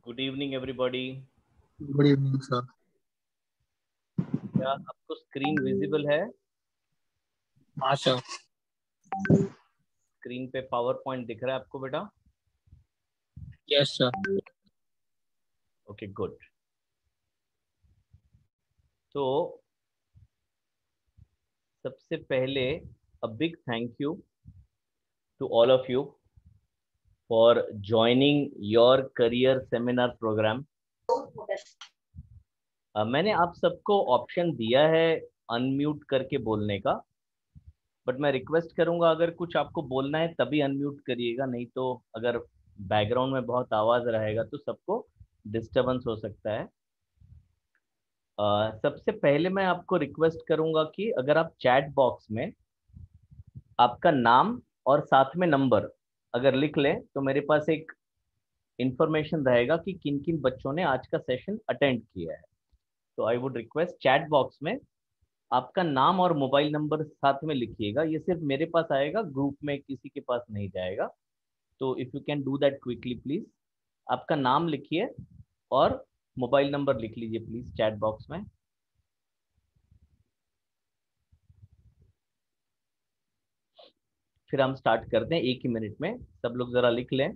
Good evening everybody. Good evening sir. क्या आपको screen visible है? हाँ सर। स्क्रीन पे पावर पॉइंट दिख रहा है आपको बेटा? Yes sir. Okay good. तो सबसे पहले a big thank you to all of you for joining your career seminar program. मैंने आप सबको ऑप्शन दिया है अनम्यूट करके बोलने का, बट मैं रिक्वेस्ट करूंगा अगर कुछ आपको बोलना है तभी अनम्यूट करिएगा, नहीं तो अगर बैकग्राउंड में बहुत आवाज रहेगा तो सबको डिस्टरबेंस हो सकता है। सबसे पहले मैं आपको रिक्वेस्ट करूंगा कि अगर आप चैट बॉक्स में आपका नाम और साथ में नंबर अगर लिख लें तो मेरे पास एक इंफॉर्मेशन रहेगा कि किन किन बच्चों ने आज का सेशन अटेंड किया है। तो I would request chat box में आपका नाम और मोबाइल नंबर साथ में लिखिएगा। ये सिर्फ मेरे पास आएगा, ग्रुप में किसी के पास नहीं जाएगा। तो if you can do that quickly please. आपका नाम लिखिए और मोबाइल नंबर लिख लीजिए प्लीज चैट बॉक्स में। फिर हम स्टार्ट करते हैं, एक ही मिनट में सब लोग जरा लिख लें।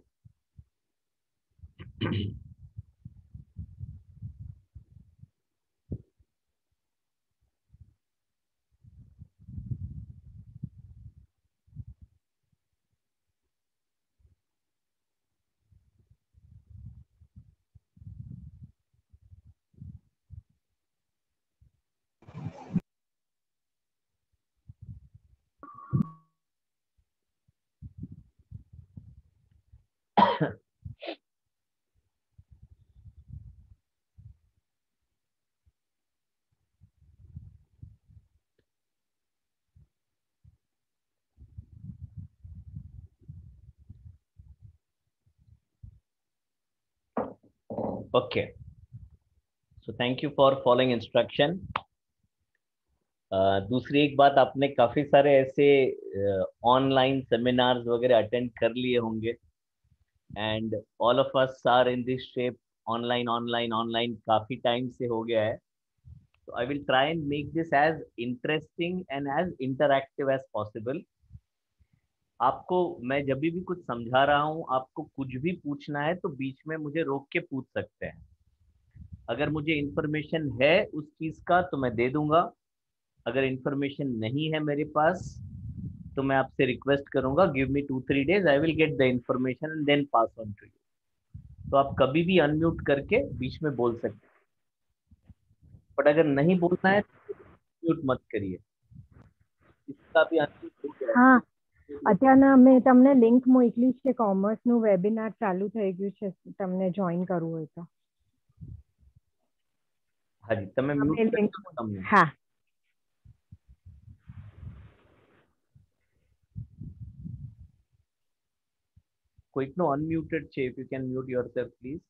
Okay, so thank you for following instruction. दूसरी एक बात, आपने काफी सारे ऐसे ऑनलाइन सेमिनार्स वगैरह अटेंड कर लिए होंगे and all of us are in this shape. Online online online काफी टाइम से हो गया है। तो I will try and make this as interesting and as interactive as possible. आपको मैं जब भी कुछ समझा रहा हूँ, आपको कुछ भी पूछना है तो बीच में मुझे रोक के पूछ सकते हैं। अगर मुझे इंफॉर्मेशन है उस चीज का तो मैं दे दूंगा, अगर इंफॉर्मेशन नहीं है मेरे पास तो मैं आपसे रिक्वेस्ट करूंगा give me 2-3 days, I will get the information and then pass on to you. तो आप कभी भी अनम्यूट करके बीच में बोल सकते हैं, बट अगर नहीं बोलना है तो म्यूट मत करिए, इसका भी अनम्यूट हो गया હા, અત્યારના મેં તમને લિંક મોકલી છે. કોમર્સનું વેબિનાર ચાલુ થઈ ગયું છે, તમને જોઈન કરવું હોય તો हाँ जी, તમે તમે म्यूट લિંક कर તમને હા. કોઈકનો અનમ્યુટેડ છે, if you can mute yourself please.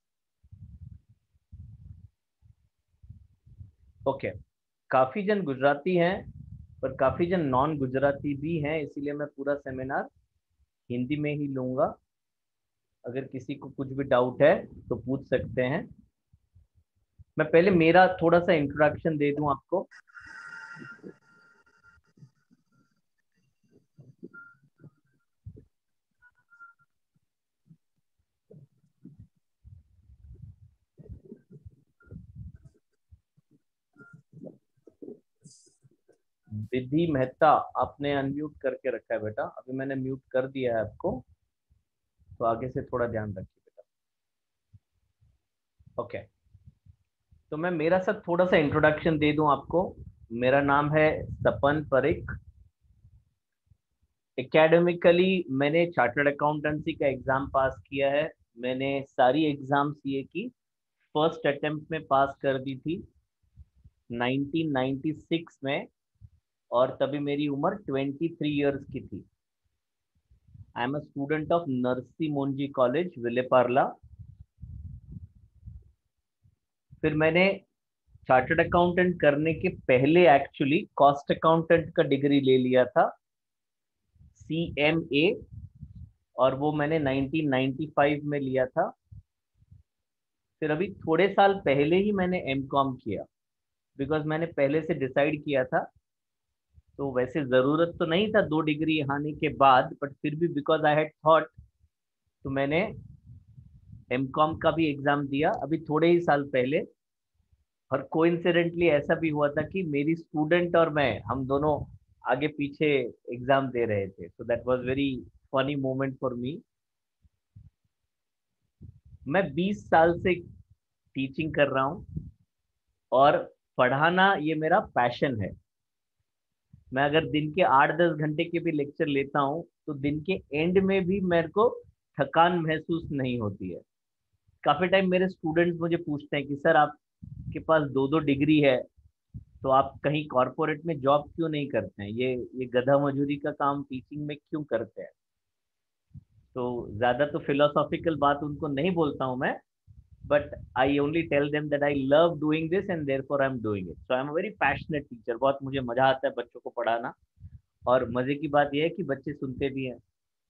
Okay, काफी जन गुजराती हैं पर काफी जन नॉन गुजराती भी हैं, इसीलिए मैं पूरा सेमिनार हिंदी में ही लूंगा। अगर किसी को कुछ भी डाउट है तो पूछ सकते हैं। मैं पहले मेरा थोड़ा सा इंट्रोडक्शन दे दूं आपको। विधि मेहता, आपने अनम्यूट करके रखा है बेटा, अभी मैंने म्यूट कर दिया है आपको, तो आगे से थोड़ा ध्यान रखिए बेटा। ओके, तो मैं मेरा सा थोड़ा सा इंट्रोडक्शन दे दूं आपको। मेरा नाम है सपन परिक। एकेडमिकली मैंने चार्टर्ड अकाउंटेंसी का एग्जाम पास किया है। मैंने सारी एग्जाम सीए की फर्स्ट अटेम्प्ट में पास कर दी थी 1996 में, और तभी मेरी उम्र 23 इयर्स की थी। I am a student of Narsee Monjee college Vileparle. फिर मैंने चार्टर्ड अकाउंटेंट करने के पहले एक्चुअली कॉस्ट अकाउंटेंट का डिग्री ले लिया था, CMA, और वो मैंने 1995 में लिया था। फिर अभी थोड़े साल पहले ही मैंने एमकॉम किया, बिकॉज मैंने पहले से डिसाइड किया था। तो वैसे ज़रूरत तो नहीं था 2 डिग्री आने के बाद, बट फिर भी बिकॉज आई हैड थॉट, तो मैंने एमकॉम का भी एग्ज़ाम दिया अभी थोड़े ही साल पहले। और कोइंसिडेंटली ऐसा भी हुआ था कि मेरी स्टूडेंट और मैं, हम दोनों आगे पीछे एग्ज़ाम दे रहे थे। So that was very funny moment for me. मैं 20 साल से टीचिंग कर रहा हूँ, और पढ़ाना ये मेरा पैशन है। मैं अगर दिन के 8-10 घंटे के भी लेक्चर लेता हूँ, तो दिन के एंड में भी मेरे को थकान महसूस नहीं होती है। काफ़ी टाइम मेरे स्टूडेंट्स मुझे पूछते हैं कि सर, आपके पास 2-2 डिग्री है, तो आप कहीं कॉरपोरेट में जॉब क्यों नहीं करते हैं, ये गधा मजूरी का काम टीचिंग में क्यों करते हैं। तो ज़्यादा तो फिलोसॉफिकल बात उनको नहीं बोलता हूँ मैं, but I only tell them that I love doing this and therefore I'm doing it. So I'm a very passionate teacher. बहुत मुझे मजा आता है बच्चों को पढ़ाना, और मजे की बात यह है कि बच्चे सुनते भी हैं।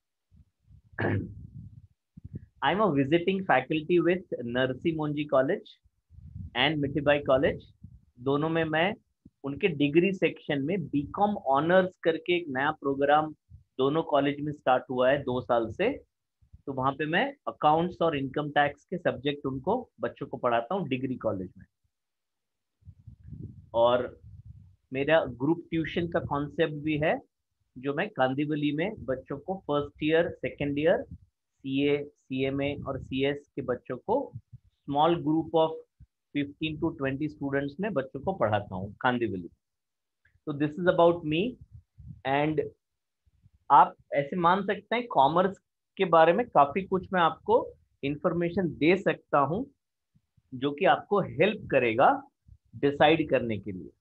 I'm a visiting faculty with Narsee Monjee college and Mithibai college. दोनों में मैं उनके डिग्री सेक्शन में बीकॉम ऑनर्स करके एक नया प्रोग्राम दोनों कॉलेज में स्टार्ट हुआ है 2 साल से। तो वहां पे मैं अकाउंट्स और इनकम टैक्स के सब्जेक्ट उनको बच्चों को पढ़ाता हूँ डिग्री कॉलेज में। और मेरा ग्रुप ट्यूशन का कॉन्सेप्ट भी है, जो मैं कांदीवली में बच्चों को first year second year CA, CMA और सीएस के बच्चों को small group of 15 to 20 students में बच्चों को पढ़ाता हूँ कांदीवली। तो this is about me. And आप ऐसे मान सकते हैं कॉमर्स के बारे में काफी कुछ मैं आपको इंफॉर्मेशन दे सकता हूं, जो कि आपको हेल्प करेगा डिसाइड करने के लिए।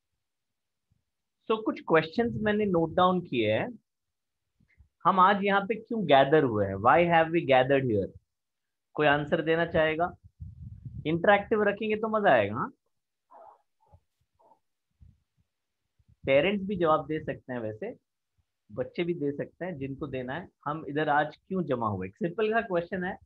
कुछ क्वेश्चंस मैंने नोट डाउन किए हैं। हम आज यहाँ पे क्यों गैदर हुए हैं, why have we gathered here? कोई आंसर देना चाहेगा? इंटरेक्टिव रखेंगे तो मजा आएगा। हाँ, पेरेंट्स भी जवाब दे सकते हैं, वैसे बच्चे भी दे सकते हैं जिनको देना है। हम इधर आज क्यों जमा हुए? एक सिंपल सा क्वेश्चन है।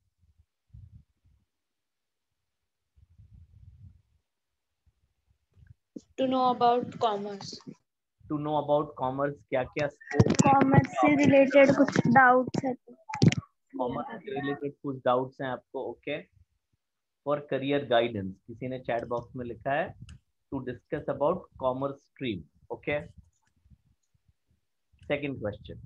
To know about commerce. To know about commerce, क्या क्या स्कोप, कॉमर्स से रिलेटेड कुछ डाउट्स है तो कॉमर्स से रिलेटेड कुछ डाउट्स हैं आपको। ओके, फॉर करियर गाइडेंस, किसी ने चैट बॉक्स में लिखा है to discuss about commerce stream. Okay, second question,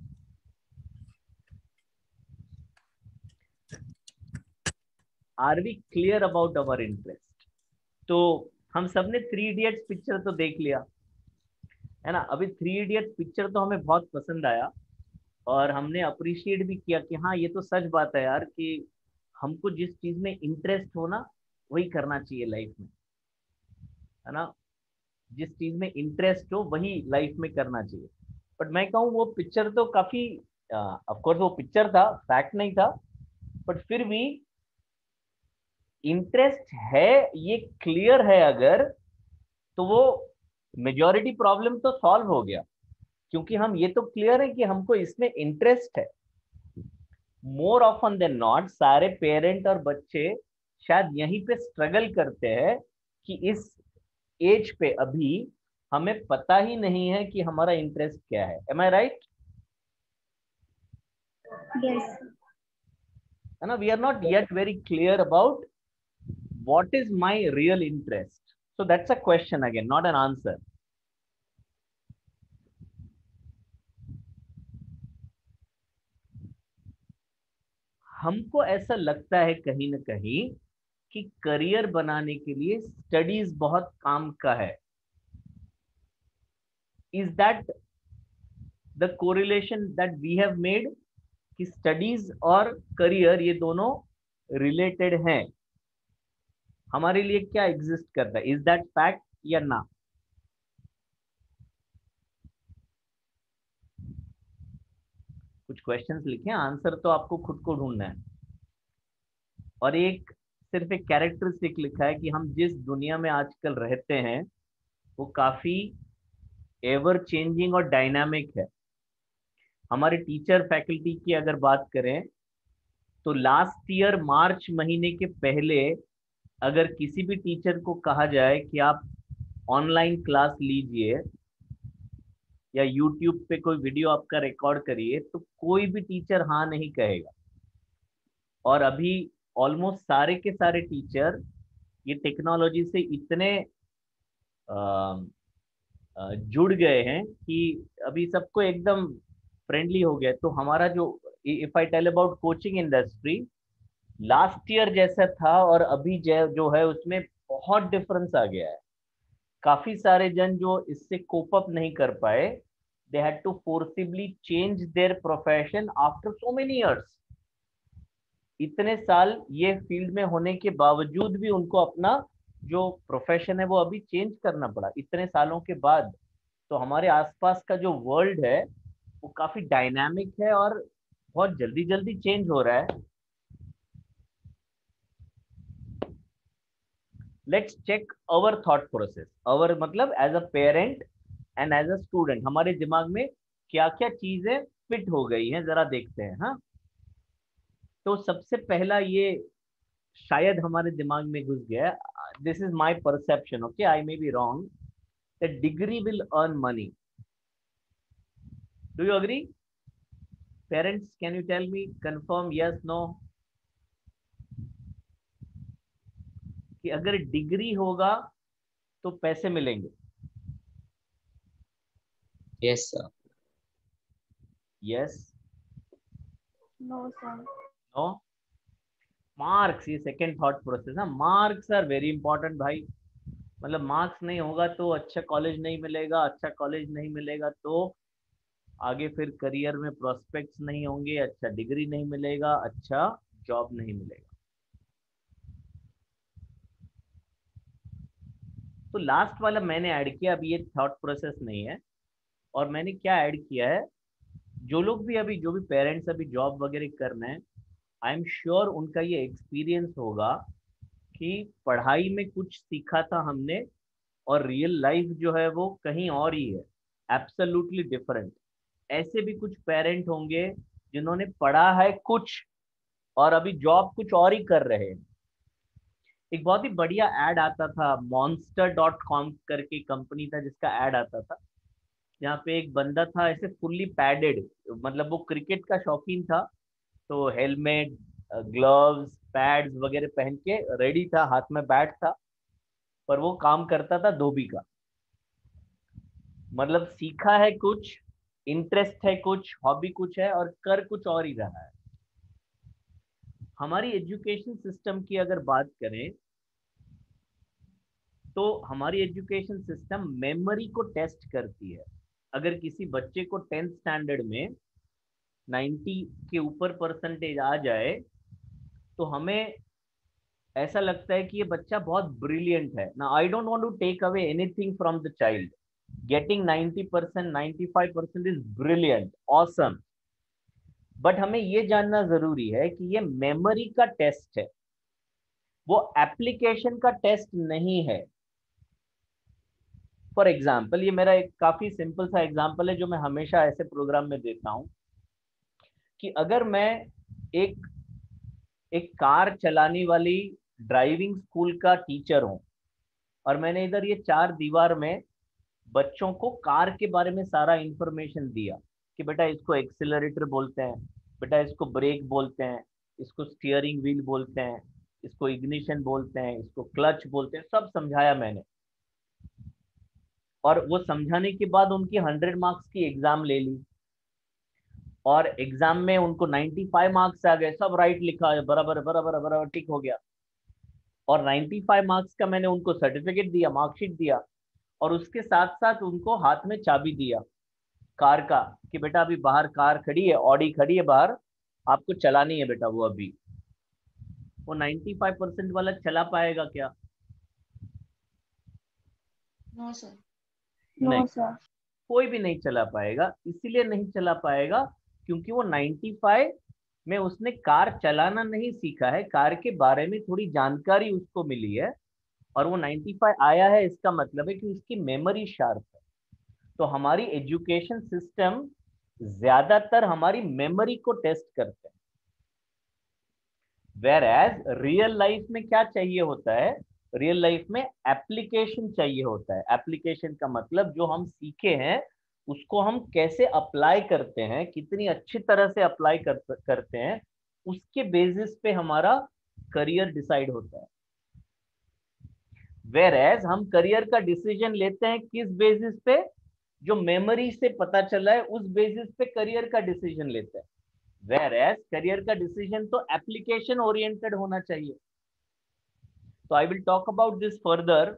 are we clear about our interest? तो हम सबने 3 इडियट्स पिक्चर तो देख लिया है ना। अभी 3 इडियट्स पिक्चर तो हमें बहुत पसंद आया, और हमने अप्रिशिएट भी किया कि हाँ, ये तो सच बात है यार, कि हमको जिस चीज में इंटरेस्ट हो ना, वही करना चाहिए लाइफ में, है ना। जिस चीज में इंटरेस्ट हो वही लाइफ में करना चाहिए। बट मैं कहूँ वो पिक्चर तो काफी, ऑफ कोर्स वो पिक्चर था, फैक्ट नहीं था, बट फिर भी इंटरेस्ट है, ये क्लियर है अगर, तो वो मेजॉरिटी प्रॉब्लम तो सॉल्व हो गया, क्योंकि हम ये तो क्लियर है कि हमको इसमें इंटरेस्ट है। मोर ऑफन देन नॉट सारे पेरेंट और बच्चे शायद यहीं पे स्ट्रगल करते हैं कि इस एज पे अभी हमें पता ही नहीं है कि हमारा इंटरेस्ट क्या है। एम आई राइट? यस है ना, we are not yet very clear about what is my real interest. So that's a question again, not an answer. हमको ऐसा लगता है कहीं ना कहीं कि करियर बनाने के लिए स्टडीज बहुत काम का है। Is that the correlation that we have made, कि स्टडीज और करियर ये दोनों रिलेटेड हैं? हमारे लिए क्या एग्जिस्ट करता है? इज दैट फैक्ट या ना? कुछ क्वेश्चंस लिखे, आंसर तो आपको खुद को ढूंढना है। और एक सिर्फ एक कैरेक्टरिस्टिक लिखा है कि हम जिस दुनिया में आजकल रहते हैं वो काफी एवर चेंजिंग और डायनामिक है। हमारे टीचर फैकल्टी की अगर बात करें, तो लास्ट ईयर मार्च महीने के पहले अगर किसी भी टीचर को कहा जाए कि आप ऑनलाइन क्लास लीजिए या यूट्यूब पे कोई वीडियो आपका रिकॉर्ड करिए, तो कोई भी टीचर हाँ नहीं कहेगा। और अभी ऑलमोस्ट सारे के सारे टीचर ये टेक्नोलॉजी से इतने जुड़ गए हैं कि अभी सबको एकदम फ्रेंडली हो गया। तो हमारा जो, if I tell about coaching industry, last year जैसा था और अभी जो है उसमें बहुत डिफरेंस आ गया है। काफी सारे जन जो इससे कोप अप नहीं कर पाए, they had to forcibly change their profession after so many years. इतने साल ये फील्ड में होने के बावजूद भी उनको अपना जो प्रोफेशन है वो अभी चेंज करना पड़ा इतने सालों के बाद। तो हमारे आसपास का जो वर्ल्ड है वो काफी डायनामिक है और बहुत जल्दी जल्दी चेंज हो रहा है। Let's check our thought process. Our मतलब as a parent and as a student, हमारे दिमाग में क्या क्या चीजें फिट हो गई हैं, जरा देखते हैं। हाँ, तो सबसे पहला ये शायद हमारे दिमाग में घुस गया, this is my perception, okay, I may be wrong, that degree will earn money. Do you agree? Parents, can you tell me, confirm, yes, no, कि अगर डिग्री होगा तो पैसे मिलेंगे? Yes, sir. Yes, No, sir. No? Marks, ये second thought process है, marks are very important भाई। मतलब मार्क्स नहीं होगा तो अच्छा कॉलेज नहीं मिलेगा, अच्छा कॉलेज नहीं मिलेगा तो आगे फिर करियर में प्रोस्पेक्ट्स नहीं होंगे, अच्छा डिग्री नहीं मिलेगा, अच्छा जॉब नहीं मिलेगा। तो लास्ट वाला मैंने ऐड किया, अभी ये थॉट प्रोसेस नहीं है। और मैंने क्या ऐड किया है, जो लोग भी अभी, जो भी पेरेंट्स अभी जॉब वगैरह कर रहे हैं, आई एम श्योर उनका ये एक्सपीरियंस होगा कि पढ़ाई में कुछ सीखा था हमने और रियल लाइफ जो है वो कहीं और ही है, एब्सोल्युटली डिफरेंट। ऐसे भी कुछ पेरेंट होंगे जिन्होंने पढ़ा है कुछ और अभी जॉब कुछ और ही कर रहे हैं। एक बहुत ही बढ़िया ऐड आता था, monster.com करके कंपनी था जिसका ऐड आता था, जहाँ पे एक बंदा था ऐसे फुल्ली पैडेड, मतलब वो क्रिकेट का शौकीन था, तो हेलमेट, ग्लव्स, पैड्स वगैरह पहन के रेडी था, हाथ में बैट था, पर वो काम करता था धोबी का। मतलब सीखा है कुछ, इंटरेस्ट है कुछ, हॉबी कुछ है और कर कुछ और ही रहा है। हमारी एजुकेशन सिस्टम की अगर बात करें तो हमारी एजुकेशन सिस्टम मेमोरी को टेस्ट करती है। अगर किसी बच्चे को 10th स्टैंडर्ड में 90 के ऊपर परसेंटेज आ जाए तो हमें ऐसा लगता है कि ये बच्चा बहुत ब्रिलियंट है ना। I don't want to take away anything from the child, getting 90%, 95% is brilliant, awesome, but हमें ये जानना जरूरी है कि ये मेमोरी का टेस्ट है, वो एप्लीकेशन का टेस्ट नहीं है। फॉर एग्जाम्पल, ये मेरा एक काफी सिंपल सा एग्जाम्पल है जो मैं हमेशा ऐसे प्रोग्राम में देता हूं, कि अगर मैं एक एक कार चलाने वाली ड्राइविंग स्कूल का टीचर हूं और मैंने इधर ये चार दीवार में बच्चों को कार के बारे में सारा इंफॉर्मेशन दिया कि बेटा इसको एक्सीलरेटर बोलते हैं, बेटा इसको ब्रेक बोलते हैं, इसको स्टीयरिंग व्हील बोलते हैं, इसको इग्निशन बोलते हैं, इसको क्लच बोलते हैं, सब समझाया मैंने। और वो समझाने के बाद उनकी 100 मार्क्स की एग्जाम ले ली और एग्जाम में उनको 95 मार्क्स आ गए, सब राइट लिखा, बराबर बराबर बराबर ठीक हो गया। और 95 मार्क्स का मैंने उनको सर्टिफिकेट दिया, मार्कशीट दिया, और उसके साथ साथ उनको हाथ में चाबी दिया कार का, कि बेटा अभी बाहर कार खड़ी है, ऑडी खड़ी है बाहर, आपको चलानी है बेटा। वो अभी वो 95% वाला चला पाएगा क्या? No, sir. No, नहीं, sir. कोई भी नहीं चला पाएगा। इसीलिए नहीं चला पाएगा क्योंकि वो 95 में उसने कार चलाना नहीं सीखा है, कार के बारे में थोड़ी जानकारी उसको मिली है और वो 95 आया है, इसका मतलब है कि उसकी मेमोरी शार्प है। तो हमारी एजुकेशन सिस्टम ज्यादातर हमारी मेमोरी को टेस्ट करते हैं। वेर एज रियल लाइफ में क्या चाहिए होता है, रियल लाइफ में एप्लीकेशन चाहिए होता है। एप्लीकेशन का मतलब जो हम सीखे हैं उसको हम कैसे अप्लाई करते हैं, कितनी अच्छी तरह से अप्लाई करते हैं, उसके बेसिस पे हमारा करियर डिसाइड होता है। वेर एज हम करियर का डिसीजन लेते हैं किस बेसिस पे, जो मेमोरी से पता चला है उस बेसिस पे करियर का डिसीजन लेते हैं। वेर एज करियर का डिसीजन तो एप्लीकेशन ओरिएंटेड होना चाहिए। तो I will talk about this further.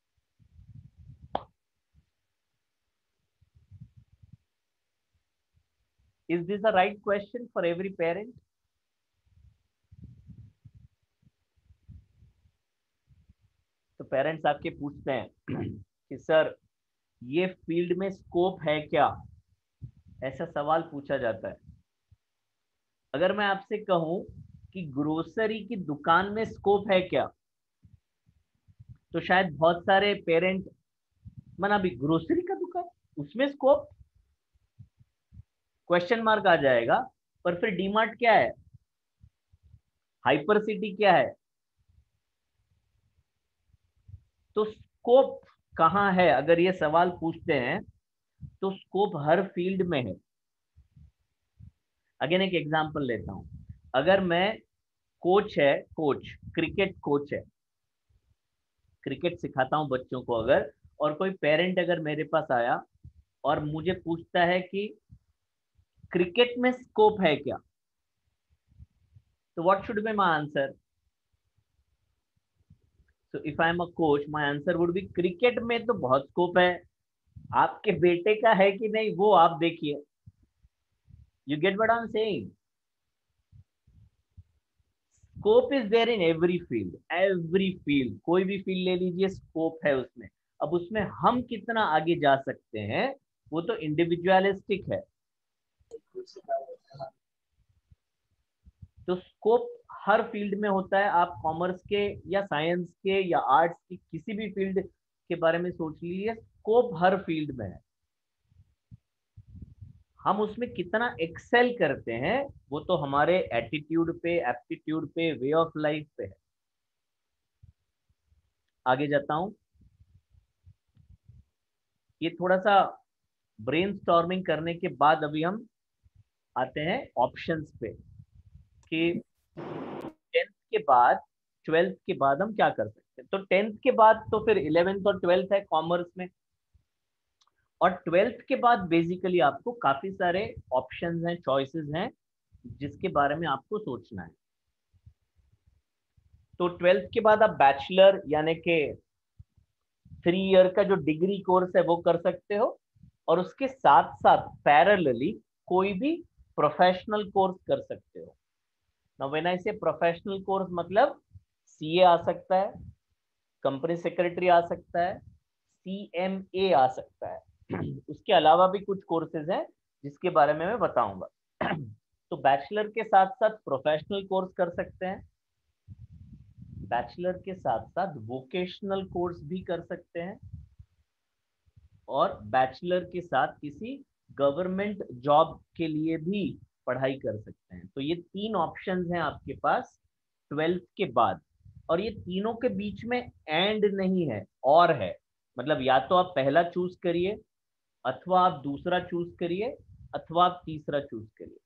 Is this a right question for every parent? तो पेरेंट्स आपके पूछते हैं कि सर ये फील्ड में स्कोप है क्या, ऐसा सवाल पूछा जाता है। अगर मैं आपसे कहूं कि ग्रोसरी की दुकान में स्कोप है क्या, तो शायद बहुत सारे पेरेंट मना भी, ग्रोसरी का दुकान उसमें स्कोप, क्वेश्चन मार्क आ जाएगा। पर फिर डीमार्ट क्या है, हाइपर सिटी क्या है, तो स्कोप कहां है? अगर ये सवाल पूछते हैं तो स्कोप हर फील्ड में है। अगेन एक एग्जांपल लेता हूं। अगर मैं कोच है, कोच क्रिकेट कोच है, क्रिकेट सिखाता हूं बच्चों को, अगर और कोई पेरेंट अगर मेरे पास आया और मुझे पूछता है कि क्रिकेट में स्कोप है क्या, तो what should be my answer? So if I am a coach my answer would be cricket में तो बहुत स्कोप है, आपके बेटे का है कि नहीं वो आप देखिए। You get what I am saying? Scope is there in every field, every field, कोई भी फील्ड ले लीजिए स्कोप है उसमें। अब उसमें हम कितना आगे जा सकते हैं वो तो इंडिविजुअलिस्टिक है। तो स्कोप हर फील्ड में होता है। आप कॉमर्स के या साइंस के या आर्ट्स की किसी भी फील्ड के बारे में सोच लीजिए, स्कोप हर फील्ड में है। हम उसमें कितना एक्सेल करते हैं वो तो हमारे एटीट्यूड पे, एप्टीट्यूड पे, वे ऑफ लाइफ पे है। आगे जाता हूं। ये थोड़ा सा ब्रेनस्टॉर्मिंग करने के बाद अभी हम आते हैं ऑप्शंस पे कि 10th के बाद, 12th के बाद हम क्या कर सकते हैं। तो 10th के बाद तो फिर 11th और 12th है कॉमर्स में, और 12th के बाद बेसिकली आपको काफी सारे ऑप्शंस हैं, चॉइसेस हैं जिसके बारे में आपको सोचना है। तो 12th के बाद आप बैचलर यानी कि 3 ईयर का जो डिग्री कोर्स है वो कर सकते हो, और उसके साथ साथ पैरेलली कोई भी प्रोफेशनल कोर्स कर सकते हो। Now when I say professional course मतलब सीए आ सकता है, कंपनी सेक्रेटरी आ सकता है, सीएमए आ सकता है। उसके अलावा भी कुछ कोर्सेज हैं जिसके बारे में मैं बताऊंगा। तो बैचलर के साथ साथ प्रोफेशनल कोर्स कर सकते हैं, बैचलर के साथ साथ वोकेशनल कोर्स भी कर सकते हैं, और बैचलर के साथ किसी गवर्नमेंट जॉब के लिए भी पढ़ाई कर सकते हैं। तो ये 3 ऑप्शंस हैं आपके पास 12th के बाद, और ये तीनों के बीच में एंड नहीं है, और है। मतलब या तो आप पहला चूज करिए, अथवा आप दूसरा चूज करिए, अथवा आप तीसरा चूज करिए।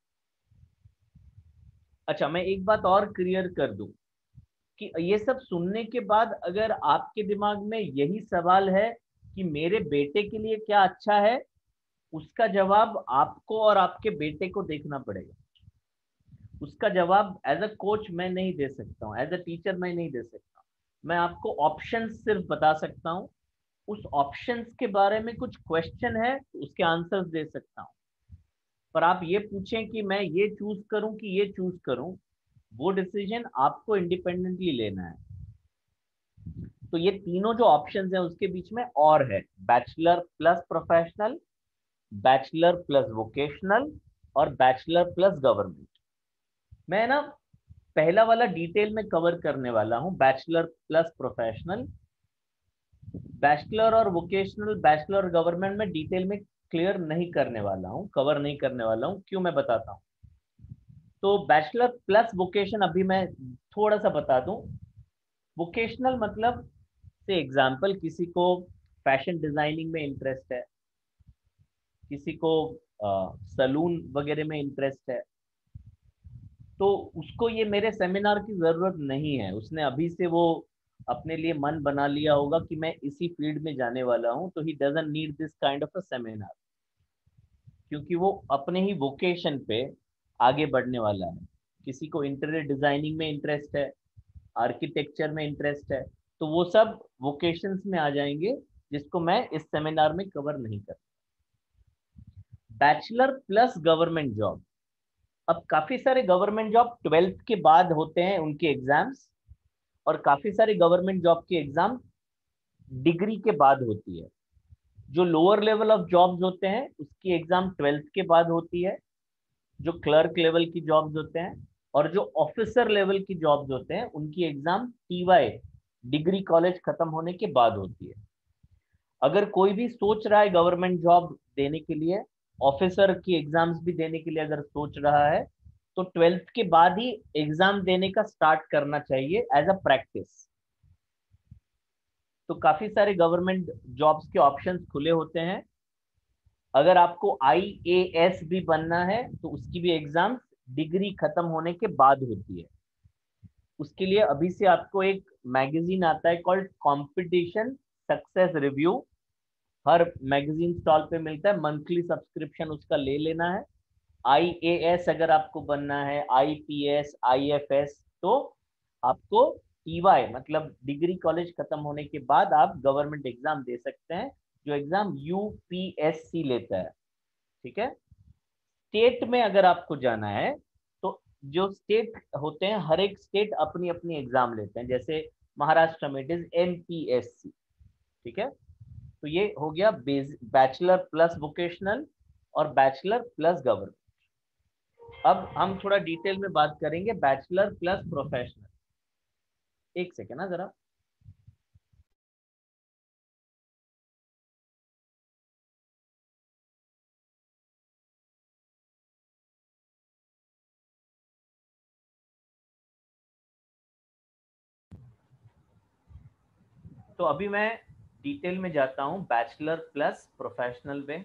अच्छा, मैं एक बात और क्लियर कर दूं कि ये सब सुनने के बाद अगर आपके दिमाग में यही सवाल है कि मेरे बेटे के लिए क्या अच्छा है, उसका जवाब आपको और आपके बेटे को देखना पड़ेगा। उसका जवाब एज अ कोच मैं नहीं दे सकता हूँ, एज अ टीचर मैं नहीं दे सकता। मैं आपको ऑप्शंस सिर्फ बता सकता हूँ, उस ऑप्शंस के बारे में कुछ क्वेश्चन है तो उसके आंसर्स दे सकता हूँ। पर आप ये पूछें कि मैं ये चूज करूं कि ये चूज करूं, वो डिसीजन आपको इंडिपेंडेंटली लेना है। तो ये तीनों जो ऑप्शंस हैं उसके बीच में और है, bachelor plus professional, bachelor plus vocational, और बैचलर प्लस गवर्नमेंट। मैं ना पहला वाला डिटेल में कवर करने वाला हूं, बैचलर प्लस प्रोफेशनल। बैचलर और वोकेशनल, बैचलर और गवर्नमेंट में डिटेल में क्लियर नहीं करने वाला हूं, कवर नहीं करने वाला हूं। क्यों, मैं बताता हूं। तो बैचलर प्लस वोकेशन अभी मैं थोड़ा सा बता दूं। वोकेशनल मतलब से एग्जाम्पल, किसी को फैशन डिजाइनिंग में इंटरेस्ट है, किसी को सलून वगैरह में इंटरेस्ट है, तो उसको ये मेरे सेमिनार की जरूरत नहीं है। उसने अभी से वो अपने लिए मन बना लिया होगा कि मैं इसी फील्ड में जाने वाला हूं, तो he doesn't need this kind of a seminar, क्योंकि वो अपने ही वोकेशन पे आगे बढ़ने वाला है। किसी को इंटीरियर डिजाइनिंग में इंटरेस्ट है, आर्किटेक्चर में इंटरेस्ट है, तो वो सब वोकेशंस में आ जाएंगे, जिसको मैं इस सेमिनार में कवर नहीं कर। Bachelor plus government job. अब काफी सारे गवर्नमेंट जॉब 12th के बाद होते हैं उनके एग्जाम्स, और काफी सारे गवर्नमेंट जॉब के एग्जाम डिग्री के बाद होती है। जो लोअर लेवल ऑफ जॉब्स होते हैं उसकी एग्जाम 12th के बाद होती है, जो क्लर्क लेवल की जॉब्स होते हैं, और जो ऑफिसर लेवल की जॉब्स होते हैं उनकी एग्जाम टीवाई डिग्री कॉलेज खत्म होने के बाद होती है। अगर कोई भी सोच रहा है गवर्नमेंट जॉब देने के लिए, ऑफिसर की एग्जाम्स भी देने के लिए अगर सोच रहा है, तो 12th के बाद ही एग्जाम देने का स्टार्ट करना चाहिए एज अ प्रैक्टिस। तो काफी सारे गवर्नमेंट जॉब्स के ऑप्शंस खुले होते हैं। अगर आपको IAS भी बनना है तो उसकी भी एग्जाम डिग्री खत्म होने के बाद होती है। उसके लिए अभी से आपको एक मैगजीन आता है कॉल्ड कंपटीशन सक्सेस रिव्यू, हर मैगजीन स्टॉल पे मिलता है, मंथली सब्सक्रिप्शन उसका ले लेना है। IAS अगर आपको बनना है, IPS, IFS, तो आपको TY मतलब डिग्री कॉलेज खत्म होने के बाद आप गवर्नमेंट एग्जाम दे सकते हैं, जो एग्जाम UPSC लेता है। ठीक है। स्टेट में अगर आपको जाना है, तो जो स्टेट होते हैं, हर एक स्टेट अपनी अपनी एग्जाम लेते हैं। जैसे महाराष्ट्र में इट इज MPSC। ठीक है। तो ये हो गया बैचलर प्लस वोकेशनल और बैचलर प्लस गवर्नमेंट। अब हम थोड़ा डिटेल में बात करेंगे बैचलर प्लस प्रोफेशनल। एक सेकेंड ना जरा। तो अभी मैं डिटेल में जाता हूं बैचलर प्लस प्रोफेशनल में।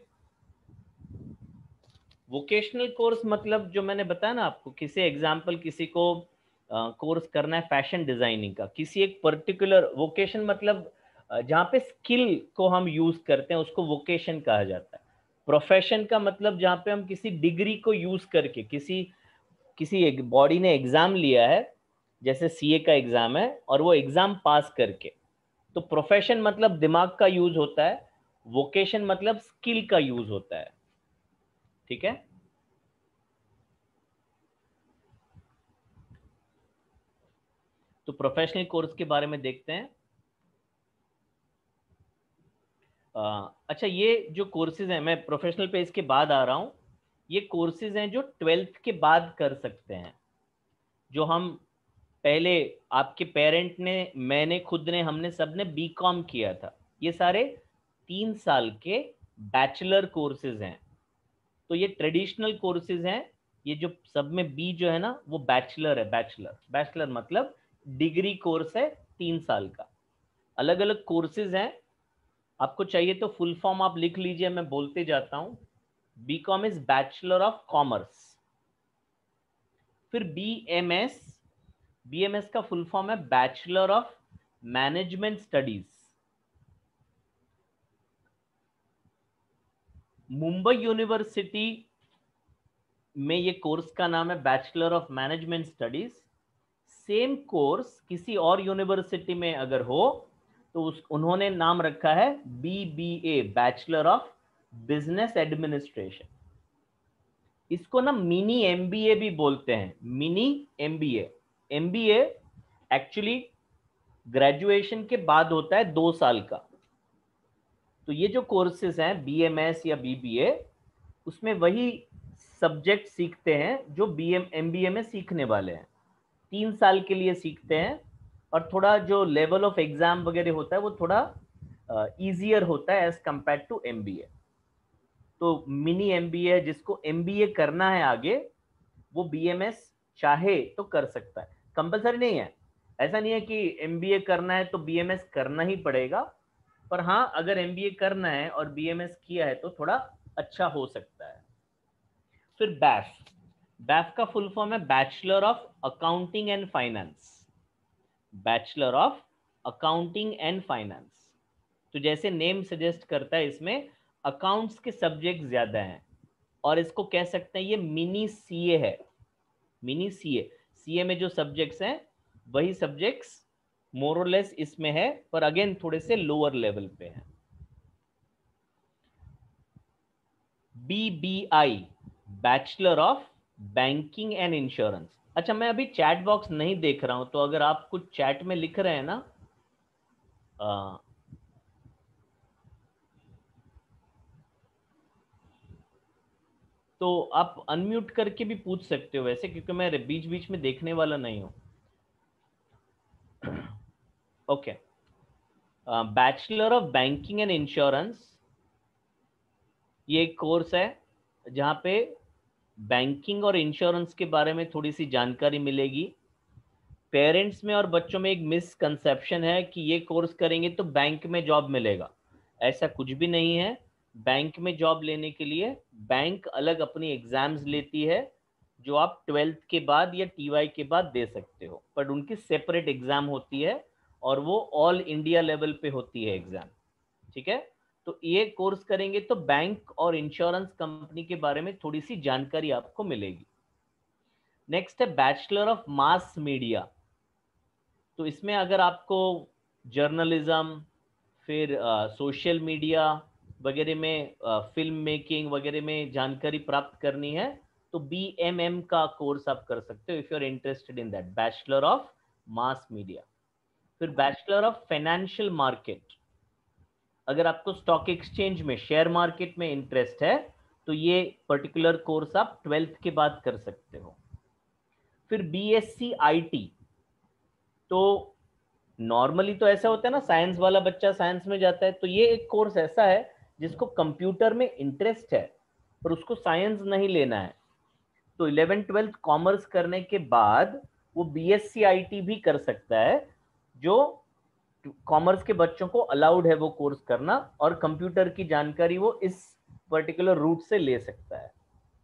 वोकेशनल कोर्स मतलब जो मैंने बताया ना आपको, किसी एग्जाम्पल किसी को कोर्स करना है फैशन डिजाइनिंग का, किसी एक पर्टिकुलर वोकेशन मतलब जहाँ पे स्किल को हम यूज करते हैं उसको वोकेशन कहा जाता है। प्रोफेशन का मतलब जहाँ पे हम किसी डिग्री को यूज करके, किसी किसी एक बॉडी ने एग्जाम लिया है, जैसे CA का एग्जाम है, और वो एग्जाम पास करके, तो प्रोफेशन मतलब दिमाग का यूज होता है, वोकेशन मतलब स्किल का यूज होता है। ठीक है। तो प्रोफेशनल कोर्स के बारे में देखते हैं। अच्छा, ये जो कोर्सेज हैं, मैं प्रोफेशनल पे इसके बाद आ रहा हूँ। ये कोर्सेज हैं जो 12th के बाद कर सकते हैं, जो हम पहले आपके पेरेंट ने, मैंने खुद ने, हमने सब ने BCom किया था। ये सारे 3 साल के बैचलर कोर्सेज हैं। तो ये ट्रेडिशनल कोर्सेज हैं। ये जो सब में बी जो है ना, वो बैचलर है। बैचलर बैचलर मतलब डिग्री कोर्स है 3 साल का। अलग अलग कोर्सेज हैं, आपको चाहिए तो फुल फॉर्म आप लिख लीजिए, मैं बोलते जाता हूं। BCom is bachelor of commerce. फिर BMS का फुल फॉर्म है bachelor of management studies. Mumbai university में ये कोर्स का नाम है bachelor of management studies. Same course किसी और यूनिवर्सिटी में अगर हो तो उन्होंने नाम रखा है BBA, bachelor of business administration. इसको ना मिनी MBA भी बोलते हैं, mini MBA। MBA actually graduation के बाद होता है 2 साल का। तो ये जो कोर्सेज हैं BMS या BBA, उसमें वही सब्जेक्ट सीखते हैं जो MBA में सीखने वाले हैं। 3 साल के लिए सीखते हैं, और थोड़ा जो लेवल ऑफ एग्जाम वगैरह होता है वो थोड़ा इजियर होता है एज कंपेयर टू MBA। तो मिनी MBA, जिसको MBA करना है आगे, वो बीएमएस चाहे तो कर सकता है, कंपलसरी नहीं है। ऐसा नहीं है कि एमबीए करना है तो बीएमएस करना ही पड़ेगा, पर हाँ अगर एमबीए करना है और बीएमएस किया है तो थोड़ा अच्छा हो सकता है। फिर बैफ, बैफ का फुल फॉर्म है bachelor of accounting and finance, bachelor of accounting and finance. तो जैसे नेम सजेस्ट करता है, इसमें अकाउंट्स के सब्जेक्ट ज्यादा हैं, और इसको कह सकते हैं ये मिनी सीए है, मिनी सीए। सीए में जो सब्जेक्ट्स हैं वही सब्जेक्ट्स मोरलेस इसमें है, पर अगेन थोड़े से लोअर लेवल पे है। BBI, bachelor of banking and insurance. अच्छा, मैं अभी चैट बॉक्स नहीं देख रहा हूं, तो अगर आप कुछ चैट में लिख रहे हैं ना, तो आप अनम्यूट करके भी पूछ सकते हो वैसे, क्योंकि मैं बीच बीच में देखने वाला नहीं हूं। Okay, bachelor of banking and insurance, ये एक कोर्स है जहाँ पे बैंकिंग और इंश्योरेंस के बारे में थोड़ी सी जानकारी मिलेगी। पेरेंट्स में और बच्चों में एक मिसकंसेप्शन है कि ये कोर्स करेंगे तो बैंक में जॉब मिलेगा, ऐसा कुछ भी नहीं है। बैंक में जॉब लेने के लिए बैंक अलग अपनी एग्जाम्स लेती है, जो आप 12th के बाद या टीवाई के बाद दे सकते हो, पर उनकी सेपरेट एग्जाम होती है और वो ऑल इंडिया लेवल पे होती है एग्जाम, ठीक है। तो ये कोर्स करेंगे तो बैंक और इंश्योरेंस कंपनी के बारे में थोड़ी सी जानकारी आपको मिलेगी। नेक्स्ट है बैचलर ऑफ मास मीडिया। तो इसमें अगर आपको जर्नलिज्म, फिर सोशल मीडिया वगैरह में, फिल्म मेकिंग वगैरह में जानकारी प्राप्त करनी है, तो BMM का कोर्स आप कर सकते हो if you are interested in that, bachelor of mass media. फिर बैचलर ऑफ फाइनेंशियल मार्केट, अगर आपको स्टॉक एक्सचेंज में, शेयर मार्केट में इंटरेस्ट है तो ये पर्टिकुलर कोर्स आप 12th के बाद कर सकते हो। फिर BSc IT, तो नॉर्मली तो ऐसा होता है ना, साइंस वाला बच्चा साइंस में जाता है, तो ये एक कोर्स ऐसा है जिसको कंप्यूटर में इंटरेस्ट है पर उसको साइंस नहीं लेना है, तो 11th-12th कॉमर्स करने के बाद वो BSc IT भी कर सकता है, जो कॉमर्स के बच्चों को अलाउड है वो कोर्स करना, और कंप्यूटर की जानकारी वो इस पर्टिकुलर रूट से ले सकता है।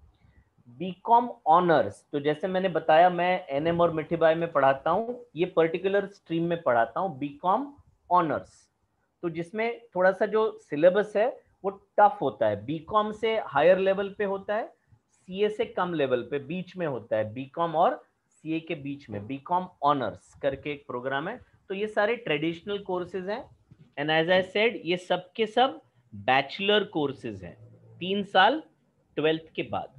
बीकॉम ऑनर्स, तो जैसे मैंने बताया मैं एनएम और मिठीबाई में पढ़ाता हूँ, ये पर्टिकुलर स्ट्रीम में पढ़ाता हूँ बीकॉम ऑनर्स, तो जिसमें थोड़ा सा जो सिलेबस है वो टफ होता है, बीकॉम से हायर लेवल पे होता है, सीए से कम लेवल पे बीच में होता है, बीकॉम और सीए के बीच में बीकॉम ऑनर्स करके एक प्रोग्राम है। तो ये सारे ट्रेडिशनल कोर्सेज हैं, एंड एज आई सेड ये सब के सब बैचलर कोर्सेज हैं, 3 साल 12th के बाद।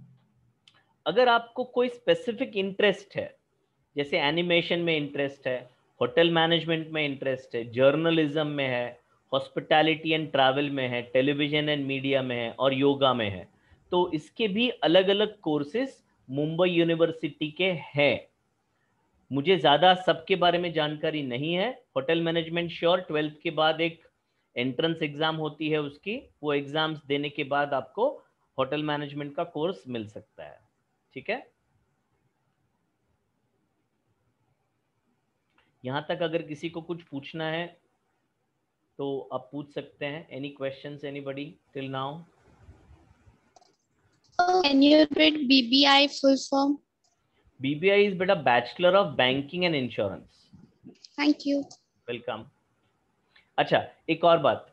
अगर आपको कोई स्पेसिफिक इंटरेस्ट है, जैसे एनिमेशन में इंटरेस्ट है, होटल मैनेजमेंट में इंटरेस्ट है, जर्नलिज्म में है, हॉस्पिटैलिटी एंड ट्रैवल में है, टेलीविजन एंड मीडिया में है, और योगा में है, तो इसके भी अलग अलग कोर्सेज मुंबई यूनिवर्सिटी के हैं। मुझे ज़्यादा सबके बारे में जानकारी नहीं है। होटल मैनेजमेंट श्योर 12th के बाद एक एंट्रेंस एग्ज़ाम होती है उसकी, वो एग्ज़ाम्स देने के बाद आपको होटल मैनेजमेंट का कोर्स मिल सकता है, ठीक है। यहाँ तक अगर किसी को कुछ पूछना है तो आप पूछ सकते हैं। Any questions anybody till now? Can you repeat BBI full form? BBI is बेटा bachelor of banking and insurance. Thank you. Welcome. अच्छा, एक और बात,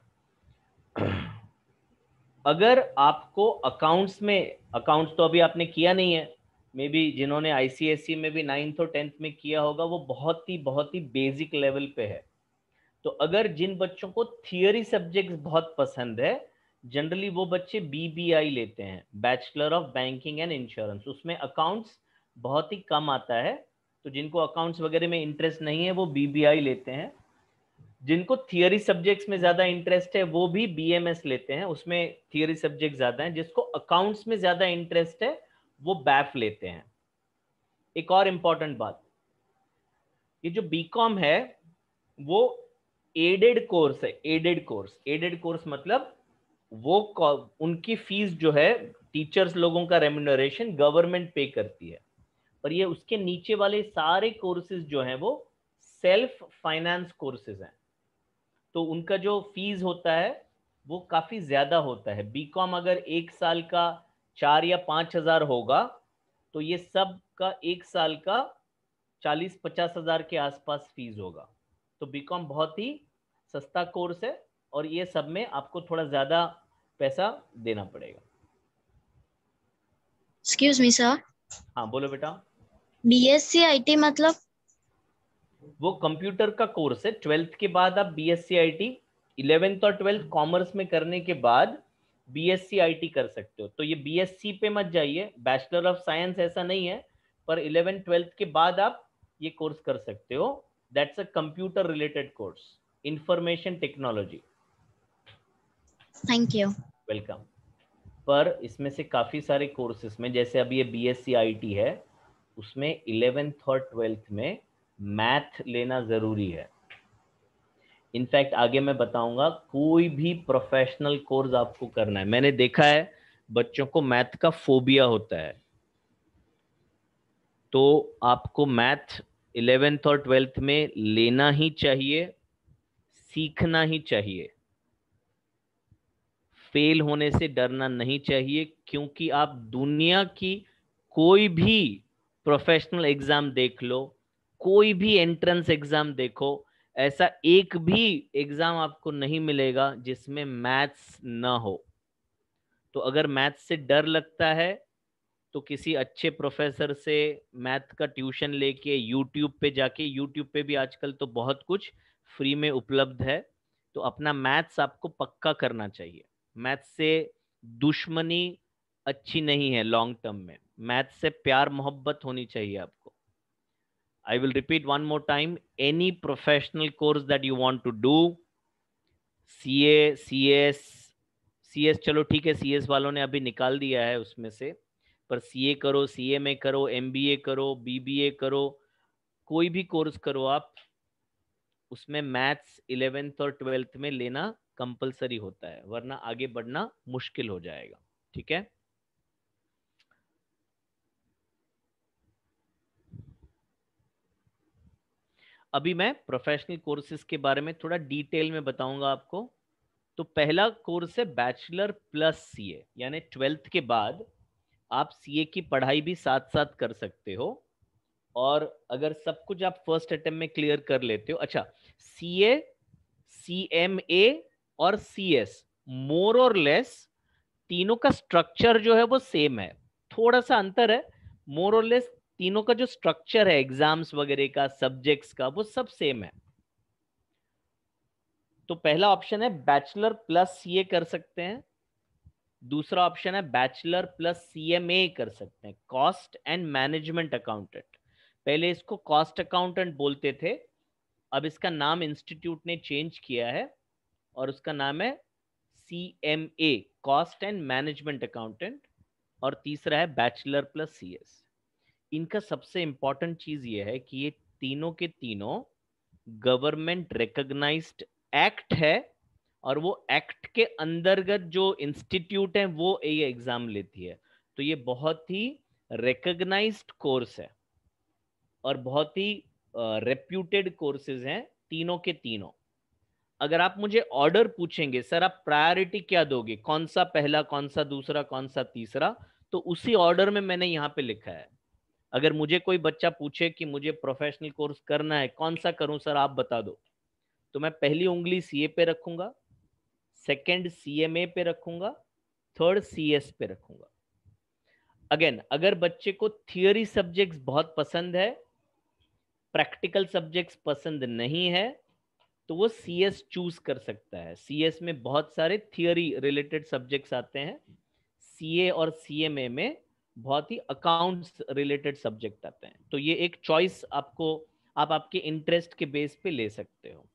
अगर आपको अकाउंट्स में, अकाउंट्स तो अभी आपने किया नहीं है, मे बी जिन्होंने ICSE में भी 9th और 10th में किया होगा वो बहुत ही बेसिक लेवल पे है। तो अगर जिन बच्चों को थियरी सब्जेक्ट्स बहुत पसंद है, जनरली वो बच्चे BBI लेते हैं, bachelor of banking and insurance. उसमें अकाउंट्स बहुत ही कम आता है, तो जिनको अकाउंट्स वगैरह में इंटरेस्ट नहीं है वो BBI लेते हैं। जिनको थियरी सब्जेक्ट्स में ज्यादा इंटरेस्ट है वो भी BMS लेते हैं, उसमें थियरी सब्जेक्ट ज्यादा हैं। जिसको अकाउंट्स में ज्यादा इंटरेस्ट है वो BAF लेते हैं। एक और इंपॉर्टेंट बात, ये जो बीकॉम है वो एडेड कोर्स है। एडेड कोर्स मतलब उनकी फीस जो है, टीचर्स लोगों का रेम्यूनरेशन गवर्नमेंट पे करती है। पर ये उसके नीचे वाले सारे कोर्सेज जो हैं वो सेल्फ फाइनेंस कोर्सेज हैं, तो उनका जो फीस होता है वो काफी ज्यादा होता है। बीकॉम अगर एक साल का 4 या 5 हजार होगा, तो ये सब का एक साल का 40-50 हजार के आसपास फीस होगा। तो बीकॉम बहुत ही सस्ता कोर्स है, और ये सब में आपको थोड़ा ज्यादा पैसा देना पड़ेगा। Excuse me, sir. हाँ बोलो बेटा। BSc IT मतलब? वो कंप्यूटर का कोर्स है। 12th के बाद आप बीएससी आईटी, 11th और 12th कॉमर्स में करने के बाद बीएससी आईटी कर सकते हो। तो ये बीएससी पे मत जाइए, बैचलर ऑफ साइंस ऐसा नहीं है, पर 11th 12th के बाद आप ये कोर्स कर सकते हो। That's a computer related course, information technology. Thank you. Welcome. पर इसमें से काफ़ी सारे कोर्सेज में, जैसे अभी ये बीएससी आईटी है, उसमें 11th और 12th में मैथ लेना ज़रूरी है। इनफैक्ट आगे मैं बताऊंगा, कोई भी प्रोफेशनल कोर्स आपको करना है, मैंने देखा है बच्चों को मैथ का फोबिया होता है, तो आपको मैथ 11th और 12th में लेना ही चाहिए, सीखना ही चाहिए। फेल होने से डरना नहीं चाहिए, क्योंकि आप दुनिया की कोई भी प्रोफेशनल एग्जाम देख लो, कोई भी एंट्रेंस एग्जाम देखो, ऐसा एक भी एग्जाम आपको नहीं मिलेगा जिसमें मैथ्स ना हो। तो अगर मैथ्स से डर लगता है तो किसी अच्छे प्रोफेसर से मैथ का ट्यूशन लेके यूट्यूब पे जाके, यूट्यूब पे भी आजकल तो बहुत कुछ फ्री में उपलब्ध है, तो अपना मैथ्स आपको पक्का करना चाहिए। मैथ्स से दुश्मनी अच्छी नहीं है लॉन्ग टर्म में, मैथ्स से प्यार मोहब्बत होनी चाहिए आपको। I will repeat one more time, any professional course that you want to do, CA, CS चलो ठीक है, CS वालों ने अभी निकाल दिया है उसमें से, पर CA करो, CA में करो, MBA करो, BBA करो, कोई भी कोर्स करो आप, उसमें मैथ्स 11th और 12th में लेना कंपलसरी होता है, वरना आगे बढ़ना मुश्किल हो जाएगा। ठीक है। अभी मैं प्रोफेशनल कोर्सेज के बारे में थोड़ा डिटेल में बताऊंगा आपको। तो पहला कोर्स है बैचलर प्लस सीए, यानी 12th के बाद आप सीए की पढ़ाई भी साथ साथ कर सकते हो, और अगर सब कुछ आप फर्स्ट अटेम्प्ट में क्लियर कर लेते हो। अच्छा, सीए, सीएमए और सीएस मोर और लेस तीनों का स्ट्रक्चर जो है वो सेम है, थोड़ा सा अंतर है, मोर और लेस तीनों का जो स्ट्रक्चर है एग्जाम्स वगैरह का, सब्जेक्ट्स का, वो सब सेम है। तो पहला ऑप्शन है बैचलर प्लस सीए कर सकते हैं, दूसरा ऑप्शन है बैचलर प्लस सीएमए कर सकते हैं, कॉस्ट एंड मैनेजमेंट अकाउंटेंट। पहले इसको कॉस्ट अकाउंटेंट बोलते थे, अब इसका नाम इंस्टीट्यूट ने चेंज किया है और उसका नाम है CMA, cost and management accountant. और तीसरा है बैचलर प्लस सीएस। इनका सबसे इंपॉर्टेंट चीज ये है कि ये तीनों के तीनों गवर्नमेंट रिकॉग्नाइज्ड एक्ट है, और वो एक्ट के अंतर्गत जो इंस्टीट्यूट है वो ये एग्जाम लेती है। तो ये बहुत ही रिकॉग्नाइज्ड कोर्स है और बहुत ही रेप्यूटेड कोर्सेज हैं तीनों के तीनों। अगर आप मुझे ऑर्डर पूछेंगे, सर आप प्रायोरिटी क्या दोगे, कौन सा पहला, कौन सा दूसरा, कौन सा तीसरा, तो उसी ऑर्डर में मैंने यहाँ पे लिखा है। अगर मुझे कोई बच्चा पूछे कि मुझे प्रोफेशनल कोर्स करना है, कौन सा करूं सर आप बता दो, तो मैं पहली उंगली सीए पे रखूंगा, सेकंड सीएमए पे रखूंगा, थर्ड सीएस पे रखूंगा। अगेन, अगर बच्चे को थियरी सब्जेक्ट्स बहुत पसंद है, प्रैक्टिकल सब्जेक्ट्स पसंद नहीं है, तो वो सीएस चूज कर सकता है। सीएस में बहुत सारे थियरी रिलेटेड सब्जेक्ट्स आते हैं, सीए और सीएमए में बहुत ही अकाउंट्स रिलेटेड सब्जेक्ट आते हैं। तो ये एक चॉइस आपको, आप आपके इंटरेस्ट के बेस पे ले सकते हो।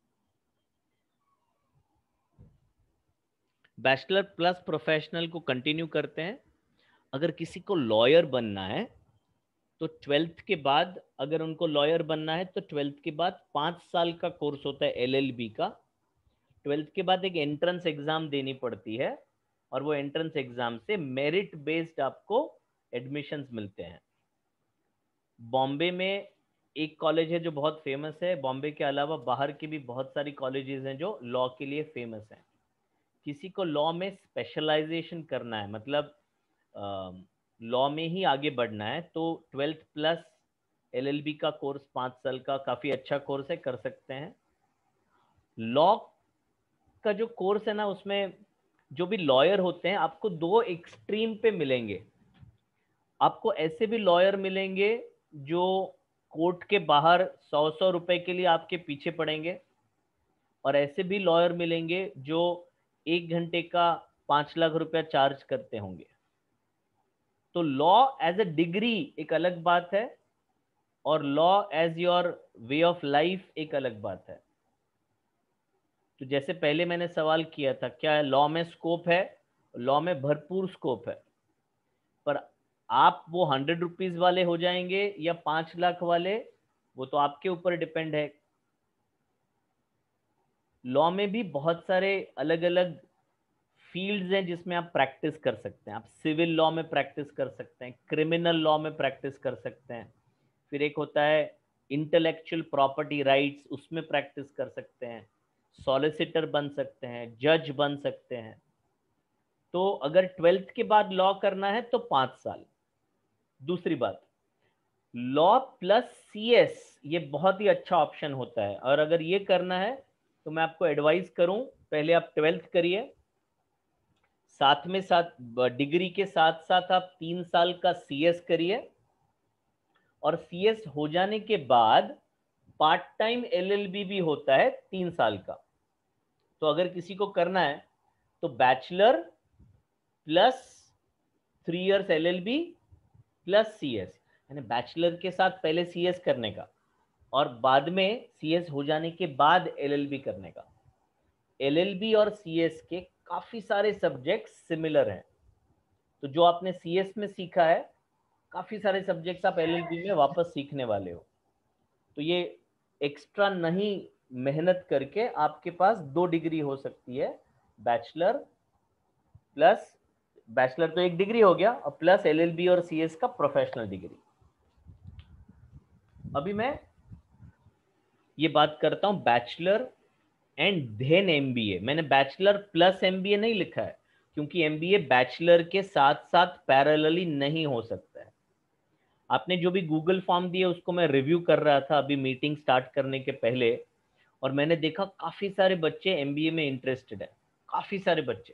बैचलर प्लस प्रोफेशनल को कंटिन्यू करते हैं। अगर किसी को लॉयर बनना है तो 12th के बाद, अगर उनको लॉयर बनना है तो 12th के बाद 5 साल का कोर्स होता है एलएलबी का। 12th के बाद एक एंट्रेंस एग्जाम देनी पड़ती है, और वो एंट्रेंस एग्जाम से मेरिट बेस्ड आपको एडमिशन्स मिलते हैं। बॉम्बे में एक कॉलेज है जो बहुत फेमस है, बॉम्बे के अलावा बाहर की भी बहुत सारी कॉलेजेस हैं जो लॉ के लिए फेमस हैं। किसी को लॉ में स्पेशलाइजेशन करना है, मतलब लॉ में ही आगे बढ़ना है, तो 12th प्लस LLB का कोर्स 5 साल का काफ़ी अच्छा कोर्स है, कर सकते हैं। लॉ का जो कोर्स है ना, उसमें जो भी लॉयर होते हैं आपको दो एक्सट्रीम पे मिलेंगे। आपको ऐसे भी लॉयर मिलेंगे जो कोर्ट के बाहर 100 रुपए के लिए आपके पीछे पड़ेंगे, और ऐसे भी लॉयर मिलेंगे जो 1 घंटे का 5 लाख रुपया चार्ज करते होंगे। तो लॉ एज अ डिग्री एक अलग बात है, और law as your way of life एक अलग बात है। तो जैसे पहले मैंने सवाल किया था, क्या लॉ में स्कोप है? लॉ में भरपूर स्कोप है, पर आप वो 100 रुपीज वाले हो जाएंगे या 5 लाख वाले, वो तो आपके ऊपर डिपेंड है। लॉ में भी बहुत सारे अलग अलग फील्ड्स हैं जिसमें आप प्रैक्टिस कर सकते हैं। आप सिविल लॉ में प्रैक्टिस कर सकते हैं, क्रिमिनल लॉ में प्रैक्टिस कर सकते हैं, फिर एक होता है इंटेलेक्चुअल प्रॉपर्टी राइट्स, उसमें प्रैक्टिस कर सकते हैं, सॉलिसिटर बन सकते हैं, जज बन सकते हैं। तो अगर 12th के बाद लॉ करना है तो 5 साल। दूसरी बात, लॉ प्लस CS ये बहुत ही अच्छा ऑप्शन होता है, और अगर ये करना है तो मैं आपको एडवाइस करूं, पहले आप 12th करिए, साथ में साथ डिग्री के साथ साथ आप 3 साल का CS करिए, और CS हो जाने के बाद पार्ट टाइम LLB भी होता है 3 साल का। तो अगर किसी को करना है तो bachelor plus 3 years LLB plus CS, यानी बैचलर के साथ पहले CS करने का और बाद में CS हो जाने के बाद LLB करने का। LLB और CS के काफी सारे सब्जेक्ट्स सिमिलर हैं, तो जो आपने CS में सीखा है काफी सारे सब्जेक्ट्स आप LLB में वापस सीखने वाले हो। तो ये एक्स्ट्रा नहीं मेहनत करके आपके पास 2 डिग्री हो सकती है, बैचलर प्लस, बैचलर तो 1 डिग्री हो गया, और प्लस LLB और CS का प्रोफेशनल डिग्री। अभी मैं ये बात करता हूं बैचलर एंड देन MBA। मैंने बैचलर प्लस MBA नहीं लिखा है, क्योंकि MBA बैचलर के साथ साथ पैरेलली नहीं हो सकता है। आपने जो भी गूगल फॉर्म दिए उसको मैं रिव्यू कर रहा था अभी मीटिंग स्टार्ट करने के पहले, और मैंने देखा काफी सारे बच्चे MBA में इंटरेस्टेड है, काफी सारे बच्चे।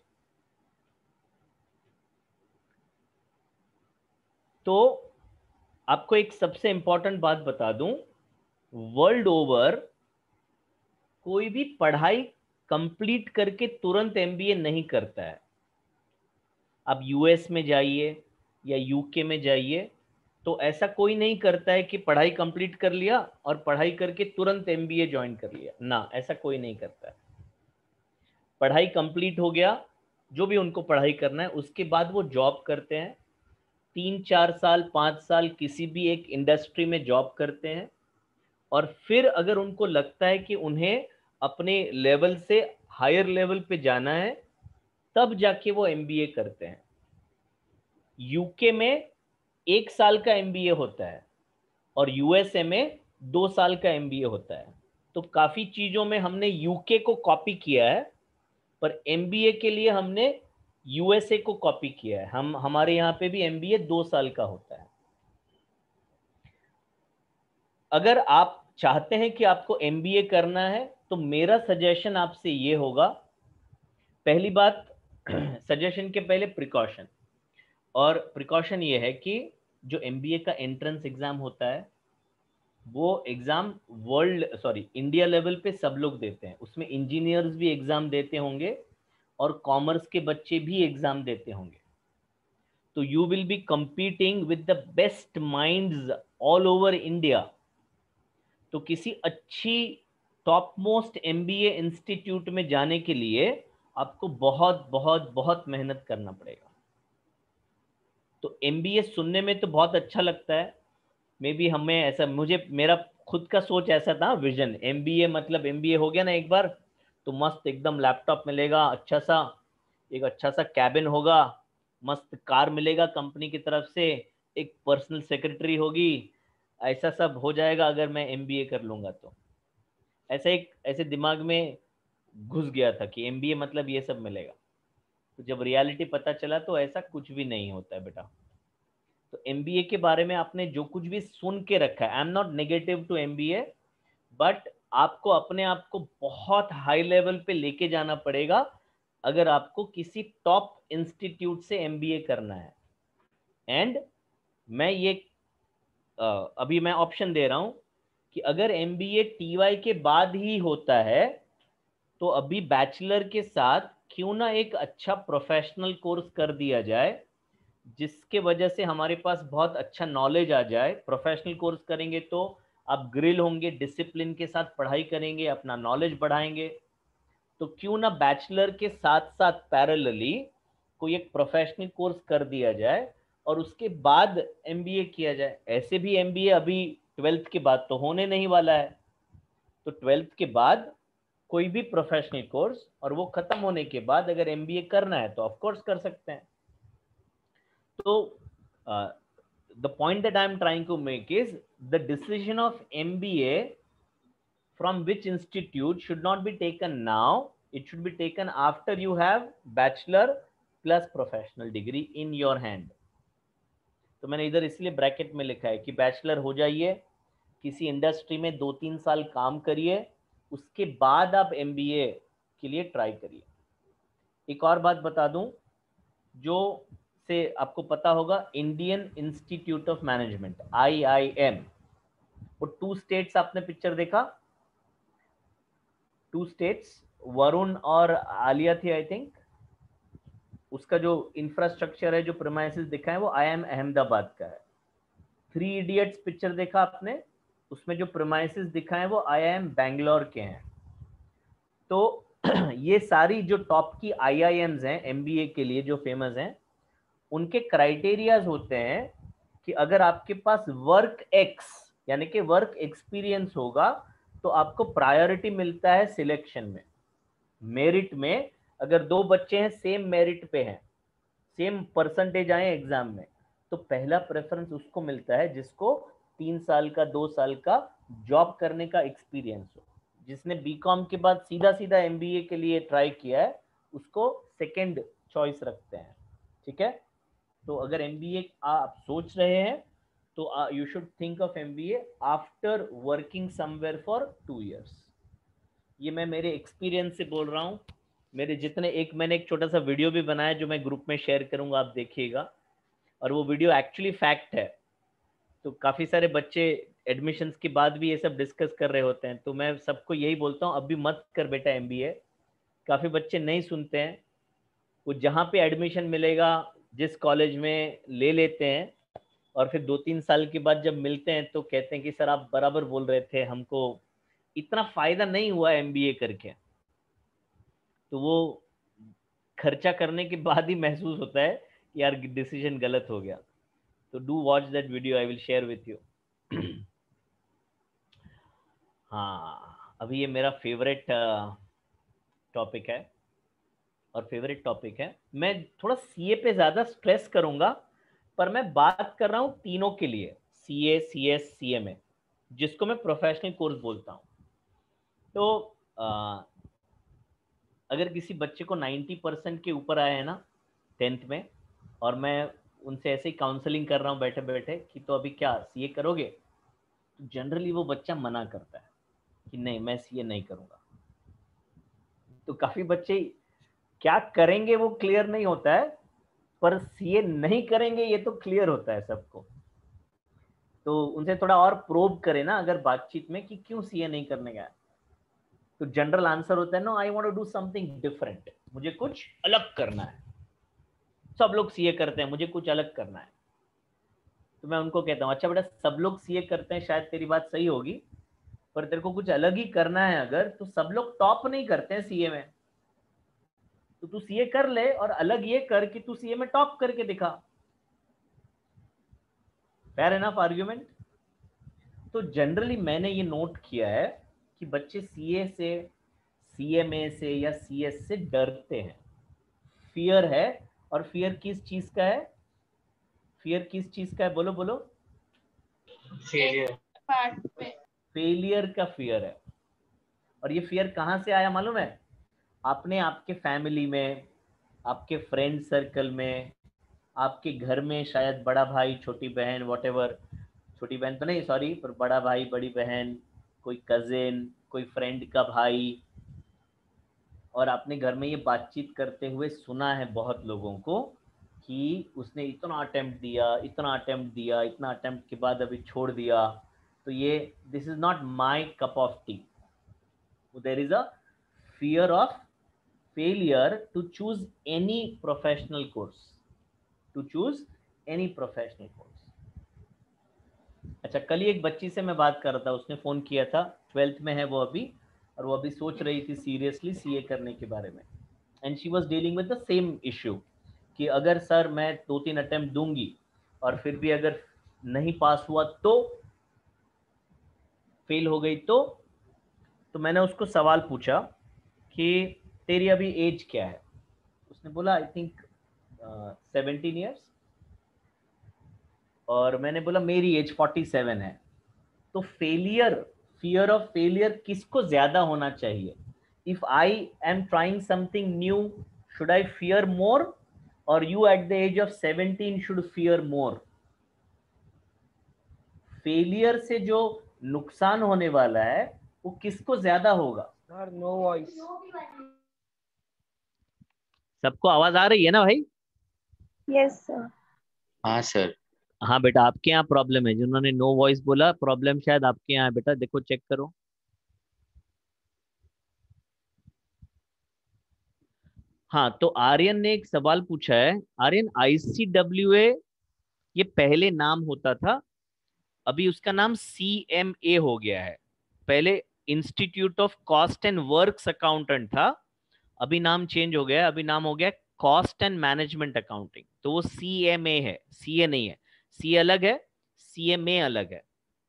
तो आपको एक सबसे इंपॉर्टेंट बात बता दूं, वर्ल्ड ओवर कोई भी पढ़ाई कंप्लीट करके तुरंत MBA नहीं करता है। आप US में जाइए या UK में जाइए, तो ऐसा कोई नहीं करता है कि पढ़ाई कंप्लीट कर लिया और पढ़ाई करके तुरंत MBA ज्वाइन कर लिया, ना, ऐसा कोई नहीं करता है। पढ़ाई कंप्लीट हो गया, जो भी उनको पढ़ाई करना है, उसके बाद वो जॉब करते हैं, 3-4 साल 5 साल किसी भी एक इंडस्ट्री में जॉब करते हैं, और फिर अगर उनको लगता है कि उन्हें अपने लेवल से हायर लेवल पे जाना है, तब जाके वो MBA करते हैं। UK में 1 साल का MBA होता है और USA में 2 साल का MBA होता है। तो काफी चीजों में हमने UK को कॉपी किया है, पर MBA के लिए हमने USA को कॉपी किया है। हमारे यहाँ पे भी MBA 2 साल का होता है। अगर आप चाहते हैं कि आपको MBA करना है तो मेरा सजेशन आपसे ये होगा, पहली बात सजेशन के पहले प्रिकॉशन, और प्रिकॉशन ये है कि जो MBA का एंट्रेंस एग्जाम होता है वो एग्जाम इंडिया लेवल पे सब लोग देते हैं। उसमें इंजीनियर्स भी एग्जाम देते होंगे और कॉमर्स के बच्चे भी एग्जाम देते होंगे। तो you will be competing with the best minds all over India. तो किसी अच्छी टॉप मोस्ट MBA इंस्टीट्यूट में जाने के लिए आपको बहुत बहुत बहुत मेहनत करना पड़ेगा। तो MBA सुनने में तो बहुत अच्छा लगता है, मे बी हमें ऐसा, मेरा खुद का सोच ऐसा था, विजन, MBA मतलब MBA हो गया ना एक बार तो मस्त एकदम लैपटॉप मिलेगा अच्छा सा, एक अच्छा सा कैबिन होगा, मस्त कार मिलेगा कंपनी की तरफ से, एक पर्सनल सेक्रेटरी होगी, ऐसा सब हो जाएगा अगर मैं एमबीए कर लूँगा तो। ऐसे दिमाग में घुस गया था कि एमबीए मतलब ये सब मिलेगा। तो जब रियलिटी पता चला तो ऐसा कुछ भी नहीं होता है बेटा। तो एमबीए के बारे में आपने जो कुछ भी सुन के रखा है, I am not negative to MBA, but आपको अपने आप को बहुत हाई लेवल पे लेके जाना पड़ेगा अगर आपको किसी टॉप इंस्टीट्यूट से एमबीए करना है। एंड मैं ये अभी मैं ऑप्शन दे रहा हूं कि अगर एमबीए टीवाई के बाद ही होता है तो अभी बैचलर के साथ क्यों ना एक अच्छा प्रोफेशनल कोर्स कर दिया जाए, जिसके वजह से हमारे पास बहुत अच्छा नॉलेज आ जाए। प्रोफेशनल कोर्स करेंगे तो आप ग्रिल होंगे, डिसिप्लिन के साथ पढ़ाई करेंगे, अपना नॉलेज बढ़ाएंगे। तो क्यों ना बैचलर के साथ साथ पैरेलली कोई एक प्रोफेशनल कोर्स कर दिया जाए और उसके बाद एमबीए किया जाए। ऐसे भी एमबीए अभी 12th के बाद तो होने नहीं वाला है, तो 12th के बाद कोई भी प्रोफेशनल कोर्स और वो खत्म होने के बाद अगर एमबीए करना है तो ऑफ कोर्स कर सकते हैं। तो the point that I am trying to make is the decision of MBA from which institute should not be taken now. It should be taken after you have bachelor plus professional degree in your hand. तो मैंने इधर इसलिए bracket में लिखा है कि bachelor हो जाइए, किसी इंडस्ट्री में 2-3 साल काम करिए, उसके बाद आप एमबीए के लिए ट्राई करिए। एक और बात बता दूं जो से आपको पता होगा, Indian institute of management IIM, वो 2 स्टेट्स आपने पिक्चर देखा, 2 स्टेट्स वरुण और आलिया थी आई थिंक। उसका जो इंफ्रास्ट्रक्चर है, जो प्रीमाइसेस दिखा है वो IIM अहमदाबाद का है। 3 इडियट्स पिक्चर देखा आपने, उसमें जो प्रीमाइसेस दिखा है वो IIM बैंगलोर के हैं। तो ये सारी जो टॉप की IIMs हैं एमबीए के लिए जो फेमस हैं, उनके क्राइटेरियाज होते हैं कि अगर आपके पास वर्क एक्स यानी कि वर्क एक्सपीरियंस होगा तो आपको प्रायोरिटी मिलता है सिलेक्शन में। मेरिट में अगर 2 बच्चे हैं सेम मेरिट पे हैं, सेम परसेंटेज आए एग्जाम में, तो पहला प्रेफरेंस उसको मिलता है जिसको 3 साल का 2 साल का जॉब करने का एक्सपीरियंस हो। जिसने बीकॉम के बाद सीधा सीधा एमबीए के लिए ट्राई किया है उसको सेकंड चॉइस रखते हैं। ठीक है, तो अगर एमबीए आप सोच रहे हैं तो you should think of MBA after working somewhere for 2 years. ये मैं मेरे एक्सपीरियंस से बोल रहा हूँ। मेरे जितने मैंने एक छोटा सा वीडियो भी बनाया जो मैं ग्रुप में शेयर करूंगा, आप देखिएगा। और वो वीडियो एक्चुअली फैक्ट है। तो काफ़ी सारे बच्चे एडमिशन्स के बाद भी ये सब डिस्कस कर रहे होते हैं, तो मैं सबको यही बोलता हूँ अभी मत कर बेटा एमबीए। काफ़ी बच्चे नहीं सुनते हैं, वो जहाँ पे एडमिशन मिलेगा जिस कॉलेज में ले लेते हैं, और फिर 2-3 साल के बाद जब मिलते हैं तो कहते हैं कि सर आप बराबर बोल रहे थे, हमको इतना फ़ायदा नहीं हुआ एमबीए करके। तो वो खर्चा करने के बाद ही महसूस होता है कि यार डिसीजन गलत हो गया। तो do watch that video, I will share with you. हाँ, अभी ये मेरा फेवरेट टॉपिक है और फेवरेट टॉपिक है। मैं थोड़ा सीए पे ज़्यादा स्ट्रेस करूंगा, पर मैं बात कर रहा हूँ तीनों के लिए, सीए, सीएस, सीएमए, जिसको मैं प्रोफेशनल कोर्स बोलता हूँ। तो अगर किसी बच्चे को 90% के ऊपर आए हैं ना 10th में, और मैं उनसे ऐसे ही काउंसलिंग कर रहा हूँ बैठे बैठे कि तो अभी क्या सीए करोगे, तो जनरली वो बच्चा मना करता है कि नहीं मैं सीए नहीं करूँगा। तो काफ़ी बच्चे क्या करेंगे वो क्लियर नहीं होता है, पर सीए नहीं करेंगे ये तो क्लियर होता है सबको। तो उनसे थोड़ा और प्रोब करें ना अगर बातचीत में कि क्यों सीए नहीं करने गया, तो जनरल आंसर होता है no I want to do something different, मुझे कुछ अलग करना है। सब लोग सीए करते हैं, मुझे कुछ अलग करना है। तो मैं उनको कहता हूँ अच्छा बेटा सब लोग सीए करते हैं, शायद तेरी बात सही होगी, पर तेरे को कुछ अलग ही करना है अगर, तो सब लोग टॉप नहीं करते हैं सीए में, तो तू सीए कर ले और अलग ये कर कि तू सीए में टॉप करके दिखा। Fair enough argument. तो जनरली मैंने ये नोट किया है कि बच्चे सीए से, सीएमए से या सीएस से डरते हैं। फियर है, और फियर किस चीज का है? फियर किस चीज का है? बोलो बोलो। फेलियर। फेलियर का फियर है। और ये फियर कहाँ से आया मालूम है? आपने आपके फैमिली में, आपके फ्रेंड सर्कल में, आपके घर में शायद बड़ा भाई, छोटी बहन, वॉटेवर, छोटी बहन तो नहीं सॉरी, पर बड़ा भाई, बड़ी बहन, कोई कजिन, कोई फ्रेंड का भाई, और आपने घर में ये बातचीत करते हुए सुना है बहुत लोगों को कि उसने इतना अटेम्प्ट दिया, इतना अटेम्प्ट दिया, इतना अटेम्प्ट के बाद अभी छोड़ दिया, तो ये this is not my cup of tea. There is a fear of failure to choose any professional course, to choose any professional course. अच्छा, कल ही एक बच्ची से मैं बात कर रहा था, उसने फ़ोन किया था, 12th में है वो अभी, और वो अभी सोच रही थी सीरियसली सीए करने के बारे में, and she was dealing with the same issue कि अगर सर मैं 2-3 अटेम्प्ट दूंगी और फिर भी अगर नहीं पास हुआ तो, फेल हो गई तो मैंने उसको सवाल पूछा कि तेरी अभी एज क्या है? उसने बोला आई थिंक 17 ईयर्स, और मैंने बोला मेरी एज 47 है. तो फेलियर, फियर ऑफ फेलियर किसको ज्यादा होना चाहिए? If I am trying something new, should I fear more, और you at the age of 17 should fear more? Failure से जो नुकसान होने वाला है वो किसको ज्यादा होगा? Sir no voice. सबको आवाज आ रही है ना भाई? Yes, sir. हाँ सर। हाँ बेटा, आपके यहाँ प्रॉब्लम है, जिन्होंने नो वॉइस बोला प्रॉब्लम शायद आपके यहाँ है बेटा, देखो चेक करो. हाँ, तो आर्यन ने एक सवाल पूछा है. आर्यन, ICWA ये पहले नाम होता था, अभी उसका नाम CMA हो गया है. पहले institute of cost and works accountant था, अभी नाम चेंज हो गया, अभी नाम हो गया कॉस्ट एंड मैनेजमेंट अकाउंटिंग. तो वो CMA है, CA नहीं है. CA अलग है, CMA अलग है.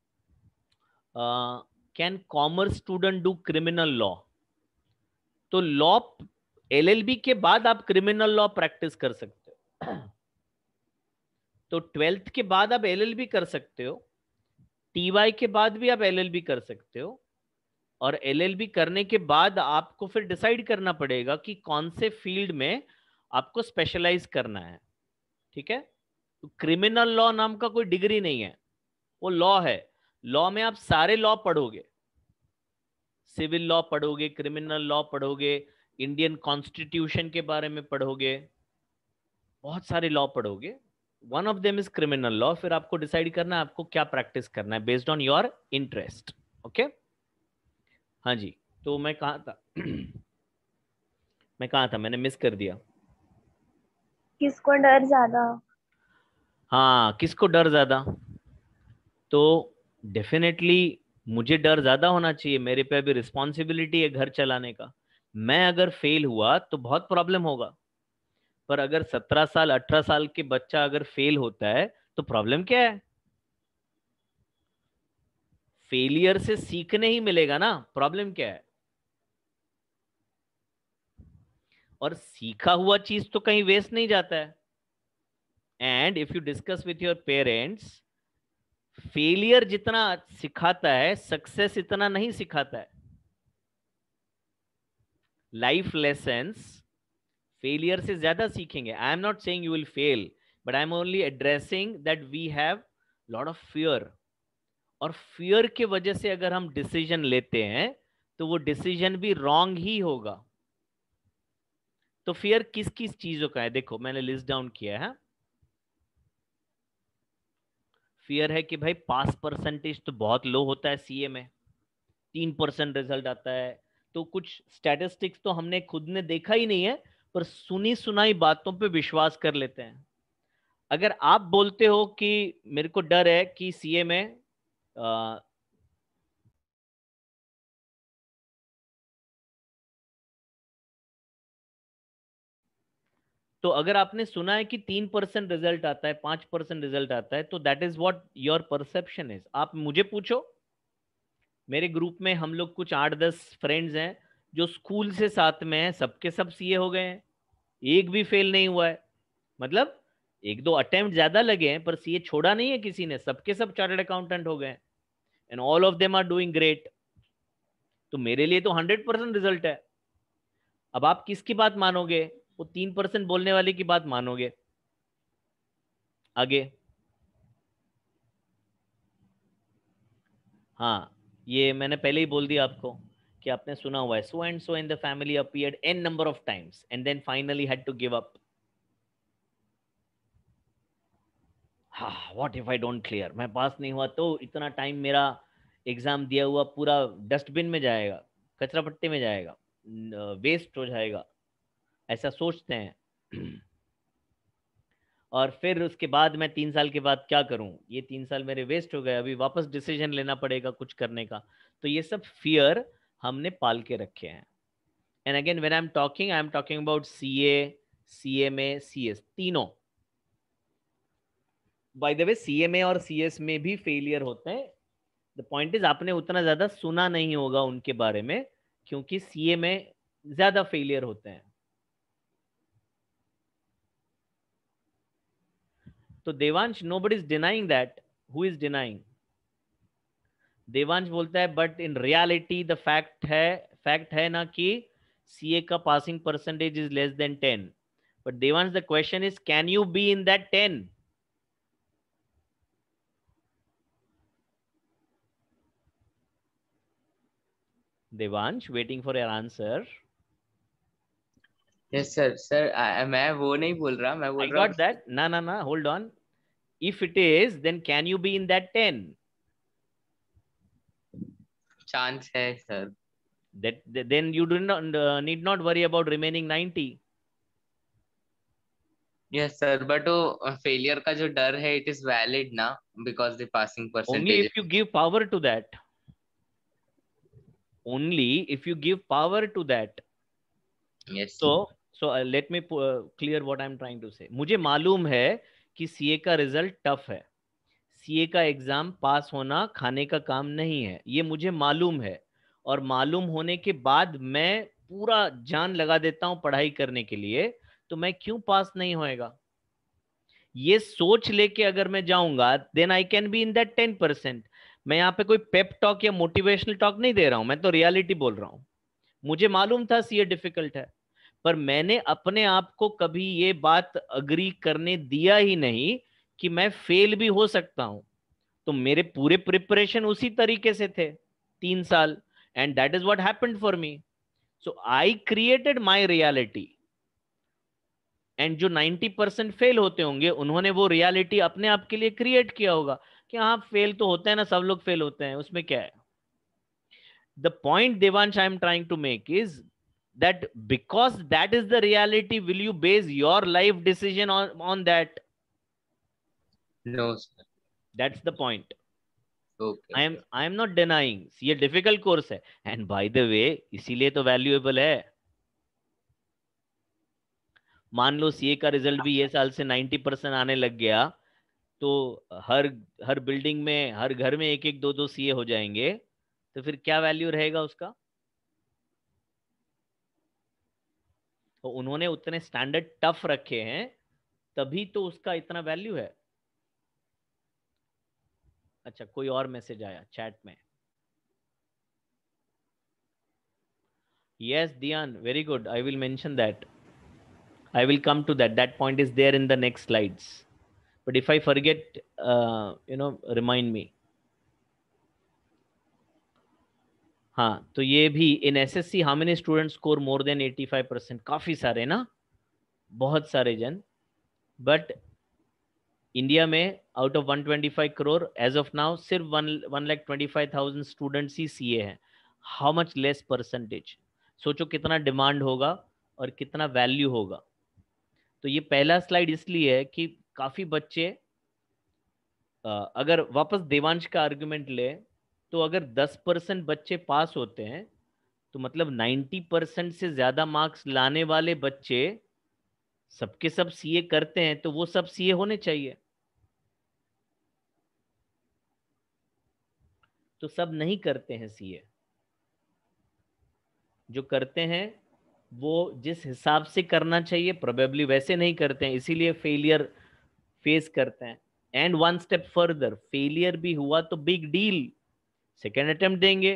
Can commerce student do criminal law? तो लॉ, LLB के बाद आप क्रिमिनल लॉ प्रैक्टिस कर सकते हो. तो 12th के बाद आप LLB कर सकते हो, TY के बाद भी आप LLB कर सकते हो, और LLB करने के बाद आपको फिर डिसाइड करना पड़ेगा कि कौन से फील्ड में आपको स्पेशलाइज करना है. ठीक है? तो क्रिमिनल लॉ नाम का कोई डिग्री नहीं है, वो लॉ है. लॉ में आप सारे लॉ पढ़ोगे, सिविल लॉ पढ़ोगे, क्रिमिनल लॉ पढ़ोगे, इंडियन कॉन्स्टिट्यूशन के बारे में पढ़ोगे, बहुत सारे लॉ पढ़ोगे. One of them is criminal law. फिर आपको डिसाइड करना है आपको क्या प्रैक्टिस करना है based on your interest. Okay? हाँ जी, तो मैं कहाँ था? मैं कहाँ था, मैंने मिस कर दिया. किसको डर ज्यादा? हाँ, किसको डर ज्यादा? तो डेफिनेटली मुझे डर ज्यादा होना चाहिए, मेरे पे अभी रिस्पॉन्सिबिलिटी है घर चलाने का. मैं अगर फेल हुआ तो बहुत प्रॉब्लम होगा, पर अगर 17 साल 18 साल के बच्चा अगर फेल होता है तो प्रॉब्लम क्या है? फेलियर से सीखने ही मिलेगा ना, प्रॉब्लम क्या है? और सीखा हुआ चीज तो कहीं वेस्ट नहीं जाता है. And if you discuss with your parents, failure जितना सिखाता है सक्सेस इतना नहीं सिखाता है. लाइफ लेसन्स फेलियर से ज्यादा सीखेंगे. I am not saying you will fail, but I am only addressing that we have lot of fear, और फियर के वजह से अगर हम डिसीजन लेते हैं तो वो डिसीजन भी रॉन्ग ही होगा. तो फियर किस किस चीजों का है? देखो मैंने लिस्ट डाउन किया है. फियर है कि भाई पास परसेंटेज तो बहुत लो होता है सीए में, 3% रिजल्ट आता है. तो कुछ स्टैटिस्टिक्स तो हमने खुद ने देखा ही नहीं है, पर सुनी सुनाई बातों पे विश्वास कर लेते हैं. अगर आप बोलते हो कि मेरे को डर है कि सीए में तो अगर आपने सुना है कि 3% रिजल्ट आता है, 5% रिजल्ट आता है, तो that is what your perception is. आप मुझे पूछो, मेरे ग्रुप में हम लोग कुछ 8-10 फ्रेंड्स हैं जो स्कूल से साथ में हैं, सबके सब सीए हो गए हैं. एक भी फेल नहीं हुआ है, मतलब एक दो अटेम्प्ट ज्यादा लगे हैं पर सीए छोड़ा नहीं है किसी ने, सबके सब चार्टर्ड अकाउंटेंट हो गए हैं and all of them are doing great. तो मेरे लिए तो 100% रिजल्ट है। अब आप किसकी बात मानोगे? वो 3% बोलने वाले की बात मानोगे? आगे हाँ, ये मैंने पहले ही बोल दिया आपको कि आपने सुना हुआ है, so and so in the family appeared an number of times and then finally had to give up. हाँ, what if I don't clear, मैं पास नहीं हुआ तो इतना टाइम मेरा एग्जाम दिया हुआ पूरा डस्टबिन में जाएगा, कचरा पट्टी में जाएगा, वेस्ट हो जाएगा, ऐसा सोचते हैं। और फिर उसके बाद मैं 3 साल के बाद क्या करूं, ये 3 साल मेरे वेस्ट हो गए, अभी वापस डिसीजन लेना पड़ेगा कुछ करने का। तो ये सब फियर हमने पाल के रखे हैं। And again when I am talking about CA, CMA, CS, तीनों। बाय द वे सीएमए और सीएस में भी फेलियर होते हैं। द पॉइंट इज आपने उतना ज्यादा सुना नहीं होगा उनके बारे में, क्योंकि सीए में ज्यादा फेलियर होते हैं। तो Devansh, nobody is denying that, who is denying? Devansh बोलता है but in reality the fact है ना कि सीए का passing percentage is less than 10। But Devansh, the question is can you be in that 10? Devansh, waiting for your answer. Yes sir. Sir मैं वो नहीं बोल रहा, मैं I बोल रहा got हूँ। that. Na, hold on. If it is, then can you be in that 10? Chance है sir. Then you do not need not worry about remaining 90. Yes sir, but वो फेलियर का जो डर है इट इज वैलिड ना, because the passing Only percentage. if you give power to that. Only if you give power to that. Yes. So let me clear what I'm trying to say. मुझे मालूम है कि CA का result tough है, CA का exam pass होना खाने का काम नहीं है, ये मुझे मालूम है। और मालूम होने के बाद मैं पूरा जान लगा देता हूं पढ़ाई करने के लिए, तो मैं क्यों पास नहीं होएगा? ये सोच लेके अगर मैं जाऊंगा then I can be in that 10%। मैं यहाँ पे कोई पेप टॉक या मोटिवेशनल टॉक नहीं दे रहा हूं, मैं तो रियलिटी बोल रहा हूं। मुझे मालूम था सीए डिफिकल्ट है, पर मैंने अपने आप को कभी ये बात अग्री करने दिया ही नहीं कि मैं फेल भी हो सकता हूं। तो मेरे पूरे प्रिपरेशन उसी तरीके से थे 3 साल, and that is what happened for me. So I created my reality, and जो 90% फेल होते होंगे उन्होंने वो रियलिटी अपने आप के लिए क्रिएट किया होगा कि हाँ फेल तो होते हैं ना, सब लोग फेल होते हैं, उसमें क्या है। The point Devansh I am trying to make is that because that is the reality, will you base your life decision on that? No sir. That's the point. Okay I am not denying ये difficult course है, and by the way इसीलिए तो valuable है। मान लो CA का result भी ये साल से 90% आने लग गया, तो हर हर बिल्डिंग में, हर घर में एक एक दो दो सीए हो जाएंगे, तो फिर क्या वैल्यू रहेगा उसका? तो उन्होंने उतने स्टैंडर्ड टफ रखे हैं, तभी तो उसका इतना वैल्यू है। अच्छा, कोई और मैसेज आया चैट में? Yes, Dian, very good. I will mention that. I will come to that. That point is there in the next slides. But if I forget, remind me. हाँ, तो ये भी in SSC how many student score more than 85%? काफी सारे ना, बहुत सारे जन। बट इंडिया में out of 125 crore as of now सिर्फ 1,25,000 स्टूडेंट्स ही सीए हैं। How much less percentage? सोचो कितना डिमांड होगा और कितना वैल्यू होगा। तो ये पहला स्लाइड इसलिए है कि काफी बच्चे, अगर वापस देवांश का आर्गुमेंट ले, तो अगर 10% बच्चे पास होते हैं, तो मतलब 90% से ज्यादा मार्क्स लाने वाले बच्चे सबके सब सीए करते हैं, तो वो सब सीए होने चाहिए। तो सब नहीं करते हैं सीए, जो करते हैं वो जिस हिसाब से करना चाहिए प्रोबेबली वैसे नहीं करते हैं, इसीलिए फेलियर फेस करते हैं। And one step further, failure भी हुआ तो बिग डील, सेकेंड अटेम्प्ट देंगे।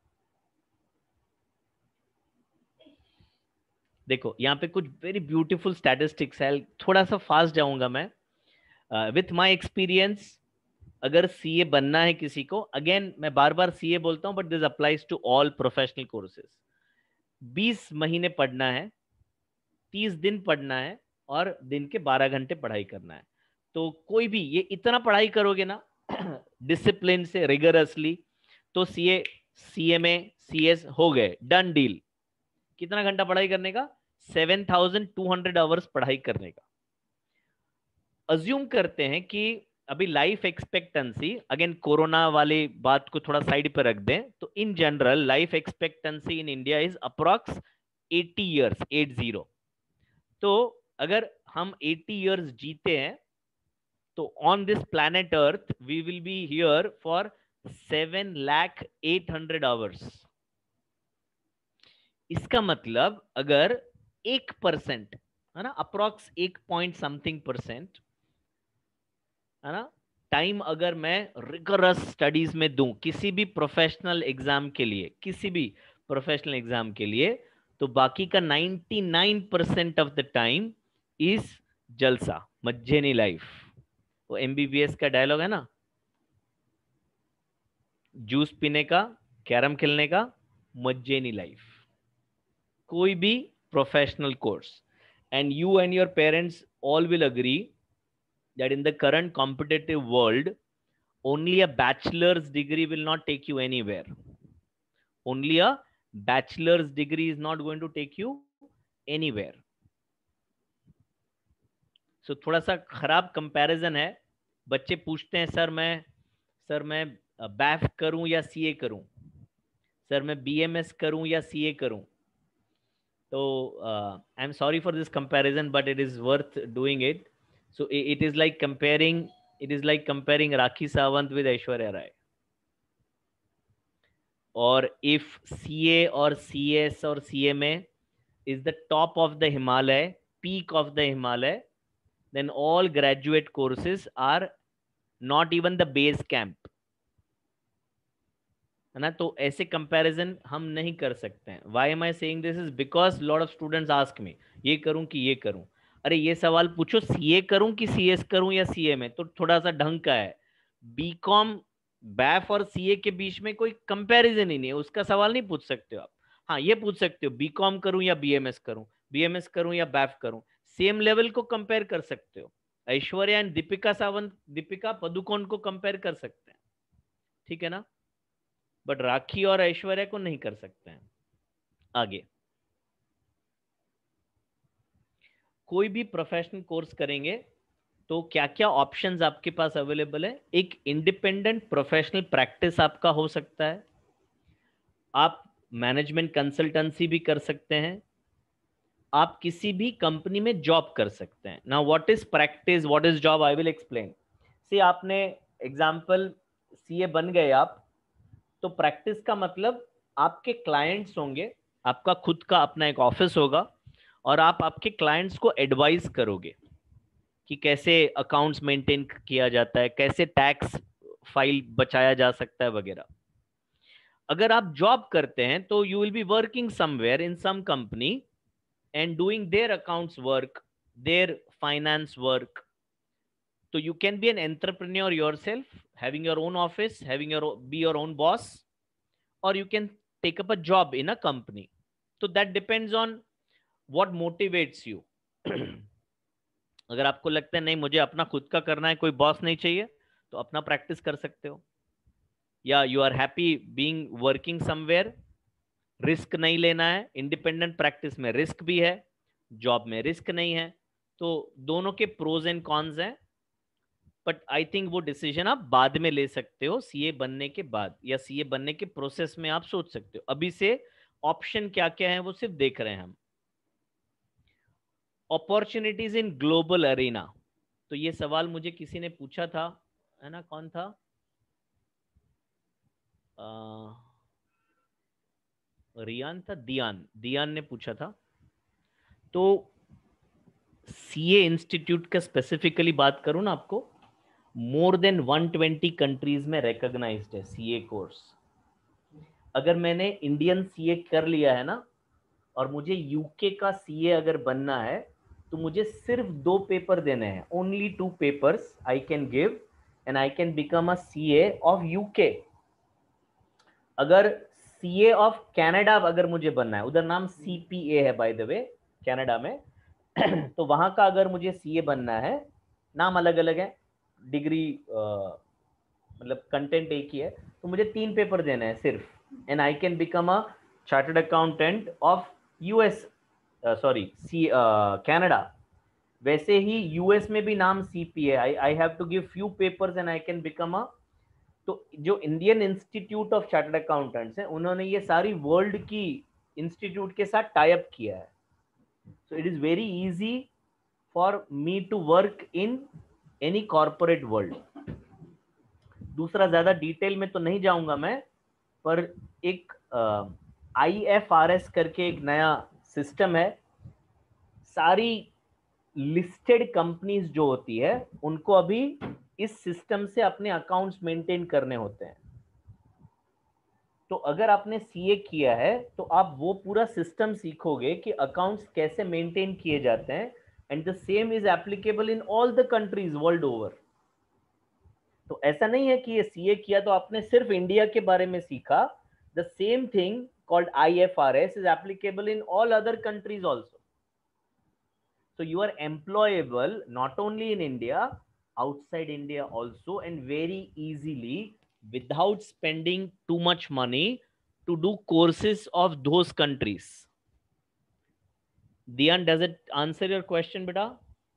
देखो यहाँ पे कुछ वेरी ब्यूटीफुल स्टैटिस्टिक्स है, थोड़ा सा फास्ट जाऊंगा मैं। विथ माय एक्सपीरियंस, अगर सीए बनना है किसी को, अगेन मैं बार बार सीए बोलता हूं but this applies to all professional courses, 20 महीने पढ़ना है, 30 दिन पढ़ना है और दिन के 12 घंटे पढ़ाई करना है। तो कोई भी ये इतना पढ़ाई करोगे ना डिसिप्लिन से, रिगरसली, तो सीए, सीएमए, सीएस हो गए, डन डील। कितना घंटा पढ़ाई करने का? 7,200 आवर्स पढ़ाई करने का। अज्यूम करते हैं कि अभी लाइफ एक्सपेक्टेंसी, अगेन कोरोना वाली बात को थोड़ा साइड पर रख दें, तो in general life expectancy in India is approx 80 years, 80। तो अगर हम 80 ईयर्स जीते हैं तो on this planet earth we will be here for 7,08,000 hours. इसका मतलब अगर 1%, है ना, अप्रॉक्स 1 पॉइंट समथिंग परसेंट, है ना, टाइम अगर मैं रिगरस स्टडीज में दूं किसी भी प्रोफेशनल एग्जाम के लिए, किसी भी प्रोफेशनल एग्जाम के लिए, तो बाकी का 99% ऑफ द टाइम इज जलसा, मज्जेनी लाइफ। वो एमबीबीएस का डायलॉग है ना, जूस पीने का, कैरम खेलने का, मज्जेनी लाइफ। कोई भी professional course, and you and your parents all will agree that in the current competitive world, only a bachelor's degree will not take you anywhere. Only a bachelor's degree is not going to take you anywhere. So थोड़ा सा खराब comparison है। बच्चे पूछते हैं sir मैं बैफ करूं या सीए करूं, सर मैं बीएमएस करूं या सीए करूं। तो I am sorry for this comparison but it is worth doing it. So it is like comparing Rakhi Sawant with Aishwarya Rai. Or if CA or CS or CMA is the top of the Himalaya, peak of the Himalaya, then all graduate courses are not even the base camp. है ना? तो ऐसे comparison हम नहीं कर सकते हैं। Why am I saying this is because lot of students ask me, ये करूं कि ये करूं। अरे ये सवाल पूछो सीए करूं कि सीएस करूं या सीए में, तो थोड़ा सा ढंग का है। बीकॉम, बैफ और सीए के बीच में कोई कंपैरिजन ही नहीं है, उसका सवाल नहीं पूछ सकते हो आप। हाँ ये पूछ सकते हो बीकॉम करूं या बीएमएस करूं, बीएमएस करूं या बैफ करूं, सेम लेवल को कंपेयर कर सकते हो। ऐश्वर्या एंड दीपिका सावंत, दीपिका पदुकोण को कंपेयर कर सकते हैं, ठीक है ना, बट राखी और ऐश्वर्या को नहीं कर सकते हैं। आगे, कोई भी प्रोफेशनल कोर्स करेंगे तो क्या क्या ऑप्शंस आपके पास अवेलेबल है? एक इंडिपेंडेंट प्रोफेशनल प्रैक्टिस आपका हो सकता है, आप मैनेजमेंट कंसल्टेंसी भी कर सकते हैं, आप किसी भी कंपनी में जॉब कर सकते हैं। Now what is practice, what is job, I will explain. See आपने एग्जांपल सीए बन गए आप, तो प्रैक्टिस का मतलब आपके क्लाइंट्स होंगे, आपका खुद का अपना एक ऑफिस होगा और आप आपके क्लाइंट्स को एडवाइस करोगे कि कैसे अकाउंट्स मेंटेन किया जाता है, कैसे टैक्स फाइल बचाया जा सकता है वगैरह। अगर आप जॉब करते हैं तो you will be working somewhere in some company and doing their accounts work, their finance work. तो you can be an entrepreneur yourself, having your own office, be your own boss, or you can take up a job in a company. So that depends on what motivates you. अगर आपको लगता है नहीं मुझे अपना खुद का करना है, कोई बॉस नहीं चाहिए, तो अपना प्रैक्टिस कर सकते हो। या you are happy being working somewhere, risk नहीं लेना है, इंडिपेंडेंट प्रैक्टिस में रिस्क भी है, जॉब में रिस्क नहीं है, तो दोनों के प्रोज एंड कॉन्स हैं। बट आई थिंक वो डिसीजन आप बाद में ले सकते हो, सीए बनने के बाद या सीए बनने के प्रोसेस में आप सोच सकते हो। अभी से ऑप्शन क्या क्या है वो सिर्फ देख रहे हैं हम। अपॉर्चुनिटीज इन ग्लोबल अरेना, तो ये सवाल मुझे किसी ने पूछा था, है ना, कौन था, रियान था, दियान ने पूछा था। तो सीए इंस्टीट्यूट का स्पेसिफिकली बात करूं ना, आपको मोर देन 120 कंट्रीज में रिकॉग्नाइज्ड है सीए कोर्स। अगर मैंने इंडियन सीए कर लिया है ना, और मुझे यूके का सीए अगर बनना है, तो मुझे सिर्फ 2 पेपर देने हैं, only 2 papers I can give and I can become a CA of UK. अगर सीए ऑफ कनाडा अगर मुझे बनना है, उधर नाम सीपीए है बाय द वे कनाडा में तो वहां का अगर मुझे सीए बनना है, नाम अलग अलग है, डिग्री मतलब कंटेंट एक ही है, तो मुझे 3 पेपर देने हैं सिर्फ, and I can become a chartered accountant of US, sorry Canada. वैसे ही यूएस में भी नाम CPA, I have to give few papers and I can become a. तो जो Indian institute of chartered accountants है, उन्होंने ये सारी वर्ल्ड की इंस्टीट्यूट के साथ टाई अप किया है। So it is very easy for me to work in any corporate world. दूसरा, ज्यादा डिटेल में तो नहीं जाऊंगा मैं, पर एक IFRS करके एक नया सिस्टम है, सारी लिस्टेड कंपनीज जो होती है उनको अभी इस सिस्टम से अपने अकाउंट्स मेंटेन करने होते हैं। तो अगर आपने सीए किया है तो आप वो पूरा सिस्टम सीखोगे कि अकाउंट्स कैसे मेंटेन किए जाते हैं, and the same is applicable in all the countries world over. तो ऐसा नहीं है कि ये सीए किया तो आपने सिर्फ इंडिया के बारे में सीखा। The same thing called IFRS is applicable in all other countries also. So you are employable not only in India, outside India also, and very easily without spending too much money to do courses of those countries. Dian, does it answer your question, beta?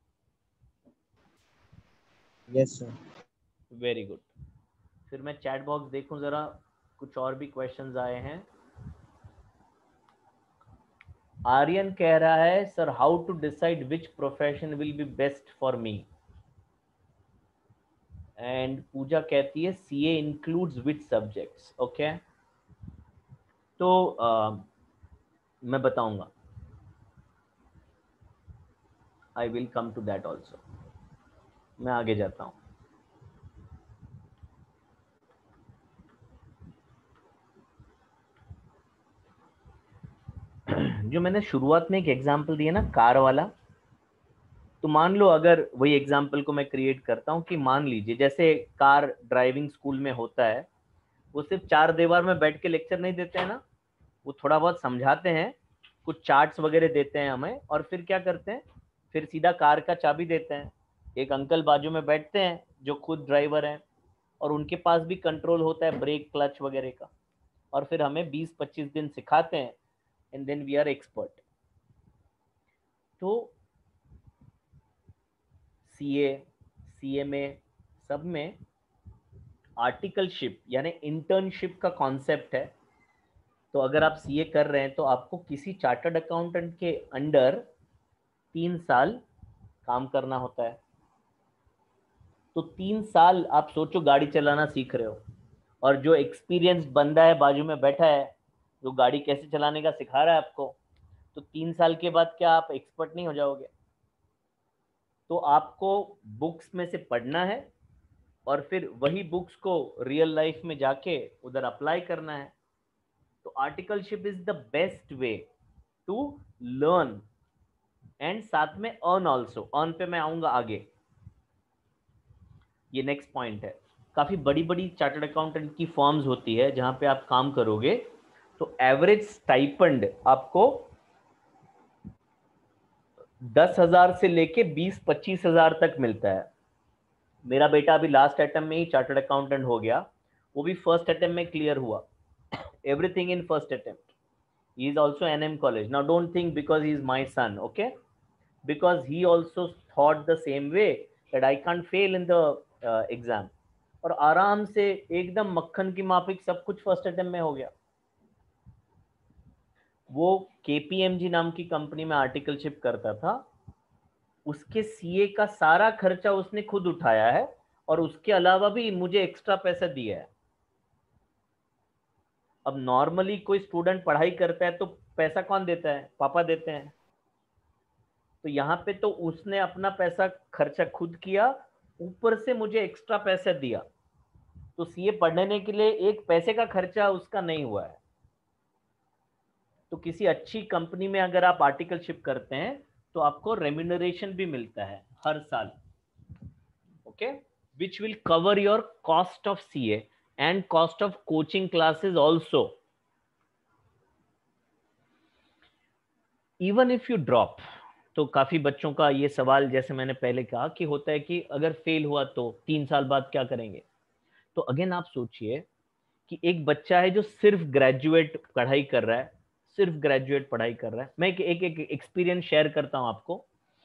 Yes, sir. Very good. फिर मैं chat box देखूं जरा, कुछ और भी questions आए हैं। आर्यन कह रहा है, sir how to decide which profession will be best for me. And Pooja कहती है CA includes which subjects. Okay, तो मैं बताऊंगा, I will come to that also. मैं आगे जाता हूं। जो मैंने शुरुआत में एक एग्जांपल दिया ना, कार वाला, तो मान लो अगर वही एग्जांपल को मैं क्रिएट करता हूँ कि मान लीजिए जैसे कार ड्राइविंग स्कूल में होता है, वो सिर्फ 4 दीवार में बैठ के लेक्चर नहीं देते हैं ना, वो थोड़ा बहुत समझाते हैं, कुछ चार्ट्स वगैरह देते हैं हमें, और फिर क्या करते हैं, फिर सीधा कार का चाबी देते हैं। एक अंकल बाजू में बैठते हैं जो खुद ड्राइवर हैं, और उनके पास भी कंट्रोल होता है ब्रेक क्लच वगैरह का, और फिर हमें 20-25 दिन सिखाते हैं, and then we are expert. तो सीए में सब में आर्टिकलशिप यानी इंटर्नशिप का कॉन्सेप्ट है। तो अगर आप सीए कर रहे हैं तो आपको किसी चार्टर्ड अकाउंटेंट के अंडर 3 साल काम करना होता है। तो 3 साल आप सोचो गाड़ी चलाना सीख रहे हो, और जो एक्सपीरियंस बंदा है बाजू में बैठा है जो गाड़ी कैसे चलाने का सिखा रहा है आपको, तो 3 साल के बाद क्या आप एक्सपर्ट नहीं हो जाओगे? तो आपको बुक्स में से पढ़ना है और फिर वही बुक्स को रियल लाइफ में जाके उधर अप्लाई करना है। तो articleship is the best way to learn and साथ में अर्न ऑल्सो। अर्न पे मैं आऊंगा आगे, ये नेक्स्ट पॉइंट है। काफी बड़ी बड़ी चार्टर्ड अकाउंटेंट की फॉर्म्स होती है जहां पे आप काम करोगे, तो एवरेज स्टाइपेंड आपको 10,000 से लेके 20-25 हजार तक मिलता है। मेरा बेटा अभी लास्ट अटेम्प्ट में ही चार्टर्ड अकाउंटेंट हो गया, वो भी फर्स्ट अटेम्प्ट में क्लियर हुआ, everything in first attempt. He is also NM college. Now don't think because he is my son, okay? Because he also thought the same way that I can't fail in the exam. और आराम से एकदम मक्खन की माफिक सब कुछ first attempt में हो गया। वो KPMG नाम की कंपनी में आर्टिकलशिप करता था, उसके सीए का सारा खर्चा उसने खुद उठाया है, और उसके अलावा भी मुझे एक्स्ट्रा पैसा दिया है। अब नॉर्मली कोई स्टूडेंट पढ़ाई करता है तो पैसा कौन देता है? पापा देते हैं। तो यहाँ पे तो उसने अपना पैसा खर्चा खुद किया, ऊपर से मुझे एक्स्ट्रा पैसा दिया, तो सीए पढ़ने के लिए एक पैसे का खर्चा उसका नहीं हुआ है। तो किसी अच्छी कंपनी में अगर आप आर्टिकलशिप करते हैं तो आपको रेम्यूनरेशन भी मिलता है हर साल, okay, which will cover your cost of CA and cost of coaching classes also. Even if you drop, तो काफी बच्चों का ये सवाल, जैसे मैंने पहले कहा, कि होता है कि अगर फेल हुआ तो 3 साल बाद क्या करेंगे। तो अगेन आप सोचिए कि एक बच्चा है जो सिर्फ ग्रेजुएट पढ़ाई कर रहा है, सिर्फ ग्रेजुएट पढ़ाई कर रहा है। मैं एक एक्सपीरियंस शेयर करता हूं आपको।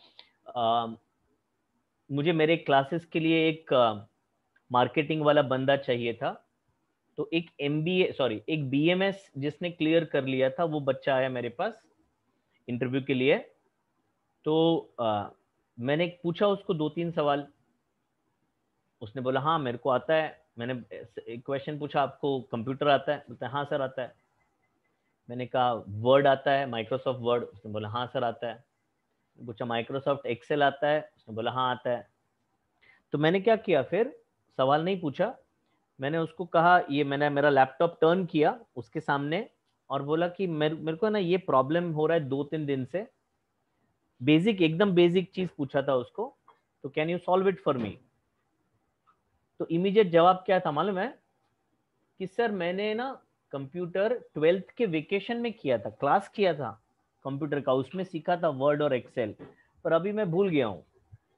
मुझे मेरे क्लासेस के लिए एक मार्केटिंग वाला बंदा चाहिए था। तो एक एक बीएमएस जिसने क्लियर कर लिया था, वो बच्चा आया मेरे पास इंटरव्यू के लिए। तो मैंने पूछा उसको 2-3 सवाल, उसने बोला हाँ मेरे को आता है। मैंने एक क्वेश्चन पूछा, आपको कंप्यूटर आता है? बोलता है हाँ सर आता है। मैंने कहा वर्ड आता है, माइक्रोसॉफ्ट वर्ड? उसने बोला हाँ सर आता है। पूछा माइक्रोसॉफ्ट एक्सेल आता है? उसने बोला हाँ आता है। तो मैंने क्या किया, फिर सवाल नहीं पूछा, मैंने उसको कहा, ये मैंने मेरा लैपटॉप टर्न किया उसके सामने और बोला कि मेरे को ना ये प्रॉब्लम हो रहा है 2-3 दिन से। बेसिक, एकदम बेसिक चीज पूछा था उसको, तो can you solve it for me. तो इमीडिएट जवाब क्या था मालूम है? कि सर मैंने ना कंप्यूटर 12th के वेकेशन में किया था, क्लास किया था कंप्यूटर का, उसमें सीखा था वर्ड और एक्सेल, पर अभी मैं भूल गया हूं।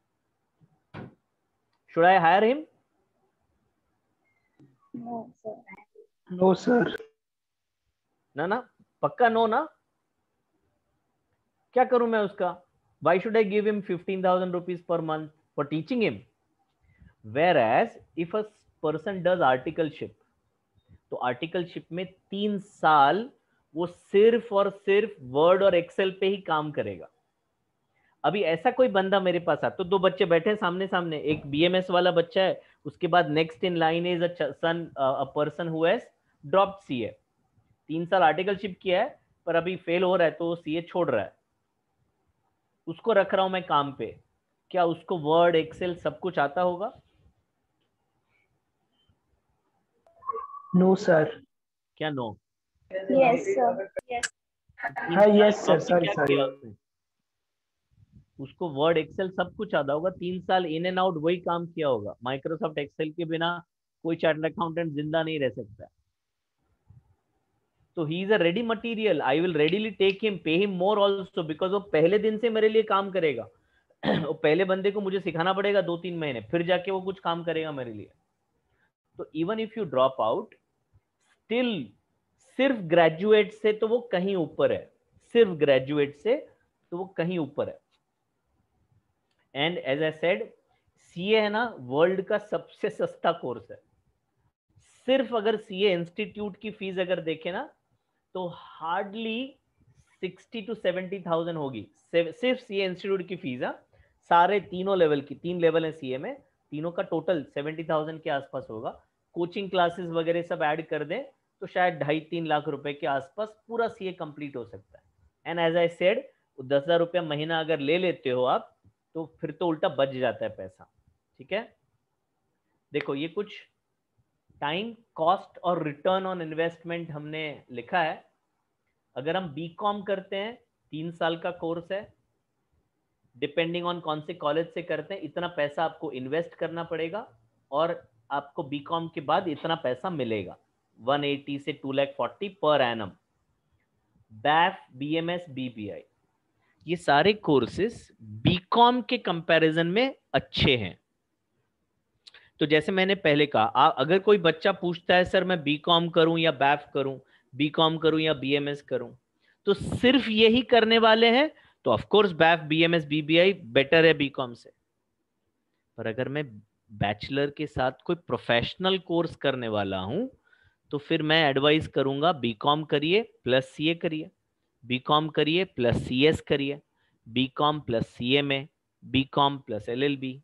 Should I hire him? No sir. ना पक्का नो ना? क्या करूं मैं उसका? Why should I give him 15,000 rupees per month for teaching him? Whereas if a person does articleship, तो आर्टिकलशिप में 3 साल वो सिर्फ और सिर्फ वर्ड और एक्सेल पे ही काम करेगा। अभी ऐसा कोई बंदा मेरे पास आ, तो 2 बच्चे बैठे सामने सामने, एक बीएमएस वाला बच्चा है, उसके बाद next in line is a person who has dropped CA. 3 साल आर्टिकलशिप किया है पर अभी फेल हो रहा है, तो वो सीए छोड़ रहा है। उसको रख रहा हूं मैं काम पे, क्या उसको वर्ड एक्सेल सब कुछ आता होगा? No sir. क्या नो? Yes, sir. Yes. हाँ यस सर, सॉरी सॉरी। उसको वर्ड एक्सेल सब कुछ आता होगा, 3 साल इन एंड आउट वही काम किया होगा। माइक्रोसॉफ्ट एक्सेल के बिना कोई चार्टर्ड अकाउंटेंट जिंदा नहीं रह सकता। तो he is a ready material, I will readily take him, pay him more also, because वो पहले दिन से मेरे लिए काम करेगा। वो पहले बंदे को मुझे सिखाना पड़ेगा 2-3 महीने, फिर जाके वो कुछ काम करेगा मेरे लिए। तो even if you drop out, still सिर्फ ग्रेजुएट से तो वो कहीं ऊपर है, सिर्फ ग्रेजुएट से तो वो कहीं ऊपर है। And as I said, CA है ना वर्ल्ड का सबसे सस्ता कोर्स है। सिर्फ अगर सीए इंस्टीट्यूट की फीस अगर देखे ना, तो हार्डली 60 to 70,000 होगी, सिर्फ सीए इंस्टीट्यूट की फीस। सारे तीनों लेवल की, 3 लेवल है सीए में, तीनों का टोटल 70,000 के आसपास होगा। कोचिंग क्लासेस वगैरह सब ऐड कर दें तो शायद 2.5-3 लाख रुपए के आसपास पूरा सीए कंप्लीट हो सकता है। एंड एज आई सेड, 10,000 रुपया महीना अगर ले लेते हो आप, तो फिर तो उल्टा बच जाता है पैसा। ठीक है, देखो ये कुछ टाइम कॉस्ट और रिटर्न ऑन इन्वेस्टमेंट हमने लिखा है। अगर हम बीकॉम करते हैं, 3 साल का कोर्स है, डिपेंडिंग ऑन कौन से कॉलेज से करते हैं, इतना पैसा आपको इन्वेस्ट करना पड़ेगा और आपको बीकॉम के बाद इतना पैसा मिलेगा, 180 से 240 per annum. BAIF, BMS, BBI, ये सारे कोर्सेस बीकॉम के कंपैरिजन में अच्छे हैं। तो जैसे मैंने पहले कहा, अगर कोई बच्चा पूछता है सर मैं बीकॉम करूं या बैफ करूं, बीकॉम करूं या बीएमएस करूं, तो सिर्फ यही करने वाले हैं तो of course BAF, BMS, BBI better है बीकॉम से। पर अगर मैं बैचलर के साथ कोई प्रोफेशनल कोर्स करने वाला हूं, तो फिर मैं एडवाइस करूंगा बीकॉम करिए प्लस सीए करिए, बीकॉम करिए प्लस सीएस करिए, BCom plus CMA, BCom plus LLB.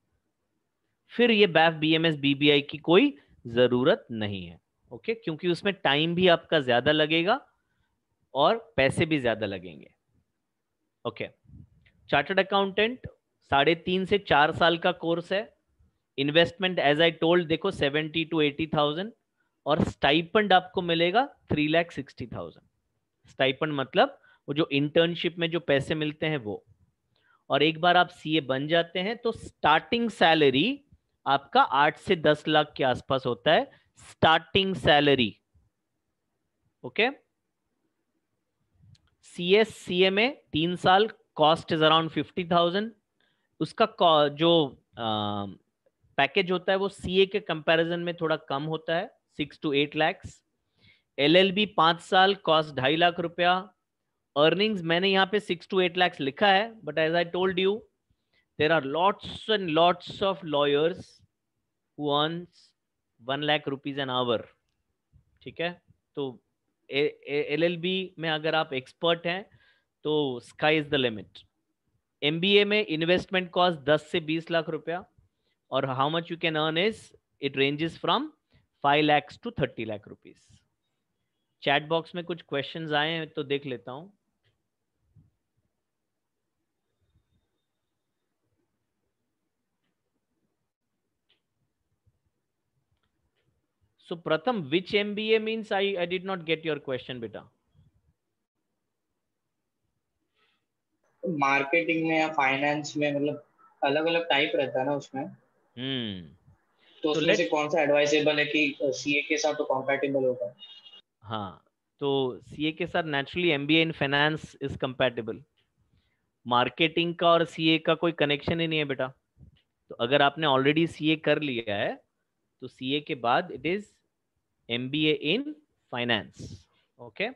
फिर ये बैफ, बीएमएस, बीबीआई की कोई जरूरत नहीं है। ओके, क्योंकि उसमें टाइम भी आपका ज्यादा लगेगा और पैसे भी ज्यादा लगेंगे। ओके, चार्टर्ड अकाउंटेंट 3.5 से 4 साल का कोर्स है। इन्वेस्टमेंट एज आई टोल्ड देखो 70 to 80,000 और स्टाइपेंड आपको मिलेगा 3,60,000। स्टाइपेंड मतलब वो जो इंटर्नशिप में जो पैसे मिलते हैं वो। और एक बार आप सीए बन जाते हैं तो स्टार्टिंग सैलरी आपका 8 से 10 लाख के आसपास होता है, starting salary. Okay. CS CA में 3 साल, कॉस्ट इज अराउंड 50,000। उसका जो पैकेज होता है वो सीए के कंपैरिजन में थोड़ा कम होता है, 6 to 8 lakhs। एलएलबी 5 साल, कॉस्ट 2.5 लाख रुपया। अर्निंग्स मैंने यहाँ पे 6 to 8 lakhs लिखा है, but as I told you there are lots and lots of lawyers who earns 1 lakh rupees an hour। ठीक है, तो एलएलबी में अगर आप एक्सपर्ट हैं तो sky is the limit. MBA में इन्वेस्टमेंट कॉस्ट 10 से 20 लाख रुपया और how much you can earn is it ranges from 5 lakhs to 30 lakh rupees। Chat box में कुछ क्वेश्चंस आए हैं तो देख लेता हूं। So Pratham, which MBA means? I did not get your question, beta. Marketing में या फाइनेंस में, मतलब अलग अलग टाइप रहता है ना उसमें। तो उसमें से कौन सा एडवाइजेबल है कि सीए के साथ तो कंपैटिबल होगा? हाँ, तो सीए के साथ naturally MBA in finance is compatible. Marketing का और सीए का कोई कनेक्शन ही नहीं है बेटा। तो अगर आपने ऑलरेडी सीए कर लिया है तो सीए के बाद it is MBA in finance. Okay,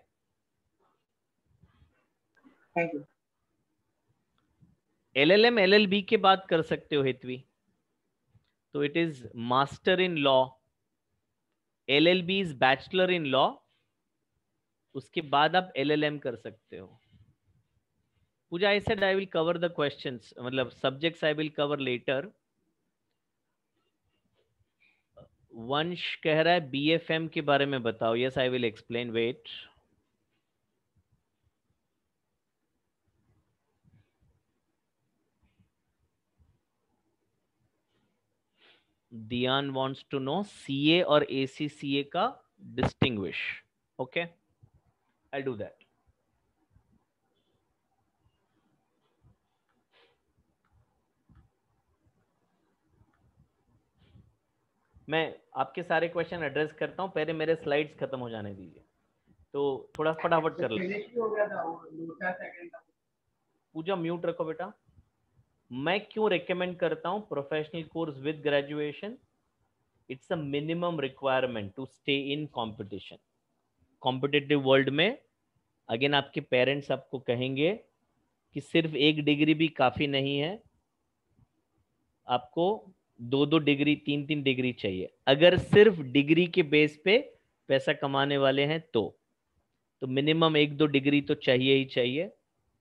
thank you. LLM LLB के बाद कर सकते हो हेतवी, तो it is master in law. LLB is bachelor in law, उसके बाद आप एलएलएम कर सकते हो। Pooja, I said I will cover the questions, मतलब subjects I will cover later. Vansh कह रहा है बीएफएम के बारे में बताओ। Yes, I will explain, wait. Dian wants to know CA और ACCA का distinguish. Okay, I'll do that. मैं आपके सारे क्वेश्चन एड्रेस करता हूं, पहले मेरे स्लाइड्स खत्म हो जाने दीजिए, तो थोड़ा फटाफट कर लेते हैं। पूजा म्यूट रखो बेटा। मैं क्यों रेकमेंड करता हूं professional course with graduation? It's a minimum requirement to stay in competition. Competitive world में अगेन आपके पेरेंट्स आपको कहेंगे कि सिर्फ एक डिग्री भी काफी नहीं है, आपको 2-2 डिग्री 3-3 डिग्री चाहिए। अगर सिर्फ डिग्री के बेस पे पैसा कमाने वाले हैं तो मिनिमम 1-2 डिग्री तो चाहिए ही चाहिए।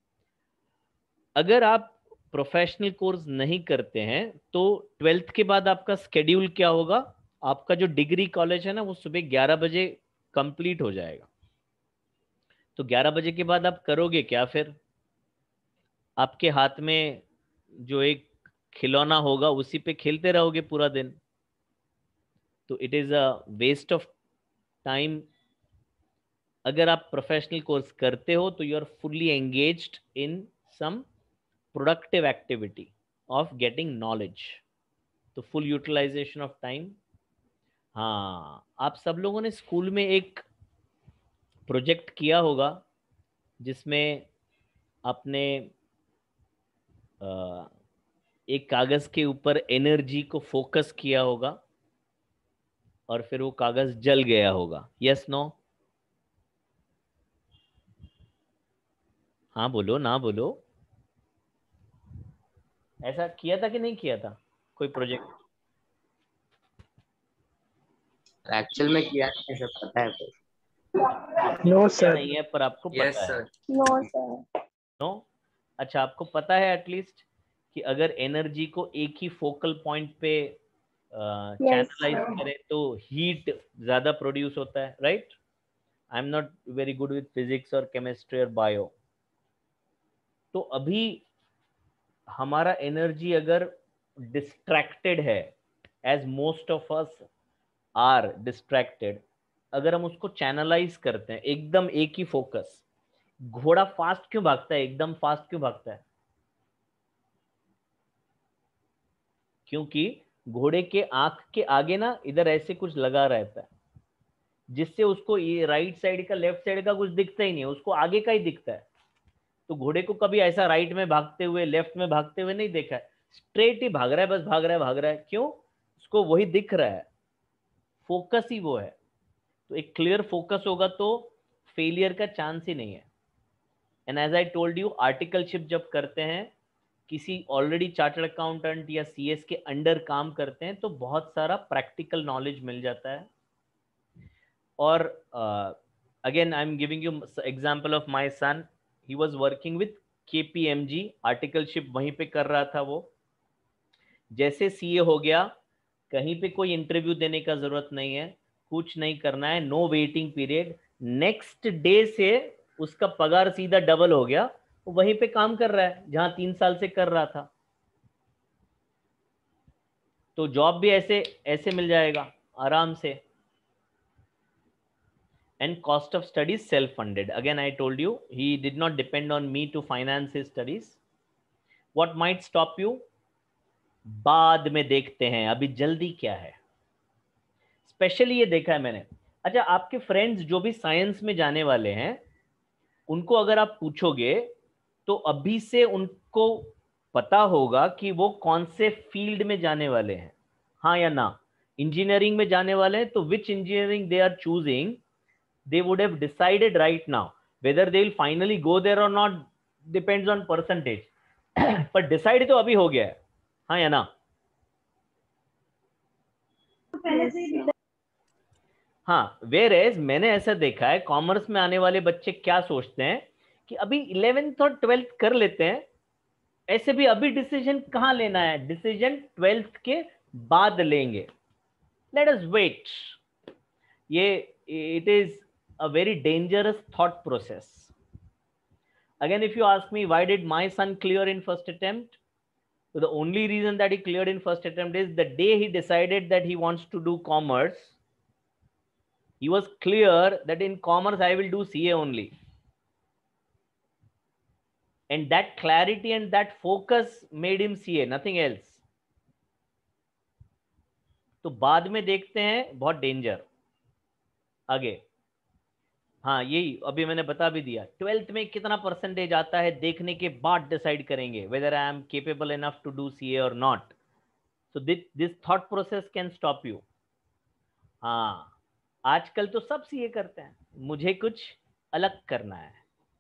अगर आप प्रोफेशनल कोर्स नहीं करते हैं तो 12th के बाद आपका स्केड्यूल क्या होगा? आपका जो डिग्री कॉलेज है ना वो सुबह 11 बजे कंप्लीट हो जाएगा। तो 11 बजे के बाद आप करोगे क्या? फिर आपके हाथ में जो एक खिलौना होगा उसी पे खेलते रहोगे पूरा दिन, तो it is a waste of time. अगर आप प्रोफेशनल कोर्स करते हो तो you are fully engaged in some productive activity of getting knowledge, तो फुल यूटिलाइजेशन ऑफ टाइम। हाँ, आप सब लोगों ने स्कूल में एक प्रोजेक्ट किया होगा जिसमें आपने एक कागज के ऊपर एनर्जी को फोकस किया होगा और फिर वो कागज जल गया होगा। Yes no? हाँ बोलो, ना बोलो। ऐसा किया था कि नहीं किया था कोई प्रोजेक्ट? एक्चुअल में किया है, सब पता है तो। No sir. नहीं है पर आपको यस पता है। सर। No sir. नो? अच्छा, आपको पता है एटलीस्ट कि अगर एनर्जी को एक ही फोकल पॉइंट पे चैनलाइज करें तो हीट ज्यादा प्रोड्यूस होता है, right? I am not very good with physics और केमिस्ट्री और बायो। तो अभी हमारा एनर्जी अगर डिस्ट्रैक्टेड है, as most of us are distracted, अगर हम उसको चैनलाइज करते हैं एकदम एक ही फोकस, घोड़ा फास्ट क्यों भागता है, एकदम फास्ट क्यों भागता है? क्योंकि घोड़े के आंख के आगे ना इधर ऐसे कुछ लगा रहता है, जिससे उसको ये राइट साइड का लेफ्ट साइड का कुछ दिखता ही नहीं है, उसको आगे का ही दिखता है। तो घोड़े को कभी ऐसा राइट में भागते हुए लेफ्ट में भागते हुए नहीं देखा है, स्ट्रेट ही भाग रहा है, बस भाग रहा है भाग रहा है। क्यों? उसको वही दिख रहा है, फोकस ही वो है। तो एक क्लियर फोकस होगा तो फेलियर का चांस ही नहीं है। And as I told you, articleship जब करते हैं, किसी ऑलरेडी चार्टर्ड अकाउंटेंट या सीएस के अंडर काम करते हैं, तो बहुत सारा प्रैक्टिकल नॉलेज मिल जाता है। और again I am giving you example of my son, he was working with KPMG, articleship वहीं पे कर रहा था वो। जैसे सीए हो गया, कहीं पे कोई इंटरव्यू देने का जरूरत नहीं है, कुछ नहीं करना है, no waiting period, next day से उसका पगार सीधा डबल हो गया, वो वहीं पे काम कर रहा है जहां 3 साल से कर रहा था। तो जॉब भी ऐसे ऐसे मिल जाएगा आराम से। And cost of studies self-funded. Again, I told you, he did not depend on me to finance his studies. What might stop you? बाद में देखते हैं, अभी जल्दी क्या है। स्पेशली ये देखा है मैंने। अच्छा, आपके फ्रेंड्स जो भी साइंस में जाने वाले हैं, उनको अगर आप पूछोगे तो अभी से उनको पता होगा कि वो कौन से फील्ड में जाने वाले हैं, हाँ या ना। इंजीनियरिंग में जाने वाले हैं तो which engineering they are choosing, they would have decided right now. Whether they will finally go there or not depends on percentage. पर decide तो अभी हो गया है, हाँ या ना? हाँ, whereas मैंने ऐसा देखा है, कॉमर्स में आने वाले बच्चे क्या सोचते हैं कि अभी 11th और 12th कर लेते हैं, ऐसे भी अभी डिसीजन कहाँ लेना है, डिसीजन 12th के बाद लेंगे, let us wait. ये it is a very dangerous thought process. Again, if you ask me, why did my son clear in first attempt? So the only reason that he cleared in first attempt is the day he decided that he wants to do commerce, he was clear that in commerce I will do CA only. And that clarity and that focus made him CA, nothing else. तो बाद में देखते हैं, बहुत danger आगे। हाँ, यही अभी मैंने बता भी दिया, 12th में कितना परसेंटेज आता है देखने के बाद डिसाइड करेंगे whether I am capable enough to do CA or not. So this thought process can stop you. हाँ, आजकल तो सब CA करते हैं, मुझे कुछ अलग करना है।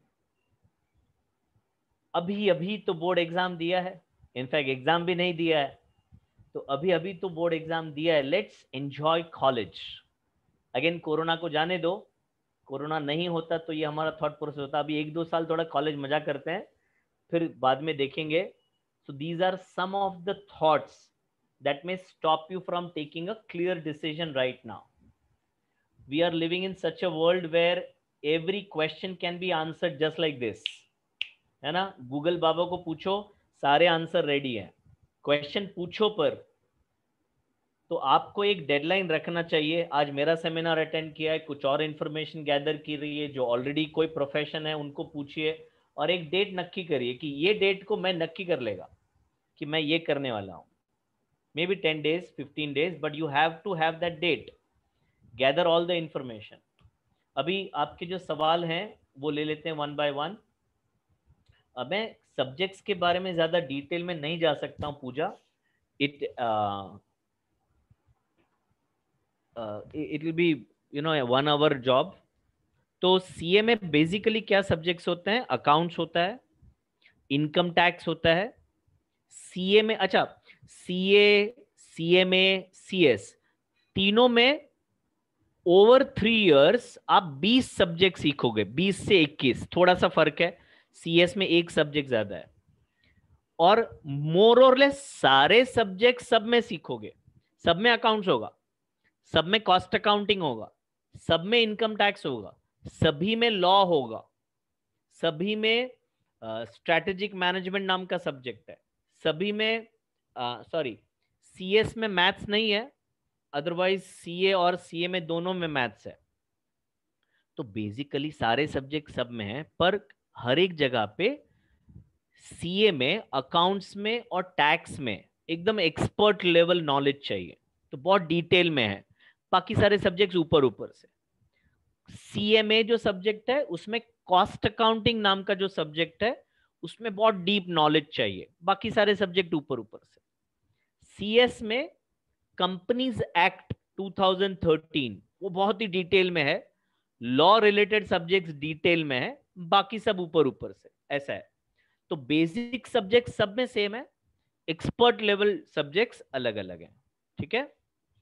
अभी तो बोर्ड एग्जाम दिया है, इनफैक्ट एग्जाम भी नहीं दिया है, तो अभी तो बोर्ड एग्जाम दिया है। Let's enjoy college. Again, corona को जाने दो, कोरोना नहीं होता तो ये हमारा थॉट प्रोसेस होता। अभी 1-2 साल थोड़ा कॉलेज मजा करते हैं, फिर बाद में देखेंगे। So these are some of the thoughts that may stop you from taking a clear decision right now. We are living in such a world where every question can be answered just like this, है ना। Google बाबा को पूछो, सारे answer ready है। Question पूछो पर तो आपको एक डेडलाइन रखना चाहिए। आज मेरा सेमिनार अटेंड किया है, कुछ और इन्फॉर्मेशन गैदर की रही है, जो ऑलरेडी कोई प्रोफेशन है उनको पूछिए और एक डेट नक्की करिए कि ये डेट को मैं नक्की कर लेगा कि मैं ये करने वाला हूँ। Maybe 10 days 15 days, but you have to have that date, gather all the information. अभी आपके जो सवाल हैं वो ले लेते हैं वन बाय वन। अब मैं सब्जेक्ट्स के बारे में ज़्यादा डिटेल में नहीं जा सकता हूँ Puja, it will be a 1 hour job। तो सीए में बेसिकली क्या सब्जेक्ट्स होते हैं? अकाउंट्स होता है, इनकम टैक्स होता है। सीए में, अच्छा, सीए, सीएमए, सीएस, तीनों में ओवर 3 years आप 20 सब्जेक्ट सीखोगे, 20 से 21, थोड़ा सा फर्क है, सीएस में एक सब्जेक्ट ज्यादा है। और मोर और लेस सारे सब्जेक्ट सब में सीखोगे। सब में अकाउंट्स होगा, सब में कॉस्ट अकाउंटिंग होगा, सब में इनकम टैक्स होगा, सभी में लॉ होगा, सभी में स्ट्रैटेजिक मैनेजमेंट नाम का सब्जेक्ट है, सभी में सॉरी CS में मैथ्स नहीं है, अदरवाइज CA और CA में दोनों में मैथ्स है। तो बेसिकली सारे सब्जेक्ट सब में है, पर हर एक जगह पे CA में, अकाउंट्स में और टैक्स में एकदम एक्सपर्ट लेवल नॉलेज चाहिए, तो बहुत डिटेल में है। बाकी सारे सब्जेक्ट्स ऊपर ऊपर से। CA में जो सब्जेक्ट है उसमें कॉस्ट अकाउंटिंग नाम का जो सब्जेक्ट है उसमें बहुत डीप नॉलेज चाहिए, बाकी सारे सब्जेक्ट ऊपर ऊपर से। CS में कंपनीज एक्ट 2013 वो बहुत ही डिटेल में है, लॉ रिलेटेड सब्जेक्ट्स डिटेल में है, बाकी सब ऊपर ऊपर से, ऐसा है। तो बेसिक सब्जेक्ट सब में सेम है, एक्सपर्ट लेवल सब्जेक्ट्स अलग अलग हैं, ठीक है।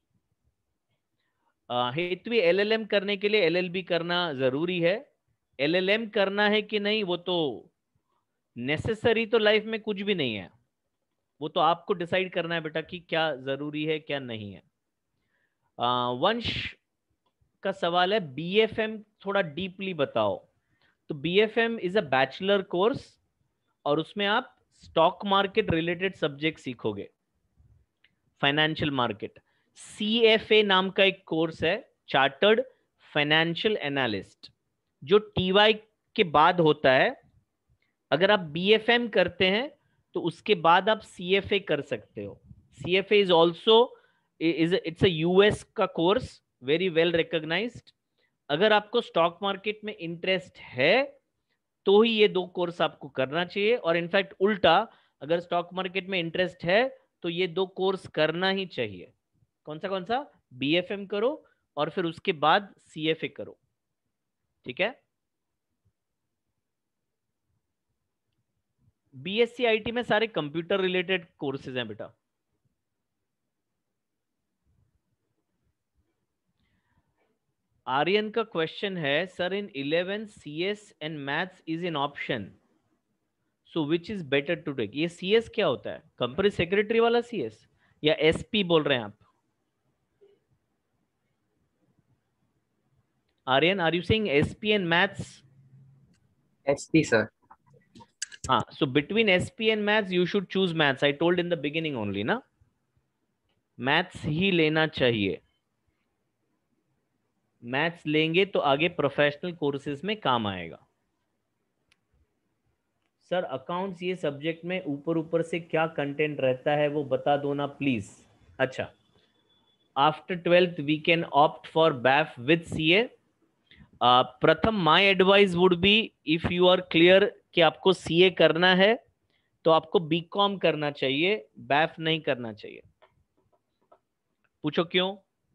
हेतवी LLM करने के लिए LLB करना जरूरी है। LLM करना है कि नहीं वो तो नेसेसरी तो लाइफ में कुछ भी नहीं है, वो तो आपको डिसाइड करना है बेटा कि क्या जरूरी है क्या नहीं है। वंश का सवाल है BFM थोड़ा डीपली बताओ। तो BFM is a bachelor course और उसमें आप स्टॉक मार्केट रिलेटेड सब्जेक्ट सीखोगे, फाइनेंशियल मार्केट। CFA नाम का एक कोर्स है, चार्टर्ड फाइनेंशियल एनालिस्ट, जो TY के बाद होता है। अगर आप BFM करते हैं तो उसके बाद आप CFA कर सकते हो। CFA is also it's a US का कोर्स, वेरी वेल रिकॉग्नाइज्ड। अगर आपको स्टॉक मार्केट में इंटरेस्ट है तो ही ये दो कोर्स आपको करना चाहिए, और इनफैक्ट उल्टा, अगर स्टॉक मार्केट में इंटरेस्ट है तो ये दो कोर्स करना ही चाहिए। कौन सा BFM करो और फिर उसके बाद CFA करो, ठीक है। BSc IT में सारे कंप्यूटर रिलेटेड कोर्सेज हैं बेटा। आर्यन का क्वेश्चन है, sir in 11 CS and maths is in option, so which is better to take. ये CS क्या होता है, कंपनी सेक्रेटरी वाला CS या SP बोल रहे हैं आप? Aryan, are you saying SP and maths? SP sir. हाँ, so between SP and maths you should choose maths. I told in the beginning only ना, maths ही लेना चाहिए। मैथ्स लेंगे तो आगे प्रोफेशनल कोर्सेज में काम आएगा। सर अकाउंट्स ये सब्जेक्ट में ऊपर ऊपर से क्या कंटेंट रहता है वो बता दो ना प्लीज। अच्छा, after 12th we can opt for BAF with CA। Pratham my advice would be, if you are clear कि आपको CA करना है तो आपको BCom करना चाहिए, BAF नहीं करना चाहिए। पूछो क्यों?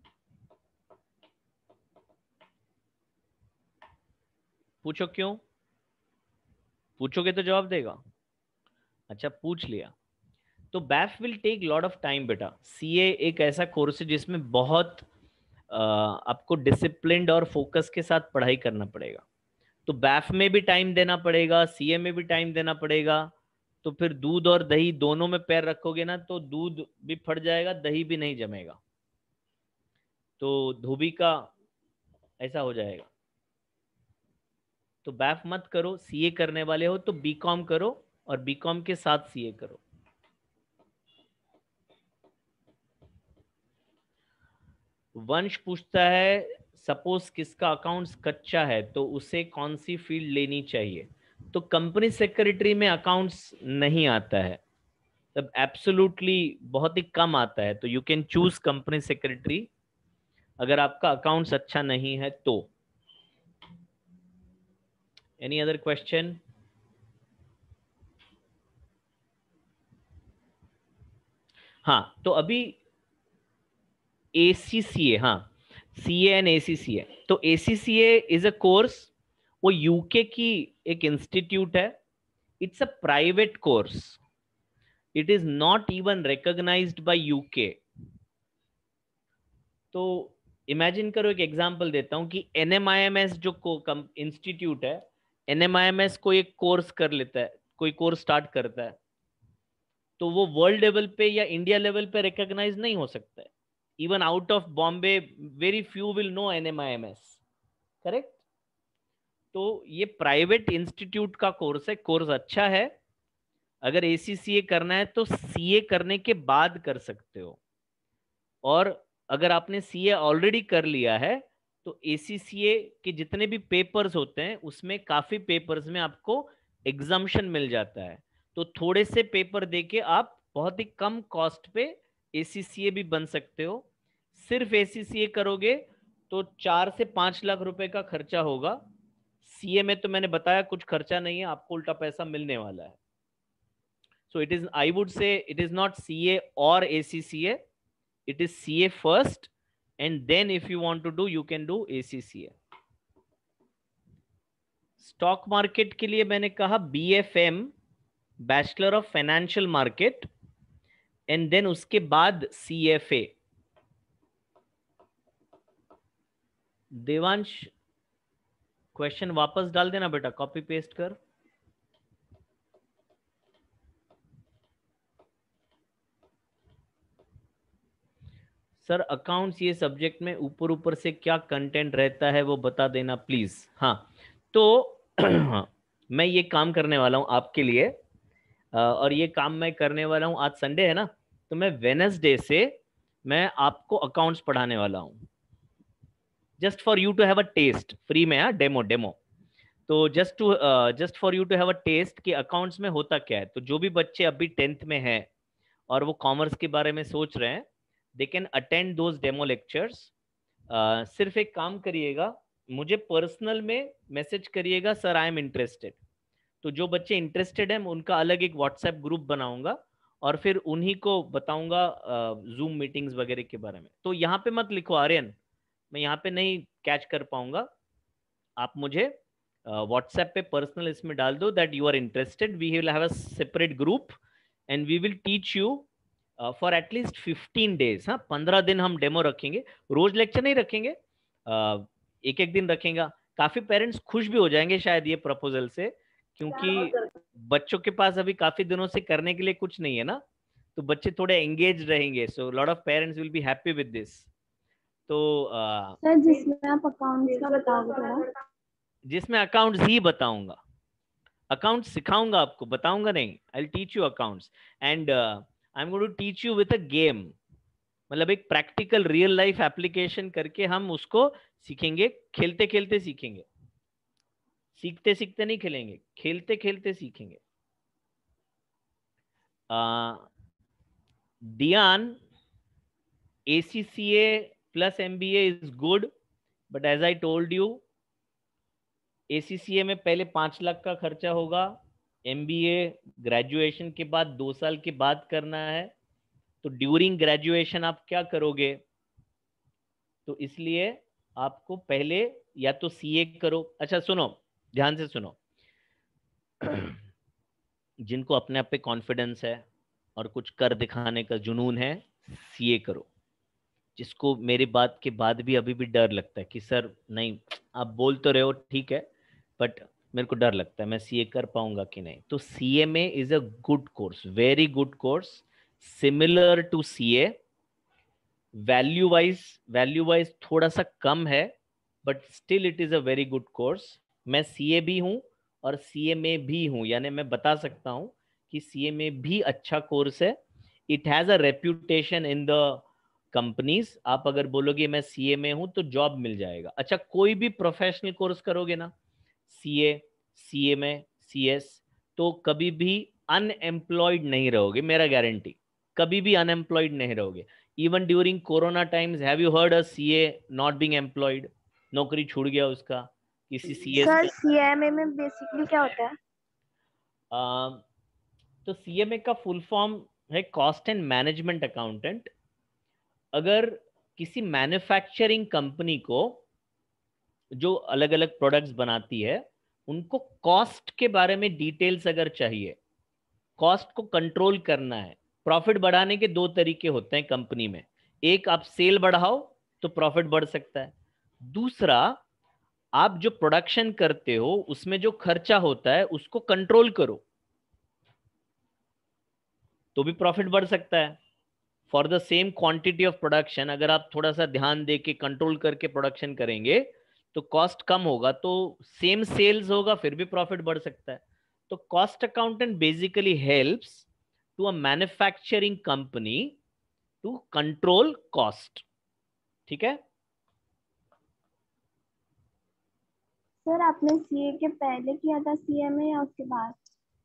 पूछो क्यों? पूछोगे तो जवाब देगा। अच्छा, पूछ लिया तो BAF will take lot of time बेटा। CA एक ऐसा कोर्स है जिसमें बहुत आपको डिसिप्लिन्ड और फोकस के साथ पढ़ाई करना पड़ेगा। तो BAF में भी टाइम देना पड़ेगा, CA में भी टाइम देना पड़ेगा। तो फिर दूध और दही दोनों में पैर रखोगे ना तो दूध भी फट जाएगा, दही भी नहीं जमेगा, तो धोबी का ऐसा हो जाएगा। तो BAF मत करो, CA करने वाले हो तो BCom करो और BCom के साथ CA करो। वंश पूछता है, सपोज किसका अकाउंट्स कच्चा है तो उसे कौन सी फील्ड लेनी चाहिए? तो कंपनी सेक्रेटरी में अकाउंट्स नहीं आता है, तब एब्सोल्युटली बहुत ही कम आता है, तो you can choose company secretary अगर आपका अकाउंट्स अच्छा नहीं है तो। Any other question? हाँ, तो अभी ACCA, हाँ, CA एंड ACCA। तो ACCA इज अ कोर्स, वो यूके की एक इंस्टीट्यूट है। It's a private course, it is not even recognised by UK. तो इमेजिन करो, एक एग्जांपल देता हूं कि NMIMS जो इंस्टीट्यूट है, NMIMS को एक कोर्स कर लेता है, कोई कोर्स स्टार्ट करता है, तो वो वर्ल्ड लेवल पे या इंडिया लेवल पे रिकॉग्नाइज नहीं हो सकता है। Even out of Bombay very few will know NMIMS, correct? तो ये प्राइवेट इंस्टीट्यूट का कोर्स है, कोर्स अच्छा है। अगर ACCA करना है तो CA करने के बाद कर सकते हो, और अगर आपने CA ऑलरेडी कर लिया है तो ACCA के जितने भी पेपर्स होते हैं उसमें काफी पेपर्स में आपको एग्जम्पशन मिल जाता है, तो थोड़े से पेपर देके आप बहुत ही कम कॉस्ट पे ACCA भी बन सकते हो। सिर्फ ACCA करोगे तो 4 से 5 लाख रुपए का खर्चा होगा। CA में तो मैंने बताया कुछ खर्चा नहीं है, आपको उल्टा पैसा मिलने वाला है। So it is, I would say it is not CA or ACCA, it is CA first, and then if you want to do, you can do ACCA. Stock market के लिए मैंने कहा BFM, bachelor of financial market, and then उसके बाद CFA। Devansh question वापस डाल देना बेटा, कॉपी पेस्ट कर। सर अकाउंट्स ये सब्जेक्ट में ऊपर ऊपर से क्या कंटेंट रहता है वो बता देना प्लीज। हाँ, तो मैं ये काम करने वाला हूँ आपके लिए, और ये काम मैं करने वाला हूँ, आज संडे है ना, तो मैं वेडनेसडे से मैं आपको अकाउंट्स पढ़ाने वाला हूँ, just for you to have a test, free में। हाँ, डेमो। तो just for you to have a test कि अकाउंट्स में होता क्या है। तो जो भी बच्चे अभी 10th में हैं और वो कॉमर्स के बारे में सोच रहे हैं, they can attend those demo lectures. सिर्फ एक काम करिएगा, मुझे पर्सनल में मैसेज करिएगा, सर आई एम इंटरेस्टेड। तो जो बच्चे इंटरेस्टेड हैं उनका अलग एक व्हाट्सएप ग्रुप बनाऊंगा और फिर उन्हीं को बताऊंगा जूम मीटिंग्स वगैरह के बारे में। तो यहाँ पे मत लिखो आर्यन, मैं यहाँ पे नहीं कैच कर पाऊंगा, आप मुझे व्हाट्सएप पे पर्सनल इसमें डाल दो that you are interested. We will have a separate group and we will teach you for at least 15 days. हाँ, 15 दिन हम डेमो रखेंगे, रोज लेक्चर नहीं रखेंगे, एक एक दिन रखेंगे। काफी पेरेंट्स खुश भी हो जाएंगे शायद ये प्रपोजल से, क्योंकि बच्चों के पास अभी काफी दिनों से करने के लिए कुछ नहीं है ना, तो बच्चे थोड़े एंगेज रहेंगे। So lot of parents will be happy with this. तो सर जिसमें आप अकाउंट्स का बताओगे थोड़ा, जिसमें अकाउंट्स ही बताऊंगा, अकाउंट्स सिखाऊंगा आपको, बताऊंगा नहीं। I will teach you accounts and I am going to teach you with a game, मतलब एक प्रैक्टिकल रियल लाइफ एप्लीकेशन करके हम उसको सीखेंगे, खेलते खेलते सीखेंगे, सीखते सीखते नहीं खेलेंगे, खेलते खेलते सीखेंगे। Dian, ACCA plus MBA is good, but as I told you, ACCA में पहले 5 लाख का खर्चा होगा, MBA ग्रेजुएशन के बाद 2 साल के बाद करना है। तो ड्यूरिंग ग्रेजुएशन आप क्या करोगे, तो इसलिए आपको पहले या तो CA करो। अच्छा सुनो, ध्यान से सुनो, जिनको अपने आप पे कॉन्फिडेंस है और कुछ कर दिखाने का जुनून है, CA करो। जिसको मेरी बात के बाद भी अभी भी डर लगता है कि सर नहीं, आप बोल तो रहे हो ठीक है, बट मेरे को डर लगता है मैं CA कर पाऊंगा कि नहीं, तो CMA is a good course, very good course, similar to CA। Value wise थोड़ा सा कम है, but still it is a very good course. मैं CA भी हूं और CMA भी हूं, यानी मैं बता सकता हूं कि CMA भी अच्छा कोर्स है। It has a reputation in the companies. आप अगर बोलोगे मैं CA में हूं तो जॉब मिल जाएगा। अच्छा, कोई भी प्रोफेशनल कोर्स करोगे ना, CA, CMA, CS, तो कभी भी अनएम्प्लॉयड नहीं रहोगे, मेरा गारंटी, कभी भी अनएम्प्लॉयड नहीं रहोगे। Even during corona times, have you heard a CA not being employed, नौकरी छूट गया उसका किसी CS सर CMA में बेसिकली क्या होता है? तो CMA का फुल फॉर्म है कॉस्ट एंड मैनेजमेंट अकाउंटेंट। अगर किसी मैन्युफैक्चरिंग कंपनी को जो अलग अलग प्रोडक्ट्स बनाती है, उनको कॉस्ट के बारे में डिटेल्स अगर चाहिए, कॉस्ट को कंट्रोल करना है। प्रॉफिट बढ़ाने के 2 तरीके होते हैं कंपनी में, एक आप सेल बढ़ाओ तो प्रॉफिट बढ़ सकता है, दूसरा आप जो प्रोडक्शन करते हो उसमें जो खर्चा होता है उसको कंट्रोल करो तो भी प्रॉफिट बढ़ सकता है। For the same quantity of production अगर आप थोड़ा सा ध्यान दे के कंट्रोल करके प्रोडक्शन करेंगे तो कॉस्ट कम होगा, तो सेम सेल्स होगा फिर भी प्रॉफिट बढ़ सकता है। तो cost accountant basically helps to a manufacturing company to control cost. ठीक है. सर आपने सीए के पहले किया था सीएमए या उसके बाद?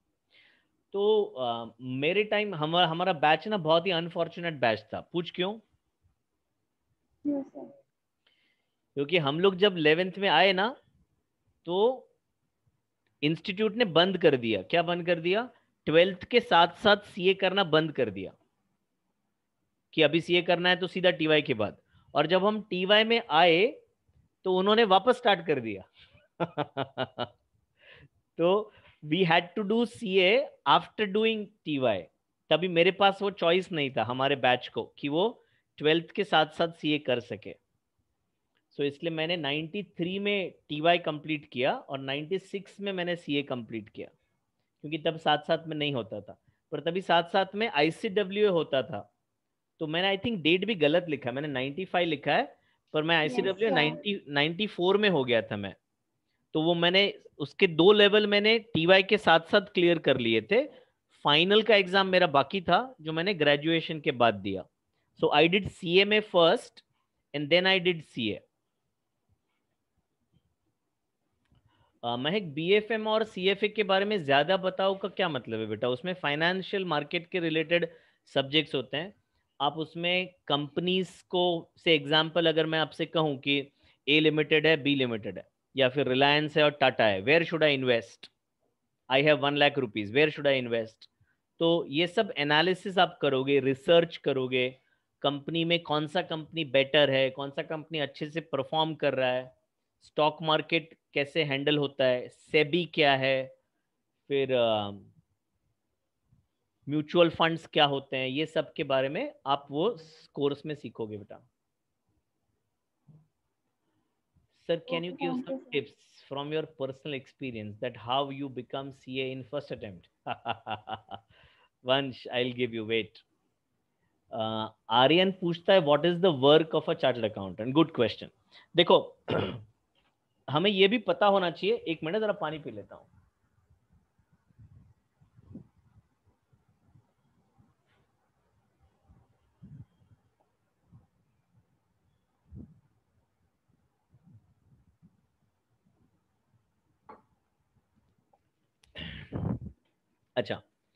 तो मेरे टाइम हमारा बैच ना बहुत ही अनफॉर्चुनेट बैच था. पूछ क्यों? क्यों सर? क्योंकि हम लोग जब 11th में आए ना तो इंस्टीट्यूट ने बंद कर दिया. क्या बंद कर दिया? 12th के साथ साथ सीए करना बंद कर दिया कि अभी सीए करना है तो सीधा टीवाई के बाद. और जब हम टीवाई में आए तो उन्होंने वापस स्टार्ट कर दिया. तो we had to do CA after doing TY. तभी मेरे पास वो चॉइस नहीं था हमारे बैच को कि वो 12th के साथ साथ सीए कर सके. सो इसलिए मैंने 93 में टीवाई कंप्लीट किया और 96 में मैंने सीए कंप्लीट किया, क्योंकि तब साथ साथ में नहीं होता था. पर तभी साथ साथ में आईसीडब्ल्यूए होता था. तो मैंने आई थिंक डेट भी गलत लिखा है, मैंने 95 लिखा है पर मैं आईसीडब्ल्यूए 94 में हो गया था मैं. तो वो मैंने उसके 2 लेवल मैंने टीवाई के साथ साथ क्लियर कर लिए थे. फाइनल का एग्जाम मेरा बाकी था जो मैंने ग्रेजुएशन के बाद दिया. So I did CMA first and then I did CA. Mahak, BFM और सीएफए के बारे में ज्यादा बताओ का क्या मतलब है बेटा? उसमें फाइनेंशियल मार्केट के रिलेटेड सब्जेक्ट्स होते हैं. आप उसमें कंपनीज को से एग्जांपल अगर मैं आपसे कहूं कि ए लिमिटेड है, बी लिमिटेड है, या फिर रिलायंस है और टाटा है, where should I invest? I have 1 lakh rupees, where should I invest? तो ये सब एनालिसिस आप करोगे, रिसर्च करोगे, कंपनी में कौन सा कंपनी बेटर है, कौन सा कंपनी अच्छे से परफॉर्म कर रहा है, स्टॉक मार्केट कैसे हैंडल होता है, सेबी क्या है, फिर म्यूचुअल फंड्स क्या होते हैं, ये सब के बारे में आप वो कोर्स में सीखोगे बेटा. Sir, can you give some tips from your personal experience that how you become CA in first attempt? Vansh, I will give you, wait. Aryan पूछता है what is the work of a chartered accountant. Good question. देखो हमें ये भी पता होना चाहिए. एक मिनट, जरा पानी पी लेता हूं. अच्छा,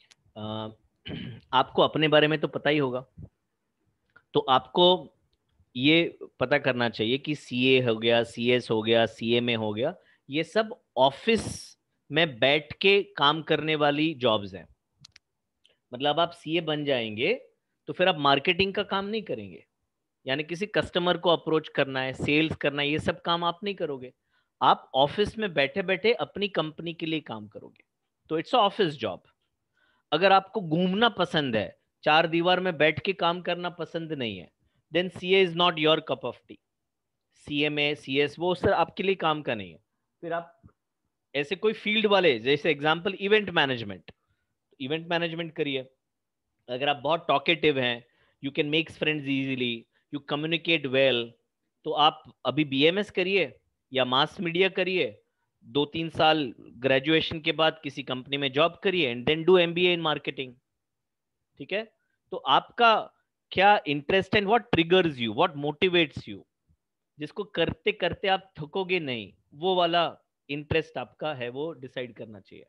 आपको अपने बारे में तो पता ही होगा, तो आपको ये पता करना चाहिए कि सीए हो गया, सीएस हो गया, सीएमए हो गया, ये सब ऑफिस में बैठ के काम करने वाली जॉब्स हैं. मतलब आप सीए बन जाएंगे तो फिर आप मार्केटिंग का काम नहीं करेंगे, यानी किसी कस्टमर को अप्रोच करना है, सेल्स करना है, ये सब काम आप नहीं करोगे. आप ऑफिस में बैठे बैठे अपनी कंपनी के लिए काम करोगे. तो इट्स ऑफिस जॉब. अगर आपको घूमना पसंद है, 4 दीवार में बैठ के काम करना पसंद नहीं है, then CA is not your cup of tea. CMA, CS, वो सर आपके लिए काम का नहीं है. फिर आप ऐसे कोई फील्ड वाले, जैसे एग्जांपल इवेंट मैनेजमेंट करिए. अगर आप बहुत टॉकेटिव हैं, you can make friends easily, you communicate well, तो आप अभी बीएमएस करिए या मास मीडिया करिए. 2-3 साल ग्रेजुएशन के बाद किसी कंपनी में जॉब करिए and then do MBA in marketing. ठीक है. तो आपका क्या interest and what triggers you, what motivates you, जिसको करते करते आप थकोगे नहीं, वो वाला इंटरेस्ट आपका है, वो डिसाइड करना चाहिए.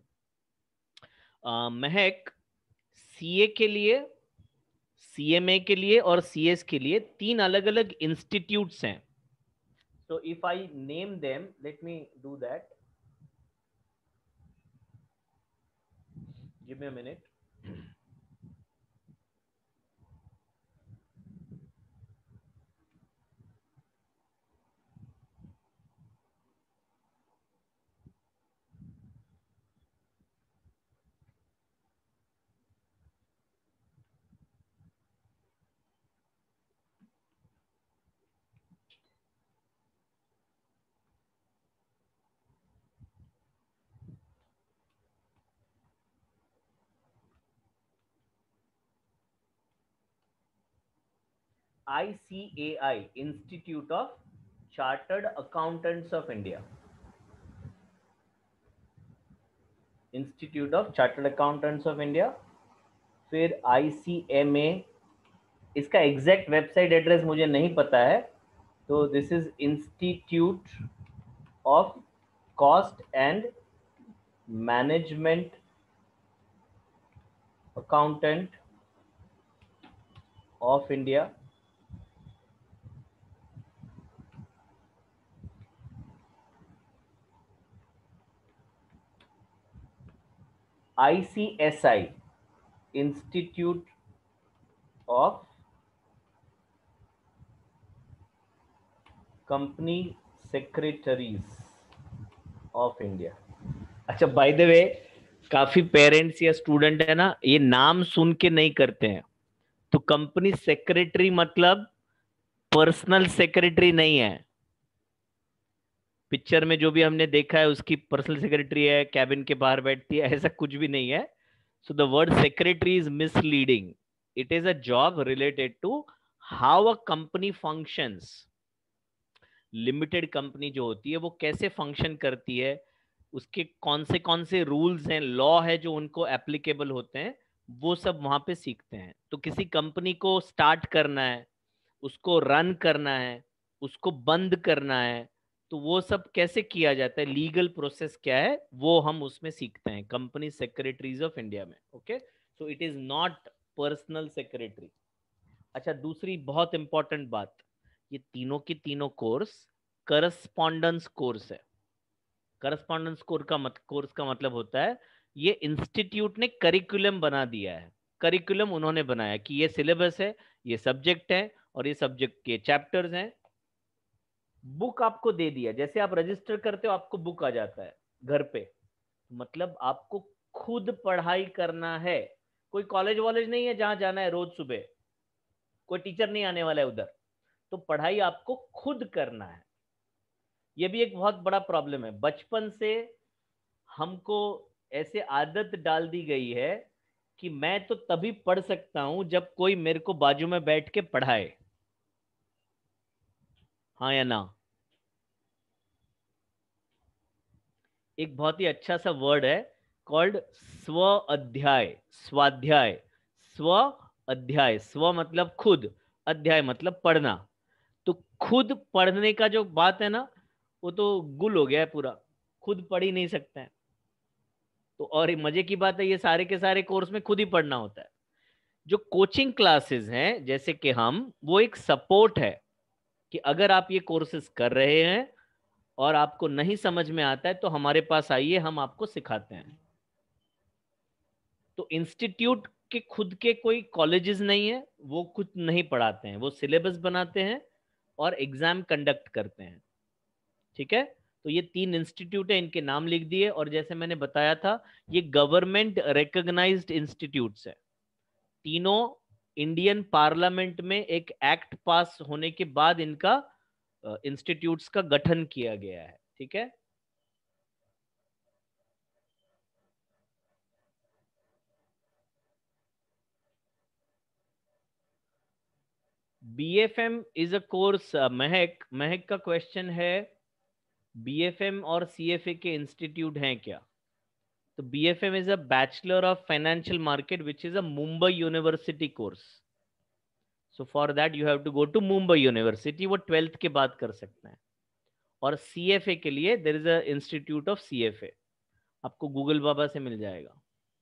महक, सीए के लिए, सीएमए के लिए और सीएस के लिए 3 अलग अलग इंस्टीट्यूट्स हैं. So if I name them, let me do that. Give me a minute. ICAI, Institute of Chartered Accountants of India. Institute of chartered accountants of India. फिर ICMA, इसका एग्जैक्ट वेबसाइट एड्रेस मुझे नहीं पता है, तो this is institute of cost and management accountant of India. ICSI, institute of company secretaries of India. अच्छा, by the way, काफी parents या स्टूडेंट है ना, ये नाम सुन के नहीं करते हैं। तो कंपनी सेक्रेटरी मतलब पर्सनल सेक्रेटरी नहीं है। पिक्चर में जो भी हमने देखा है उसकी पर्सनल सेक्रेटरी है, कैबिन के बाहर बैठती है, ऐसा कुछ भी नहीं है। So the word secretary is misleading. It is a job related to how a company functions. Limited company जो होती है वो कैसे फंक्शन करती है, उसके कौन से रूल्स हैं, लॉ है जो उनको एप्लीकेबल होते हैं, वो सब वहां पे सीखते हैं। तो किसी कंपनी को स्टार्ट करना है, उसको रन करना है, उसको बंद करना है, तो वो सब कैसे किया जाता है, लीगल प्रोसेस क्या है, वो हम उसमें सीखते हैं कंपनी सेक्रेटरीज ऑफ इंडिया में। Okay, so it is not personal secretary. अच्छा, दूसरी बहुत इंपॉर्टेंट बात, ये तीनों की तीनों कोर्स करस्पॉन्डेंस कोर्स है। करस्पॉन्डेंस कोर्स का मतलब होता है ये इंस्टीट्यूट ने करिकुलम बना दिया है। करिकुलम उन्होंने बनाया कि ये सिलेबस है, ये सब्जेक्ट है और ये सब्जेक्ट के चैप्टर्स हैं। बुक आपको दे दिया, जैसे आप रजिस्टर करते हो आपको बुक आ जाता है घर पे, मतलब आपको खुद पढ़ाई करना है। कोई कॉलेज वॉलेज नहीं है जहां जाना है रोज सुबह, कोई टीचर नहीं आने वाला है उधर, तो पढ़ाई आपको खुद करना है। ये भी एक बहुत बड़ा प्रॉब्लम है। बचपन से हमको ऐसे आदत डाल दी गई है कि मैं तो तभी पढ़ सकता हूं जब कोई मेरे को बाजू में बैठ के पढ़ाए। हाँ या ना? एक बहुत ही अच्छा सा वर्ड है कॉल्ड स्व अध्याय, स्वाध्याय। स्व अध्याय, स्व मतलब खुद, अध्याय मतलब पढ़ना। तो खुद पढ़ने का जो बात है ना, वो तो गुल हो गया है पूरा, खुद पढ़ ही नहीं सकते हैं। तो और मजे की बात है, ये सारे के सारे कोर्स में खुद ही पढ़ना होता है। जो कोचिंग क्लासेस हैं जैसे कि हम, वो एक सपोर्ट है कि अगर आप ये कोर्सेज कर रहे हैं और आपको नहीं समझ में आता है तो हमारे पास आइए, हम आपको सिखाते हैं। तो इंस्टीट्यूट के खुद के कोई कॉलेजेस नहीं है, वो खुद नहीं पढ़ाते हैं, वो सिलेबस बनाते हैं और एग्जाम कंडक्ट करते हैं। ठीक है, तो ये 3 इंस्टीट्यूट है, इनके नाम लिख दिए। और जैसे मैंने बताया था, ये गवर्नमेंट रिकॉग्नाइज्ड इंस्टीट्यूट्स है तीनों। इंडियन पार्लियामेंट में एक एक्ट पास होने के बाद इनका इंस्टीट्यूट्स का गठन किया गया है। ठीक है, BFM इज अ कोर्स। महक का क्वेश्चन है, BFM और CFA के इंस्टीट्यूट हैं क्या? तो BFM is a bachelor of financial market which is a Mumbai university course. So for that you have to go to Mumbai university, वो 12th के बाद कर सकते हैं। और CFA के लिए there is a institute of CFA, आपको गूगल बाबा से मिल जाएगा।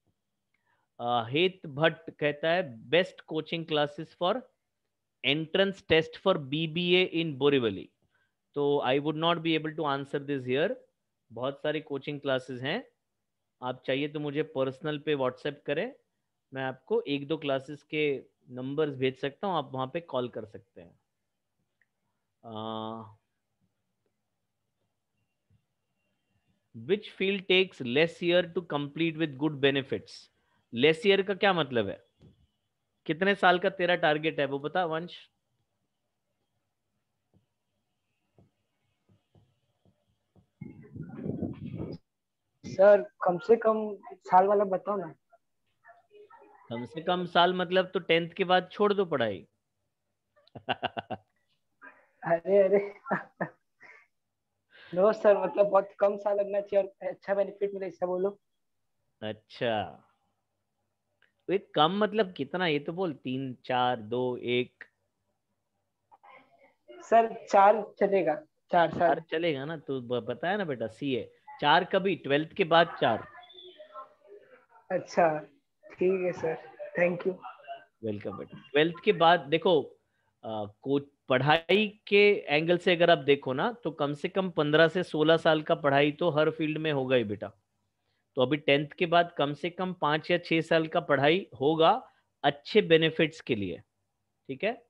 हेत भट्ट कहता है best coaching classes for entrance test for BBA in Borivali. तो I would not be able to answer this here. बहुत सारी कोचिंग क्लासेस हैं, आप चाहिए तो मुझे पर्सनल पे व्हाट्सएप करें, मैं आपको 1-2 क्लासेस के नंबर्स भेज सकता हूँ, आप वहाँ पे कॉल कर सकते हैं। Which field takes less year to complete with good benefits? Less year का क्या मतलब है? कितने साल का तेरा टारगेट है वो बता वंश। सर कम से कम साल वाला बताओ ना। कम से कम साल मतलब तो 10th के बाद छोड़ दो पढ़ाई। अरे अरे नो सर, मतलब बहुत कम साल लगना चाहिए और अच्छा बेनिफिट मिले, ऐसा बोलो। अच्छा, तो एक कम मतलब कितना, ये तो बोल, 3 4 2 1। सर 4 चलेगा, 4 4 साल। चलेगा ना, तो बताया ना बेटा, सीए 4 कभी 12th के बाद 4। अच्छा ठीक है सर, थैंक यू। वेलकम बेटा। 12th के बाद देखो, को पढ़ाई के एंगल से अगर आप देखो ना, तो कम से कम 15 से 16 साल का पढ़ाई तो हर फील्ड में होगा ही बेटा। तो अभी 10th के बाद कम से कम 5 या 6 साल का पढ़ाई होगा, अच्छे बेनिफिट्स के लिए। ठीक है।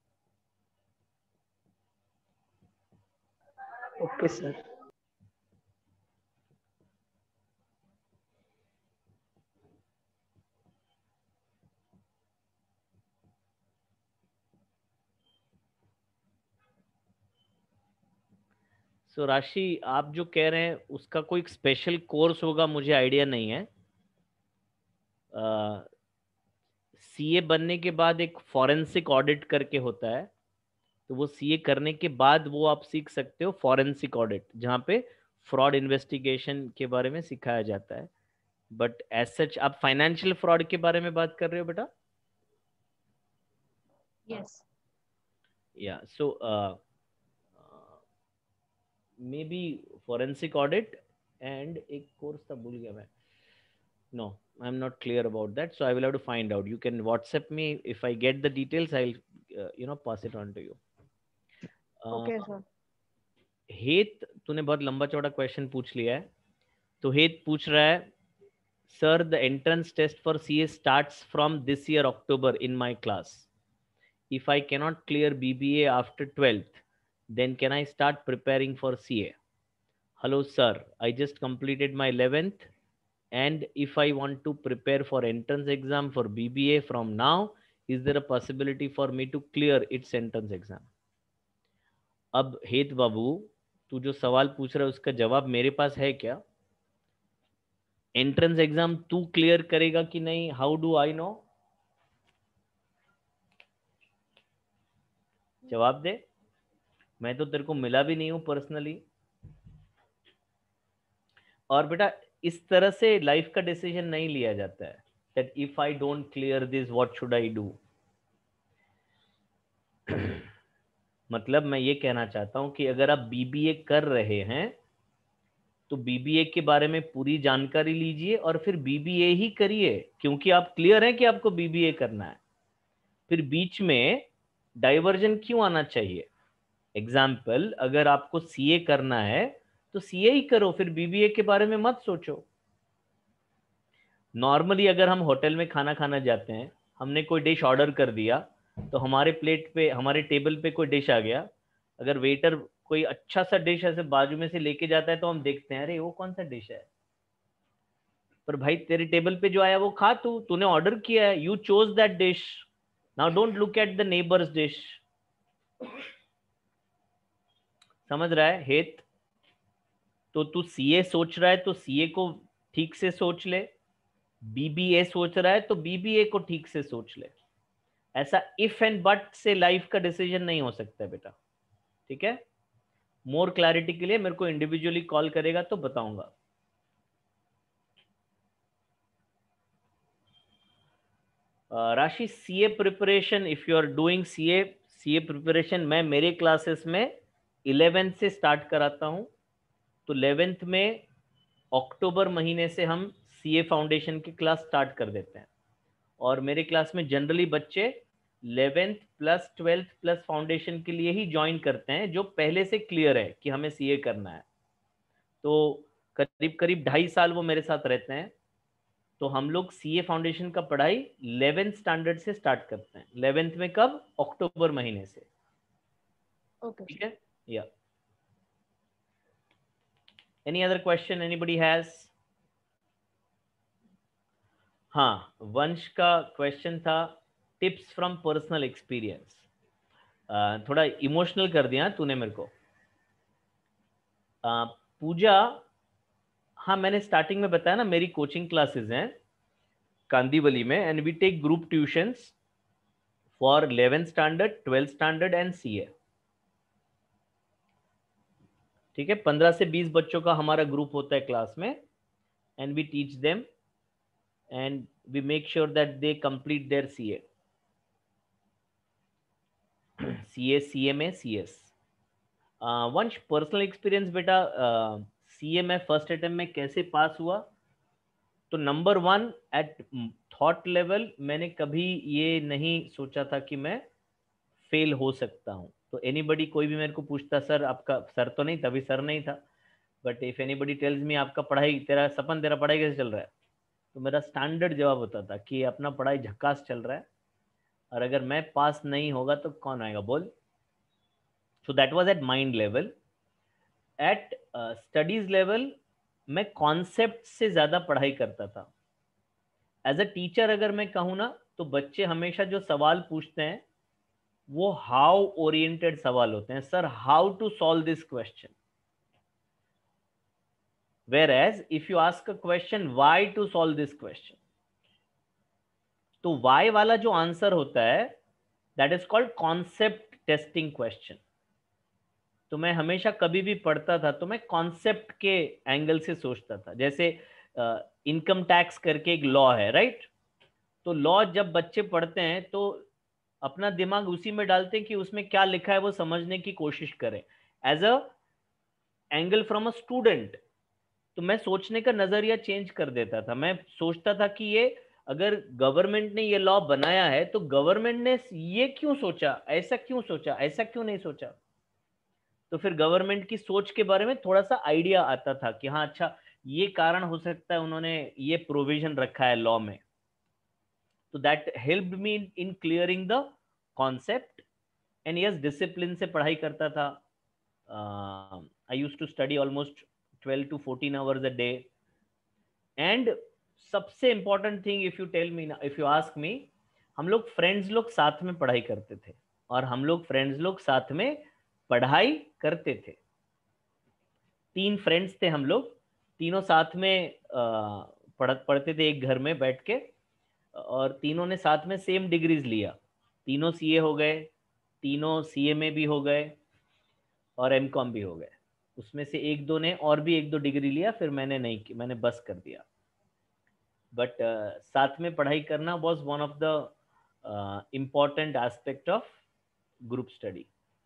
Okay sir. सो राशि, आप जो कह रहे हैं उसका कोई स्पेशल कोर्स होगा, मुझे आइडिया नहीं है। सीए बनने के बाद एक फॉरेंसिक ऑडिट करके होता है, तो वो सीए करने के बाद वो आप सीख सकते हो फॉरेंसिक ऑडिट, जहाँ पे फ्रॉड इन्वेस्टिगेशन के बारे में सिखाया जाता है। बट एज सच आप फाइनेंशियल फ्रॉड के बारे में बात कर रहे हो बेटा? यस। या so maybe forensic audit and एक कोर्स था, भूल गया मैं। No, I'm not clear about that, so I will have to find out. You can WhatsApp me if I get the details. I'll pass it on to you. Okay sir. Het, तूने बहुत लंबा चौड़ा question पूछ लिया है। तो हेत पूछ रहा है, sir the entrance test for CA starts from this year October in my class. If I cannot clear BBA after 12th, then can I start preparing for CA? Hello sir, I just completed my 11th, and if I want to prepare for entrance exam for BBA from now, is there a possibility for me to clear its entrance exam? अब हेत बाबू, तू जो सवाल पूछ रहा है उसका जवाब मेरे पास है क्या? एंट्रेंस एग्जाम तू क्लियर करेगा कि नहीं, हाउ डू आई नो? जवाब दे। मैं तो तेरे को मिला भी नहीं हूं पर्सनली। और बेटा, इस तरह से लाइफ का डिसीजन नहीं लिया जाता है that if I don't clear this what should I do। मतलब मैं ये कहना चाहता हूं कि अगर आप बीबीए कर रहे हैं तो बीबीए के बारे में पूरी जानकारी लीजिए और फिर बीबीए ही करिए, क्योंकि आप क्लियर हैं कि आपको बीबीए करना है। फिर बीच में डाइवर्जन क्यों आना चाहिए? एग्जाम्पल, अगर आपको सीए करना है तो सीए ही करो, फिर बीबीए के बारे में मत सोचो। नॉर्मली अगर हम होटल में खाना खाना जाते हैं, हमने कोई डिश ऑर्डर कर दिया, तो हमारे प्लेट पे, हमारे टेबल पे कोई डिश आ गया, अगर वेटर कोई अच्छा सा डिश ऐसे बाजू में से लेके जाता है तो हम देखते हैं, अरे वो कौन सा डिश है? पर भाई तेरे टेबल पे जो आया वो खा, तूने ऑर्डर किया है, you chose that dish. Now don't look at the neighbours dish. समझ रहा है हेत? तो तू सीए सोच रहा है तो सीए को ठीक से सोच ले, बीबीए सोच रहा है तो बीबीए को ठीक से सोच ले। ऐसा इफ एंड बट से लाइफ का डिसीजन नहीं हो सकता है बेटा। ठीक है। मोर क्लैरिटी के लिए मेरे को इंडिविजुअली कॉल करेगा तो बताऊंगा। Rashi, CA preparation, if you are doing CA preparation, मैं मेरे क्लासेस में 11th से स्टार्ट कराता हूं। तो 11th में अक्टूबर महीने से हम सीए फाउंडेशन की क्लास स्टार्ट कर देते हैं, और मेरे क्लास में जनरली बच्चे 11th plus 12th plus foundation के लिए ही ज्वाइन करते हैं, जो पहले से क्लियर है कि हमें सीए करना है। तो करीब करीब 2.5 साल वो मेरे साथ रहते हैं। तो हम लोग सीए फाउंडेशन का पढ़ाई 11th स्टैंडर्ड से स्टार्ट करते हैं। 11th में कब? अक्टूबर महीने से। ओके। ठीक है। या any other question anybody has? हाँ, वंश का क्वेश्चन था, टिप्स फ्रॉम पर्सनल एक्सपीरियंस। थोड़ा इमोशनल कर दिया तूने मेरे को। पूजा, हाँ मैंने स्टार्टिंग में बताया ना, मेरी कोचिंग क्लासेस हैं कांदीवली में, and we take group tuitions for 11th standard, 12th standard and CA. ठीक है। 15 से 20 बच्चों का हमारा ग्रुप होता है क्लास में, and we teach them and we make sure that they complete their CA. CA, CMA, CS. Vansh personal experience बेटा, CA में फर्स्ट अटेम्प्ट में कैसे पास हुआ? तो नंबर 1 एट थॉट लेवल मैंने कभी ये नहीं सोचा था कि मैं फेल हो सकता हूँ. तो एनीबडी, कोई भी मेरे को पूछता, सर आपका, सर तो नहीं, तभी सर नहीं था, but if anybody tells me आपका पढ़ाई, तेरा पढ़ाई कैसे चल रहा है, तो मेरा स्टैंडर्ड जवाब होता था कि अपना पढ़ाई झक्कास चल रहा है, और अगर मैं पास नहीं होगा तो कौन आएगा बोल. So that was at mind level. At studies level मैं कॉन्सेप्ट से ज़्यादा पढ़ाई करता था. एज अ टीचर अगर मैं कहूँ ना, तो बच्चे हमेशा जो सवाल पूछते हैं वो हाउ ओरिएंटेड सवाल होते हैं. Sir how to solve this question. Whereas if you ask a question why to solve this question, तो why वाला जो आंसर होता है that is called concept testing question. तो मैं हमेशा कभी भी पढ़ता था तो मैं कॉन्सेप्ट के एंगल से सोचता था. जैसे इनकम टैक्स करके एक लॉ है, राइट? तो लॉ जब बच्चे पढ़ते हैं तो अपना दिमाग उसी में डालते हैं कि उसमें क्या लिखा है वो समझने की कोशिश करें. As a angle from a student, तो मैं सोचने का नजरिया चेंज कर देता था. मैं सोचता था कि ये अगर गवर्नमेंट ने ये लॉ बनाया है तो गवर्नमेंट ने ये क्यों सोचा, ऐसा क्यों सोचा, ऐसा क्यों नहीं सोचा. तो फिर गवर्नमेंट की सोच के बारे में थोड़ा सा आइडिया आता था कि हाँ अच्छा ये कारण हो सकता है, उन्होंने ये प्रोविजन रखा है लॉ में. तो that helped me in clearing the concept. And yes, discipline से पढ़ाई करता था. I used to study almost 12 to 14 hours a day. And सबसे important thing, if you tell me, if you ask me, हम लोग friends लोग साथ में पढ़ाई करते थे, और हम लोग फ्रेंड्स लोग साथ में पढ़ाई करते थे. 3 फ्रेंड्स थे हम लोग, तीनों साथ में पढ़ते थे एक घर में बैठ के, और तीनों ने साथ में सेम डिग्रीज लिया. तीनों सीए हो गए, तीनों सीएमए भी हो गए, और एमकॉम भी हो गए. उसमें से एक दो ने और भी 1-2 डिग्री लिया, फिर मैंने नहीं की, मैंने बस कर दिया. बट साथ में पढ़ाई करना was one of the important aspect of group study.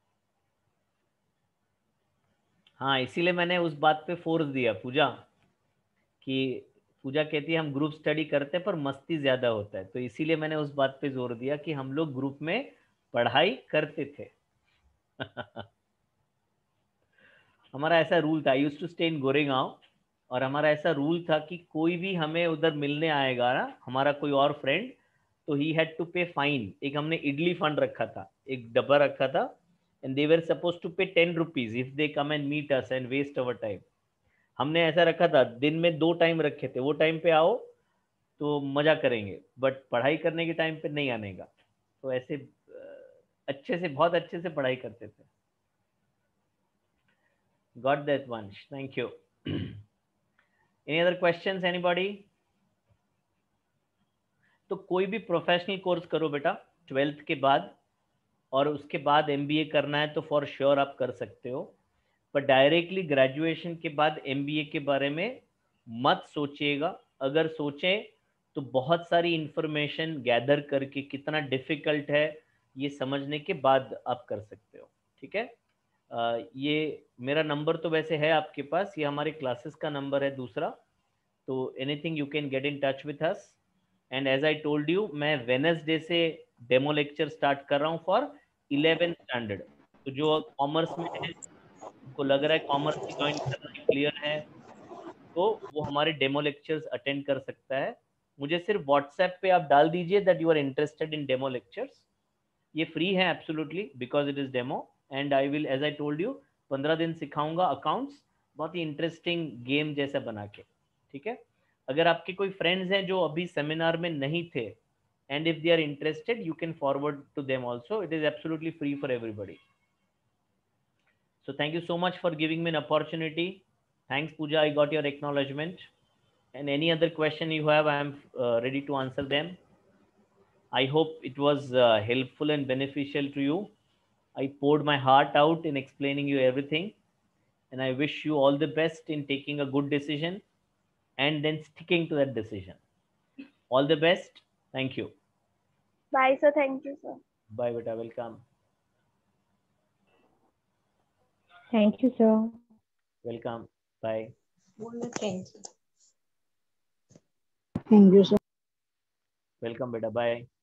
हाँ, इसीलिए मैंने उस बात पे फोर्स दिया पूजा, कि पूजा कहती है हम ग्रुप स्टडी करते हैं पर मस्ती ज़्यादा होता है, तो इसीलिए मैंने उस बात पे जोर दिया कि हम लोग ग्रुप में पढ़ाई करते थे. हमारा ऐसा रूल था, I used to stay in Goregaon, और हमारा ऐसा रूल था कि कोई भी हमें उधर मिलने आएगा ना, हमारा कोई और फ्रेंड, तो he had to pay fine. एक हमने इडली फंड रखा था, एक डब्बा रखा था, and they were suppose to pay 10 rupees if they come and meet us and waste our time. हमने ऐसा रखा था, दिन में 2 टाइम रखे थे, वो टाइम पे आओ तो मजा करेंगे, बट पढ़ाई करने के टाइम पे नहीं आने का. तो ऐसे अच्छे से, बहुत अच्छे से पढ़ाई करते थे. Got that, Vansh. Thank you. Any other questions, anybody? तो कोई भी प्रोफेशनल कोर्स करो बेटा 12th के बाद, और उसके बाद MBA करना है तो फॉर श्योर आप कर सकते हो, पर डायरेक्टली ग्रेजुएशन के बाद MBA के बारे में मत सोचिएगा. अगर सोचें तो बहुत सारी इंफॉर्मेशन गैदर करके कितना डिफिकल्ट है ये समझने के बाद आप कर सकते हो. ठीक है? ये मेरा नंबर तो वैसे है आपके पास, ये हमारे क्लासेस का नंबर है दूसरा, तो anything you can get in touch with us. And as I told you, मैं वेडनेसडे से डेमो लेक्चर स्टार्ट कर रहा हूँ फॉर 11th स्टैंडर्ड. तो जो कॉमर्स में है, उनको लग रहा है कॉमर्स की ज्वाइन करना क्लियर है, तो वो हमारे डेमो लेक्चर्स अटेंड कर सकता है. मुझे सिर्फ व्हाट्सएप पे आप डाल दीजिए that you are interested in demo lectures. ये फ्री है absolutely because it is demo. And I will, as I told you, 15 दिन सिखाऊंगा अकाउंट्स, बहुत ही इंटरेस्टिंग गेम जैसा बना के. ठीक है? अगर आपके कोई फ्रेंड्स हैं जो अभी सेमिनार में नहीं थे, and if they are interested you can forward to them also. It is absolutely free for everybody. So thank you so much for giving me an opportunity. Thanks, Pooja. I got your acknowledgement. And any other question you have, I am ready to answer them. I hope it was helpful and beneficial to you. I poured my heart out in explaining you everything. And I wish you all the best in taking a good decision and then sticking to that decision. All the best. Thank you. Bye sir. Thank you sir. Bye बेटा. Welcome. Thank you sir. Welcome. Bye. Thank you sir. Welcome बेटा. Bye.